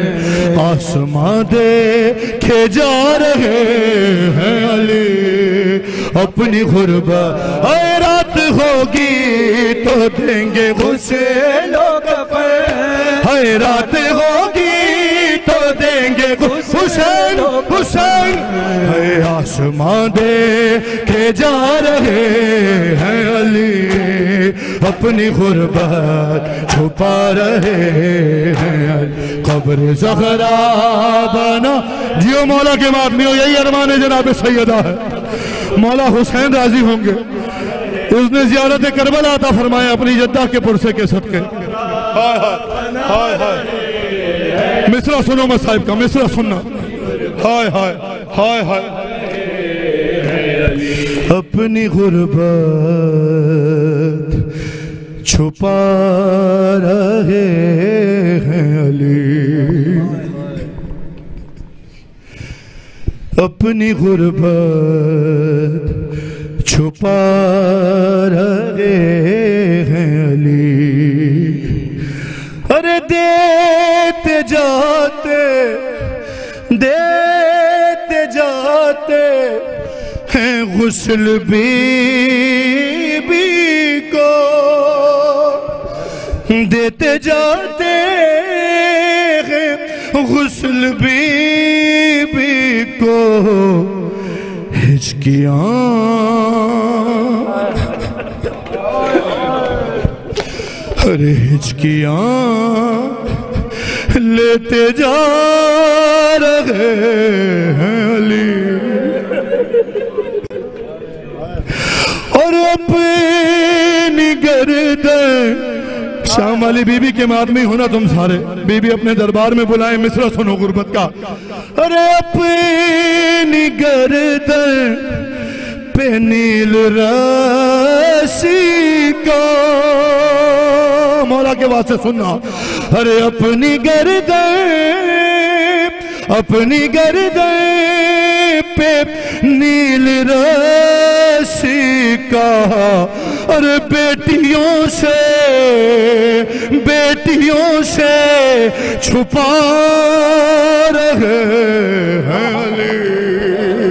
آسمان دیکھے جا رہے ہیں علی اپنی غربت ہائے رات ہوگی تو دیں گے غسل و کفن ہائے رات ہوگی تو دیں گے حسین حسین ہے آسمان دیکھے جا رہے ہیں علی اپنی غربت چھپا رہے ہیں قبر زہرا بنا جیو مولا کے ماتمیوں یہی ارمان جناب سیدہ ہے مولا حسین راضی ہوں گے اس نے زیارت کربلا عطا فرمایا اپنی جدہ کے پرسے کے صدقے ہائے ہائے مصرع سنو مصائب کا مصرع سننا ہائے ہائے ہائے ہائے اپنی غربت چھپا رہے ہیں علی اپنی غربت چھپا رہے ہیں علی ارے دیتے جاتے ہیں غسل بی بی کو دیتے جاتے ہیں غسل بی بی کو ہچکیاں ارے ہچکیاں لیتے جا رہے ہیں علی اور اپنی گردن شام والی بی بی کے ماتمی ہونا تم سارے بی بی اپنے دربار میں بلائیں مصرع سنو غربت کا ارے اپنی گردن پہ نیل رسی کا مولا کے واسطے سننا ارے اپنی گردن پہ نیل رسی کا اور بیٹیوں سے چھپا رہے ہیں علی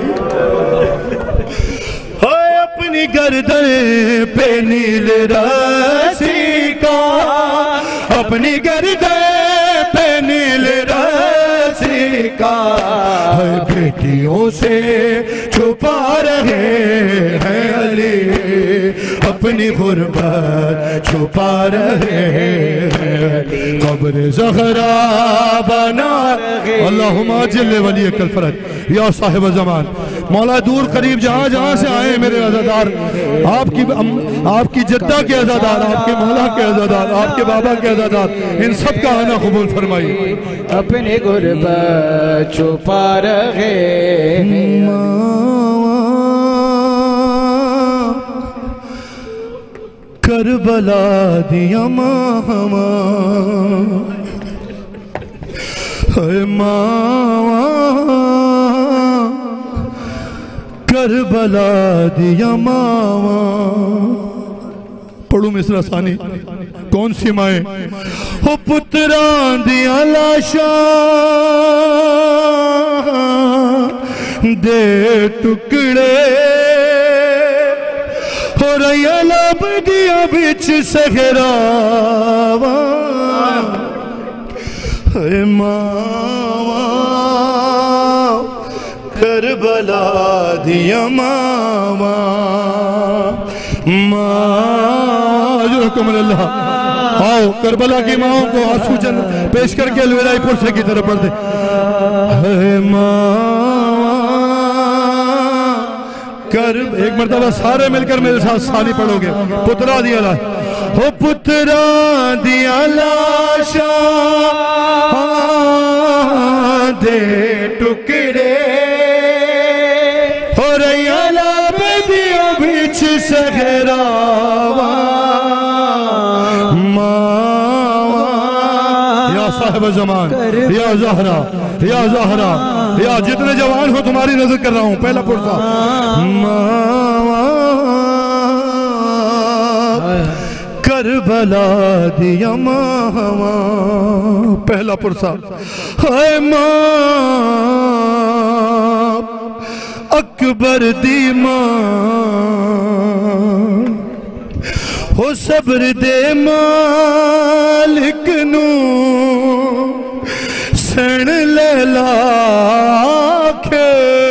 اپنی گردن پہ نیل رسی کا اپنی گردن پہ نیل رسی کا بیٹیوں سے چھپا رہے ہیں علی اپنی غربت چھپا رہے ہیں قبر زہرا بنا اللہم اجل ولیک الفرج یا صاحب زمان مولا دور قریب جہاں سے آئے میرے عزادار آپ کی جدہ کے عزادار آپ کے مولا کے عزادار آپ کے بابا کے عزادار ان سب کا آنا قبول فرمائیے اپنی غربت چھپا رہے کربلا دیا ماواں اے ماواں کربلا دیا ماواں پڑھوں مصرع ثانی کون سی مائیں ہو پتران دیا لاشاں دے ٹکڑے ہو رہی لب دیا بچ صحراواں اے ماواں کربلا دیا ماواں حکم اللہ آؤ کربلا کی ماؤں کو آنسو جن پیش کر کے الوداعی پرسے کی طرف پڑھ دے اے ماں ایک مرتبہ سارے مل کر میرے ساتھ ثانی پڑھو گے پترا دیا لاش ہو پترا دیا لاشاں دے ٹکڑے ہو رہی لب دیا بچ صحراواں یا صاحب زمان یا زہرا یا زہرا یا جتنے جوان ہو تمہاری نظر کر رہا ہوں پہلا پرسا کربلا دیا ماواں پہلا پرسا اے ماں اکبر دی ماں ہو صبر دے مالک نو سن لیلا کے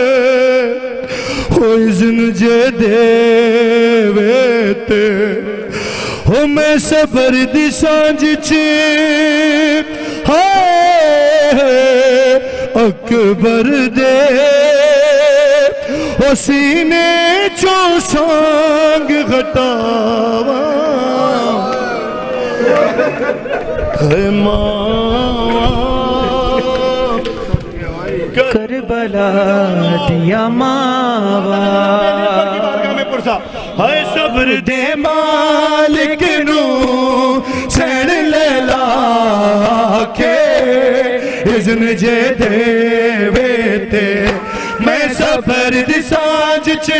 ہو اذن جے دے ویتے ہو میں صبر دی سانج چیپ اکبر دے ہو سینے چو سانگ غٹاواں اے ماں کربلا دیا ماواں اے صبر دے مالک نو سین لیلا کے اذن جے دے ویتے میں صبر دی سانج چے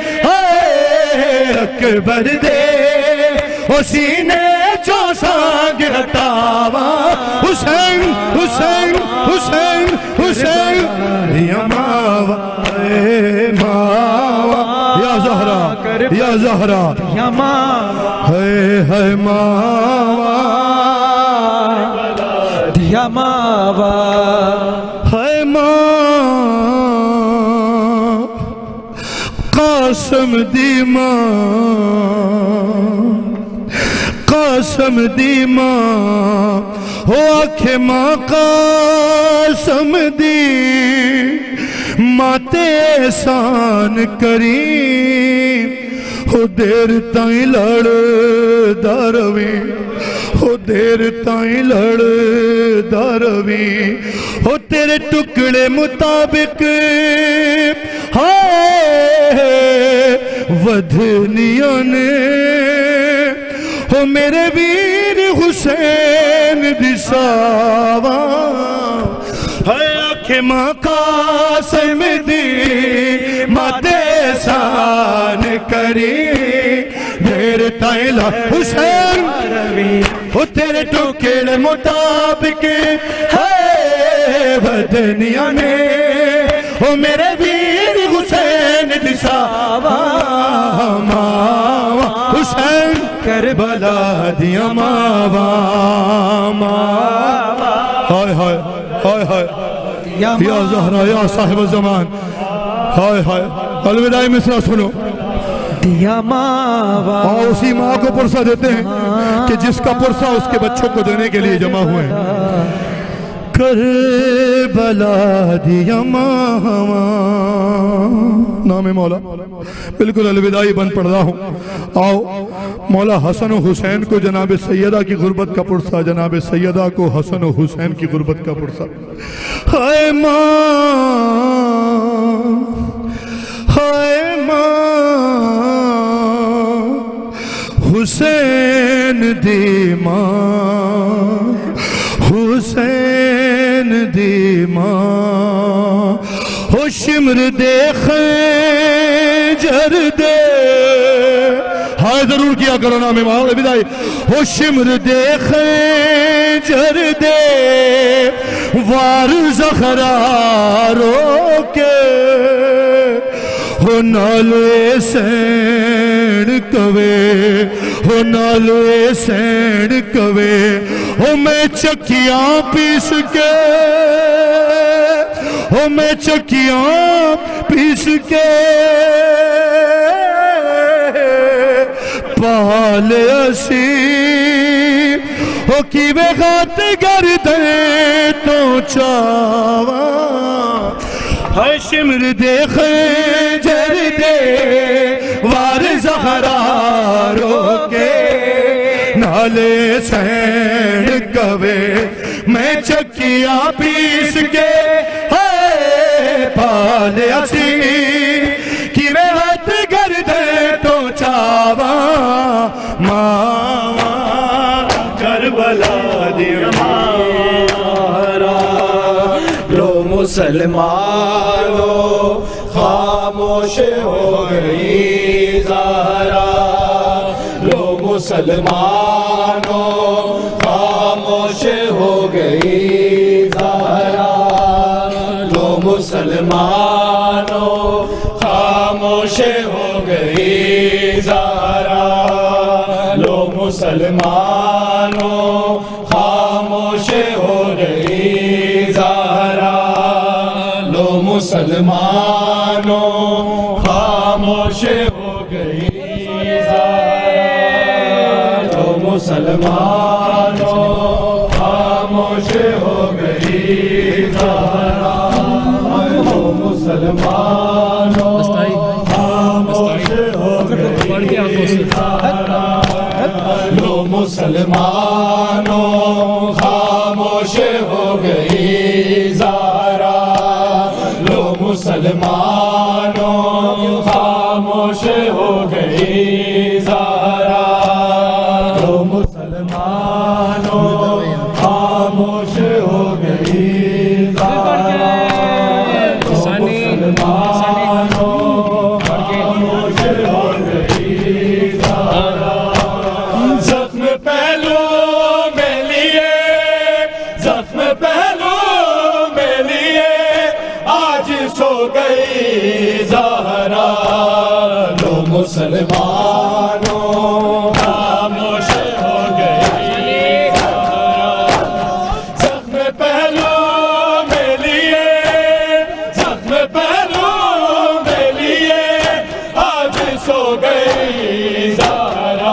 اکبر دے او سینے چو سانگ ہٹاواں حسین حسین حسین حسین یا ماواں اے ماواں یا زہرا یا زہرا یا ماں ہے ماواں دیا ماواں ہے ماں قاسم دی ماں قاسم دی ماں ہو آکھے ماں قاسم دی ماں تے احسان کریم ہو دیر تائیں لڑ داروی ہو دیر تائیں لڑ داروی ہو تیرے ٹکڑے مطابق ودھنیاں نے ہو میرے ویر حسین دی ساواں ہے آنکھیں ماں قاسم دی ماں تے احسان کری دیر تائیں لا حسین ہو تیرے ٹکڑے مطابق ودھنیاں نے ہو میرے ویر حسین دی ساواں ماواں حسین کربلا دیا ماواں ہائے ہائے ہائے ہائے یا زہرا یا صاحب الزمان ہائے ہائے الوداعی مصرع سنو دیا ماواں اور اسی ماں کو پرسہ دیتے ہیں کہ جس کا پرسہ اس کے بچوں کو دینے کے لیے جمع ہوئے ہیں کربلا دیا ماواں نام مولا بالکل الوداعی بند پڑھ رہا ہوں آؤ مولا حسن و حسین کو جناب سیدہ کی غربت کا پرسہ جناب سیدہ کو حسن و حسین کی غربت کا پرسہ اے ماں حسین دی ماں حسین دی ماں ہو شمر دے خنجر دے ہائے ضرور کیا کرو نام امام بدائی ہو شمر دے خنجر دے وار زخرا رو کے ہو نالوے سین کوے ہو نالوے سین کوے ہو میں چکیاں پیس کے ہو میں چکیاں پیس کے پال اسی ہو کی بے غات گردے تو چاوا ہائے شمر دے خنجر دے وار زہرا رو کے نالے سین کوے میں چکیاں پیس کے ہائے پال اسی کی بے غات گردے تو چاوا ماں کربلا دی مارا لو مسلمانوں خاموش ہو گئی زہرا لو مسلمانوں خاموش ہو گئی زہرا لو مسلمانوں خاموش ہو گئی زہرا لو مسلمانوں خاموش ہو گئی زہرا لو مسلمانوں خاموش ہو گئی زہرا لو مسلمانوں خاموش ہو گئی زہرا لو مسلمانوں خاموش ہو گئی زہرا لو مسلمانوں خاموش ہو گئی زہرا لو مسلمانوں خاموش ہو گئی زہرا لو مسلمانوں خاموش ہو گئی زہرا لو مسلمانوں خاموش ہو گئی زہرا زخم پہلو میں لیے زخم پہلو میں لیے آج سو گئی زہرا لو مسلمانوں خاموش ہو گئی زخم پہلو میں لیے زخم پہلو میں لیے آج سو گئی زہرا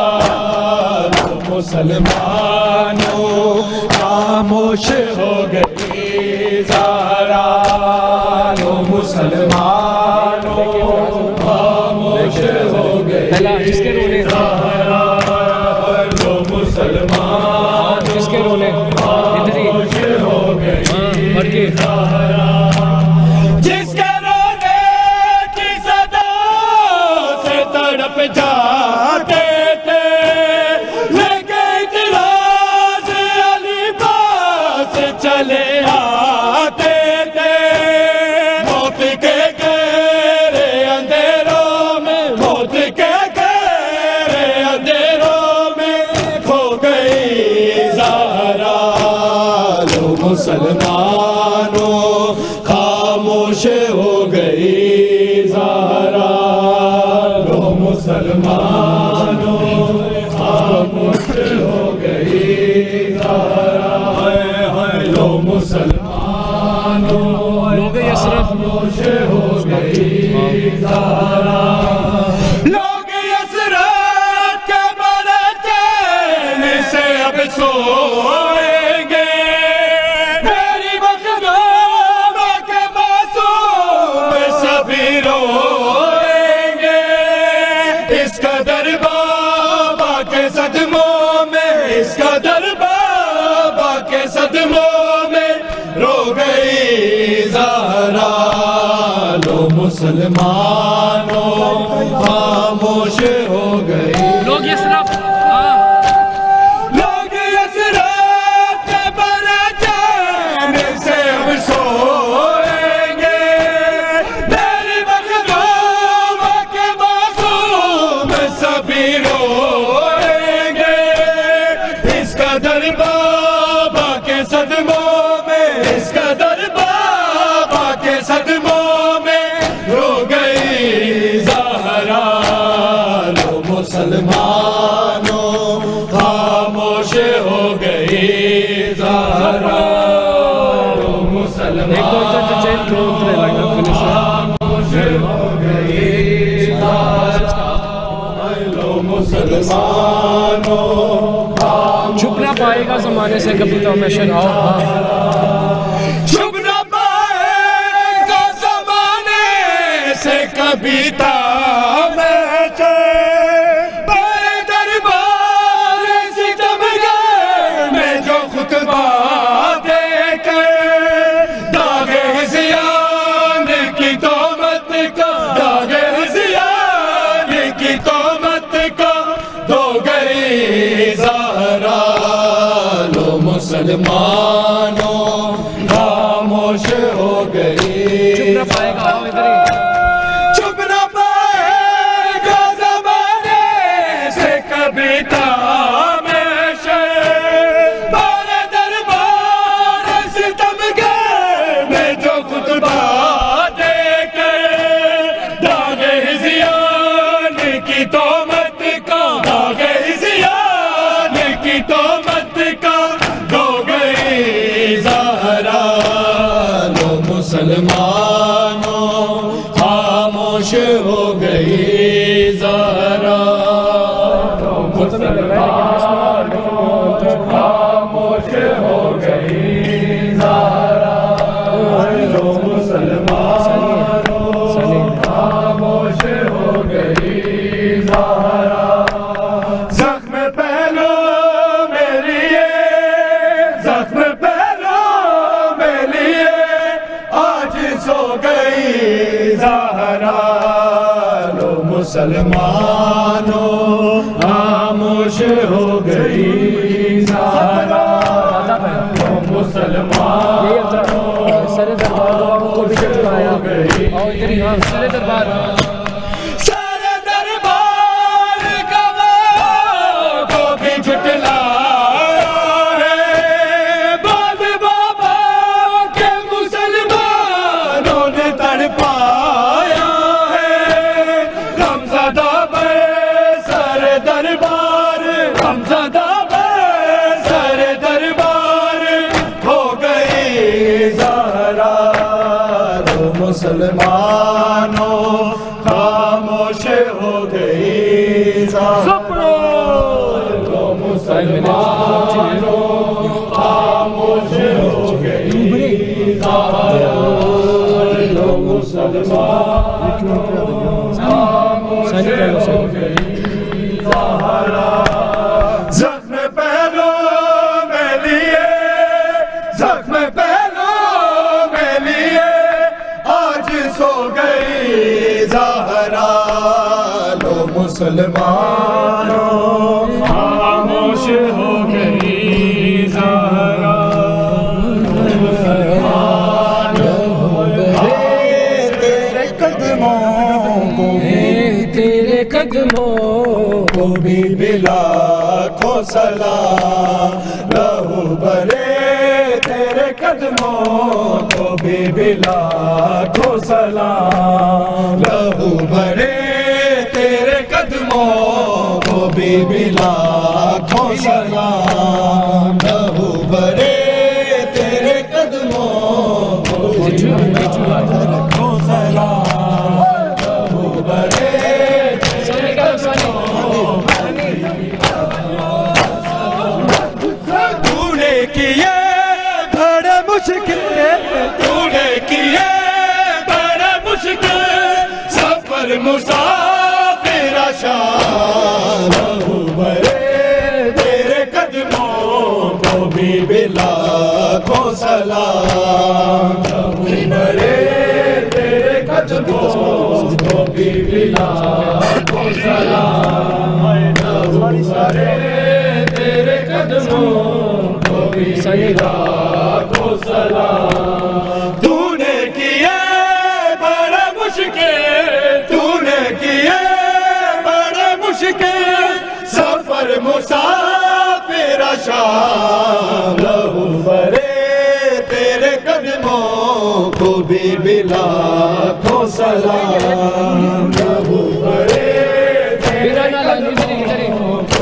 مسلمانوں خاموش ہو گئی زہرا لو مسلمانوں خاموش ہو گئی زہرا لو مسلمانوں خاموش ہو گئی زہرا جس کے رونے کی صدا سے تڑپ جاتے چلے آتے تھے موت کے گہرے اندھیروں میں موت کے گہرے اندھیروں میں کھو گئی زہرا لو مسلمانوں خاموش ہو گئی زہرا لو مسلمانوں خاموش ہو گئی زہرا لو مسلمانوں خاموش ہو گئی زہرا لوگ یسرت کے بڑے چین سے اب سوئیں گے میری مخدوم کے معصوم سبھی روئیں گے اس قدر بابا کے صدموں میں اس قدر بابا کے صدموں میں رو گئی زہرا لو مسلمانوں خاموش ہو گئی لوگ اس طرف हो गई ज़हरा छुप ना पाएगा ज़माने से कभी तो हमेशा छुप ना पाएगा ज़माने से कभी तो मुसलमानों खामोश हो गई चुप न पाएगा ज़माने से कभी तामेशे बारे दरबार सितमगर में जो खुतबा दे के दागे ज़ियान की तोमत का दागे ज़ियान की तोमत का मुसलमानों खामोश हो गई ज़हरा खामोश हो गई ज़हरा मुसलमानों खामोश हो गई ज़हरा ज़ख्म पहलो मेरी ज़ख्म पहलो मेरी आज सो गई ज़हरा लो मुसलमानों खामोश हो गई ज़हरा लो मुसलमानों सर दरबार को भी चढ़ाया गई और इधर यहाँ सर दरबार को भी झुटला मुसलमानों खामोश हो गई ज़हरा मुसलमानों खामोश हो गई ज़हरा मुसलमानों खामोश हो गई ज़हरा ज़ख्म पहलो में लिए ज़ख्म पहलो में लिए आज सो गई ज़हरा लो मुसलमानों खामोश हो गई ज़हरा तेरे कदमों को भी लाखों सलाम लहू भरे तेरे कदमों को भी लाखों सलाम लहू भरे तेरे कदमों को भी लाखों सलाम लहू भरे तेरे कदमों को भी लाखों सलाम लहू भरे तूने किए बड़ा मुश्किल तूने किए बड़ा मुश्किल सफर मुसाफिर शान भरे तेरे कदमों को भी लाखों सलाम भरे तेरे कदमों को भी लाखों सलाम भरे तेरे कदमों को भी लाखों सलाम तूने किए बड़ा मुश्किल तूने किए बड़ा मुश्किल सफर मुसाफिर शाम लहू भरे तेरे कदमों को भी लाखों सलाम लहू भरे तेरे कदमों को भी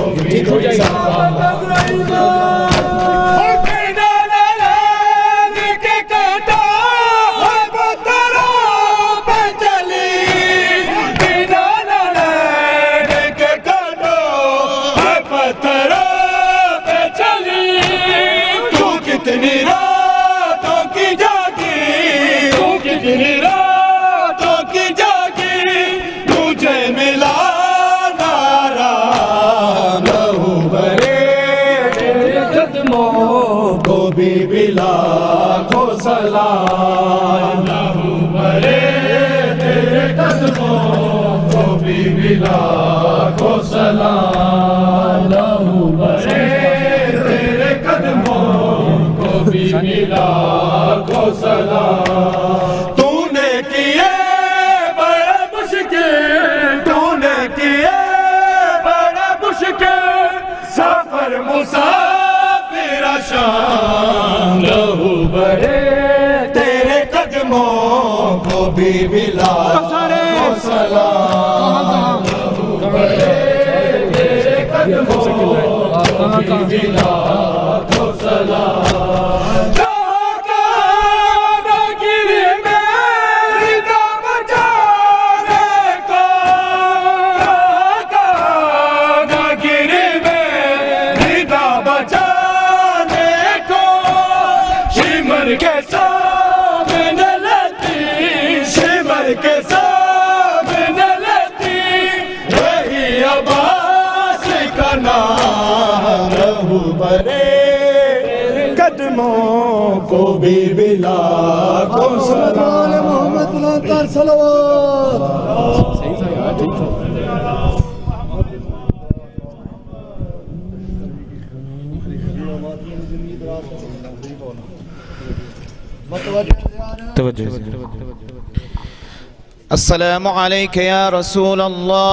السلام عليك يا رسول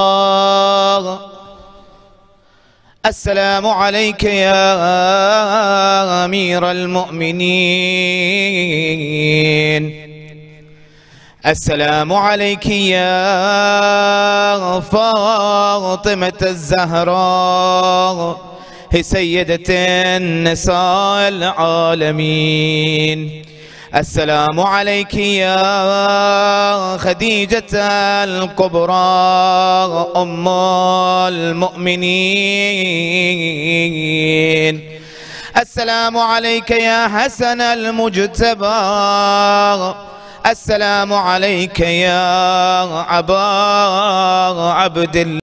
الله، السلام عليك يا أمير المؤمنين، السلام عليك يا فاطمة الزهراء سيدة النساء العالمين، السلام عليك يا خديجة الكبرى أم المؤمنين، السلام عليك يا حسن المجتبى، السلام عليك يا أبا عبد الله.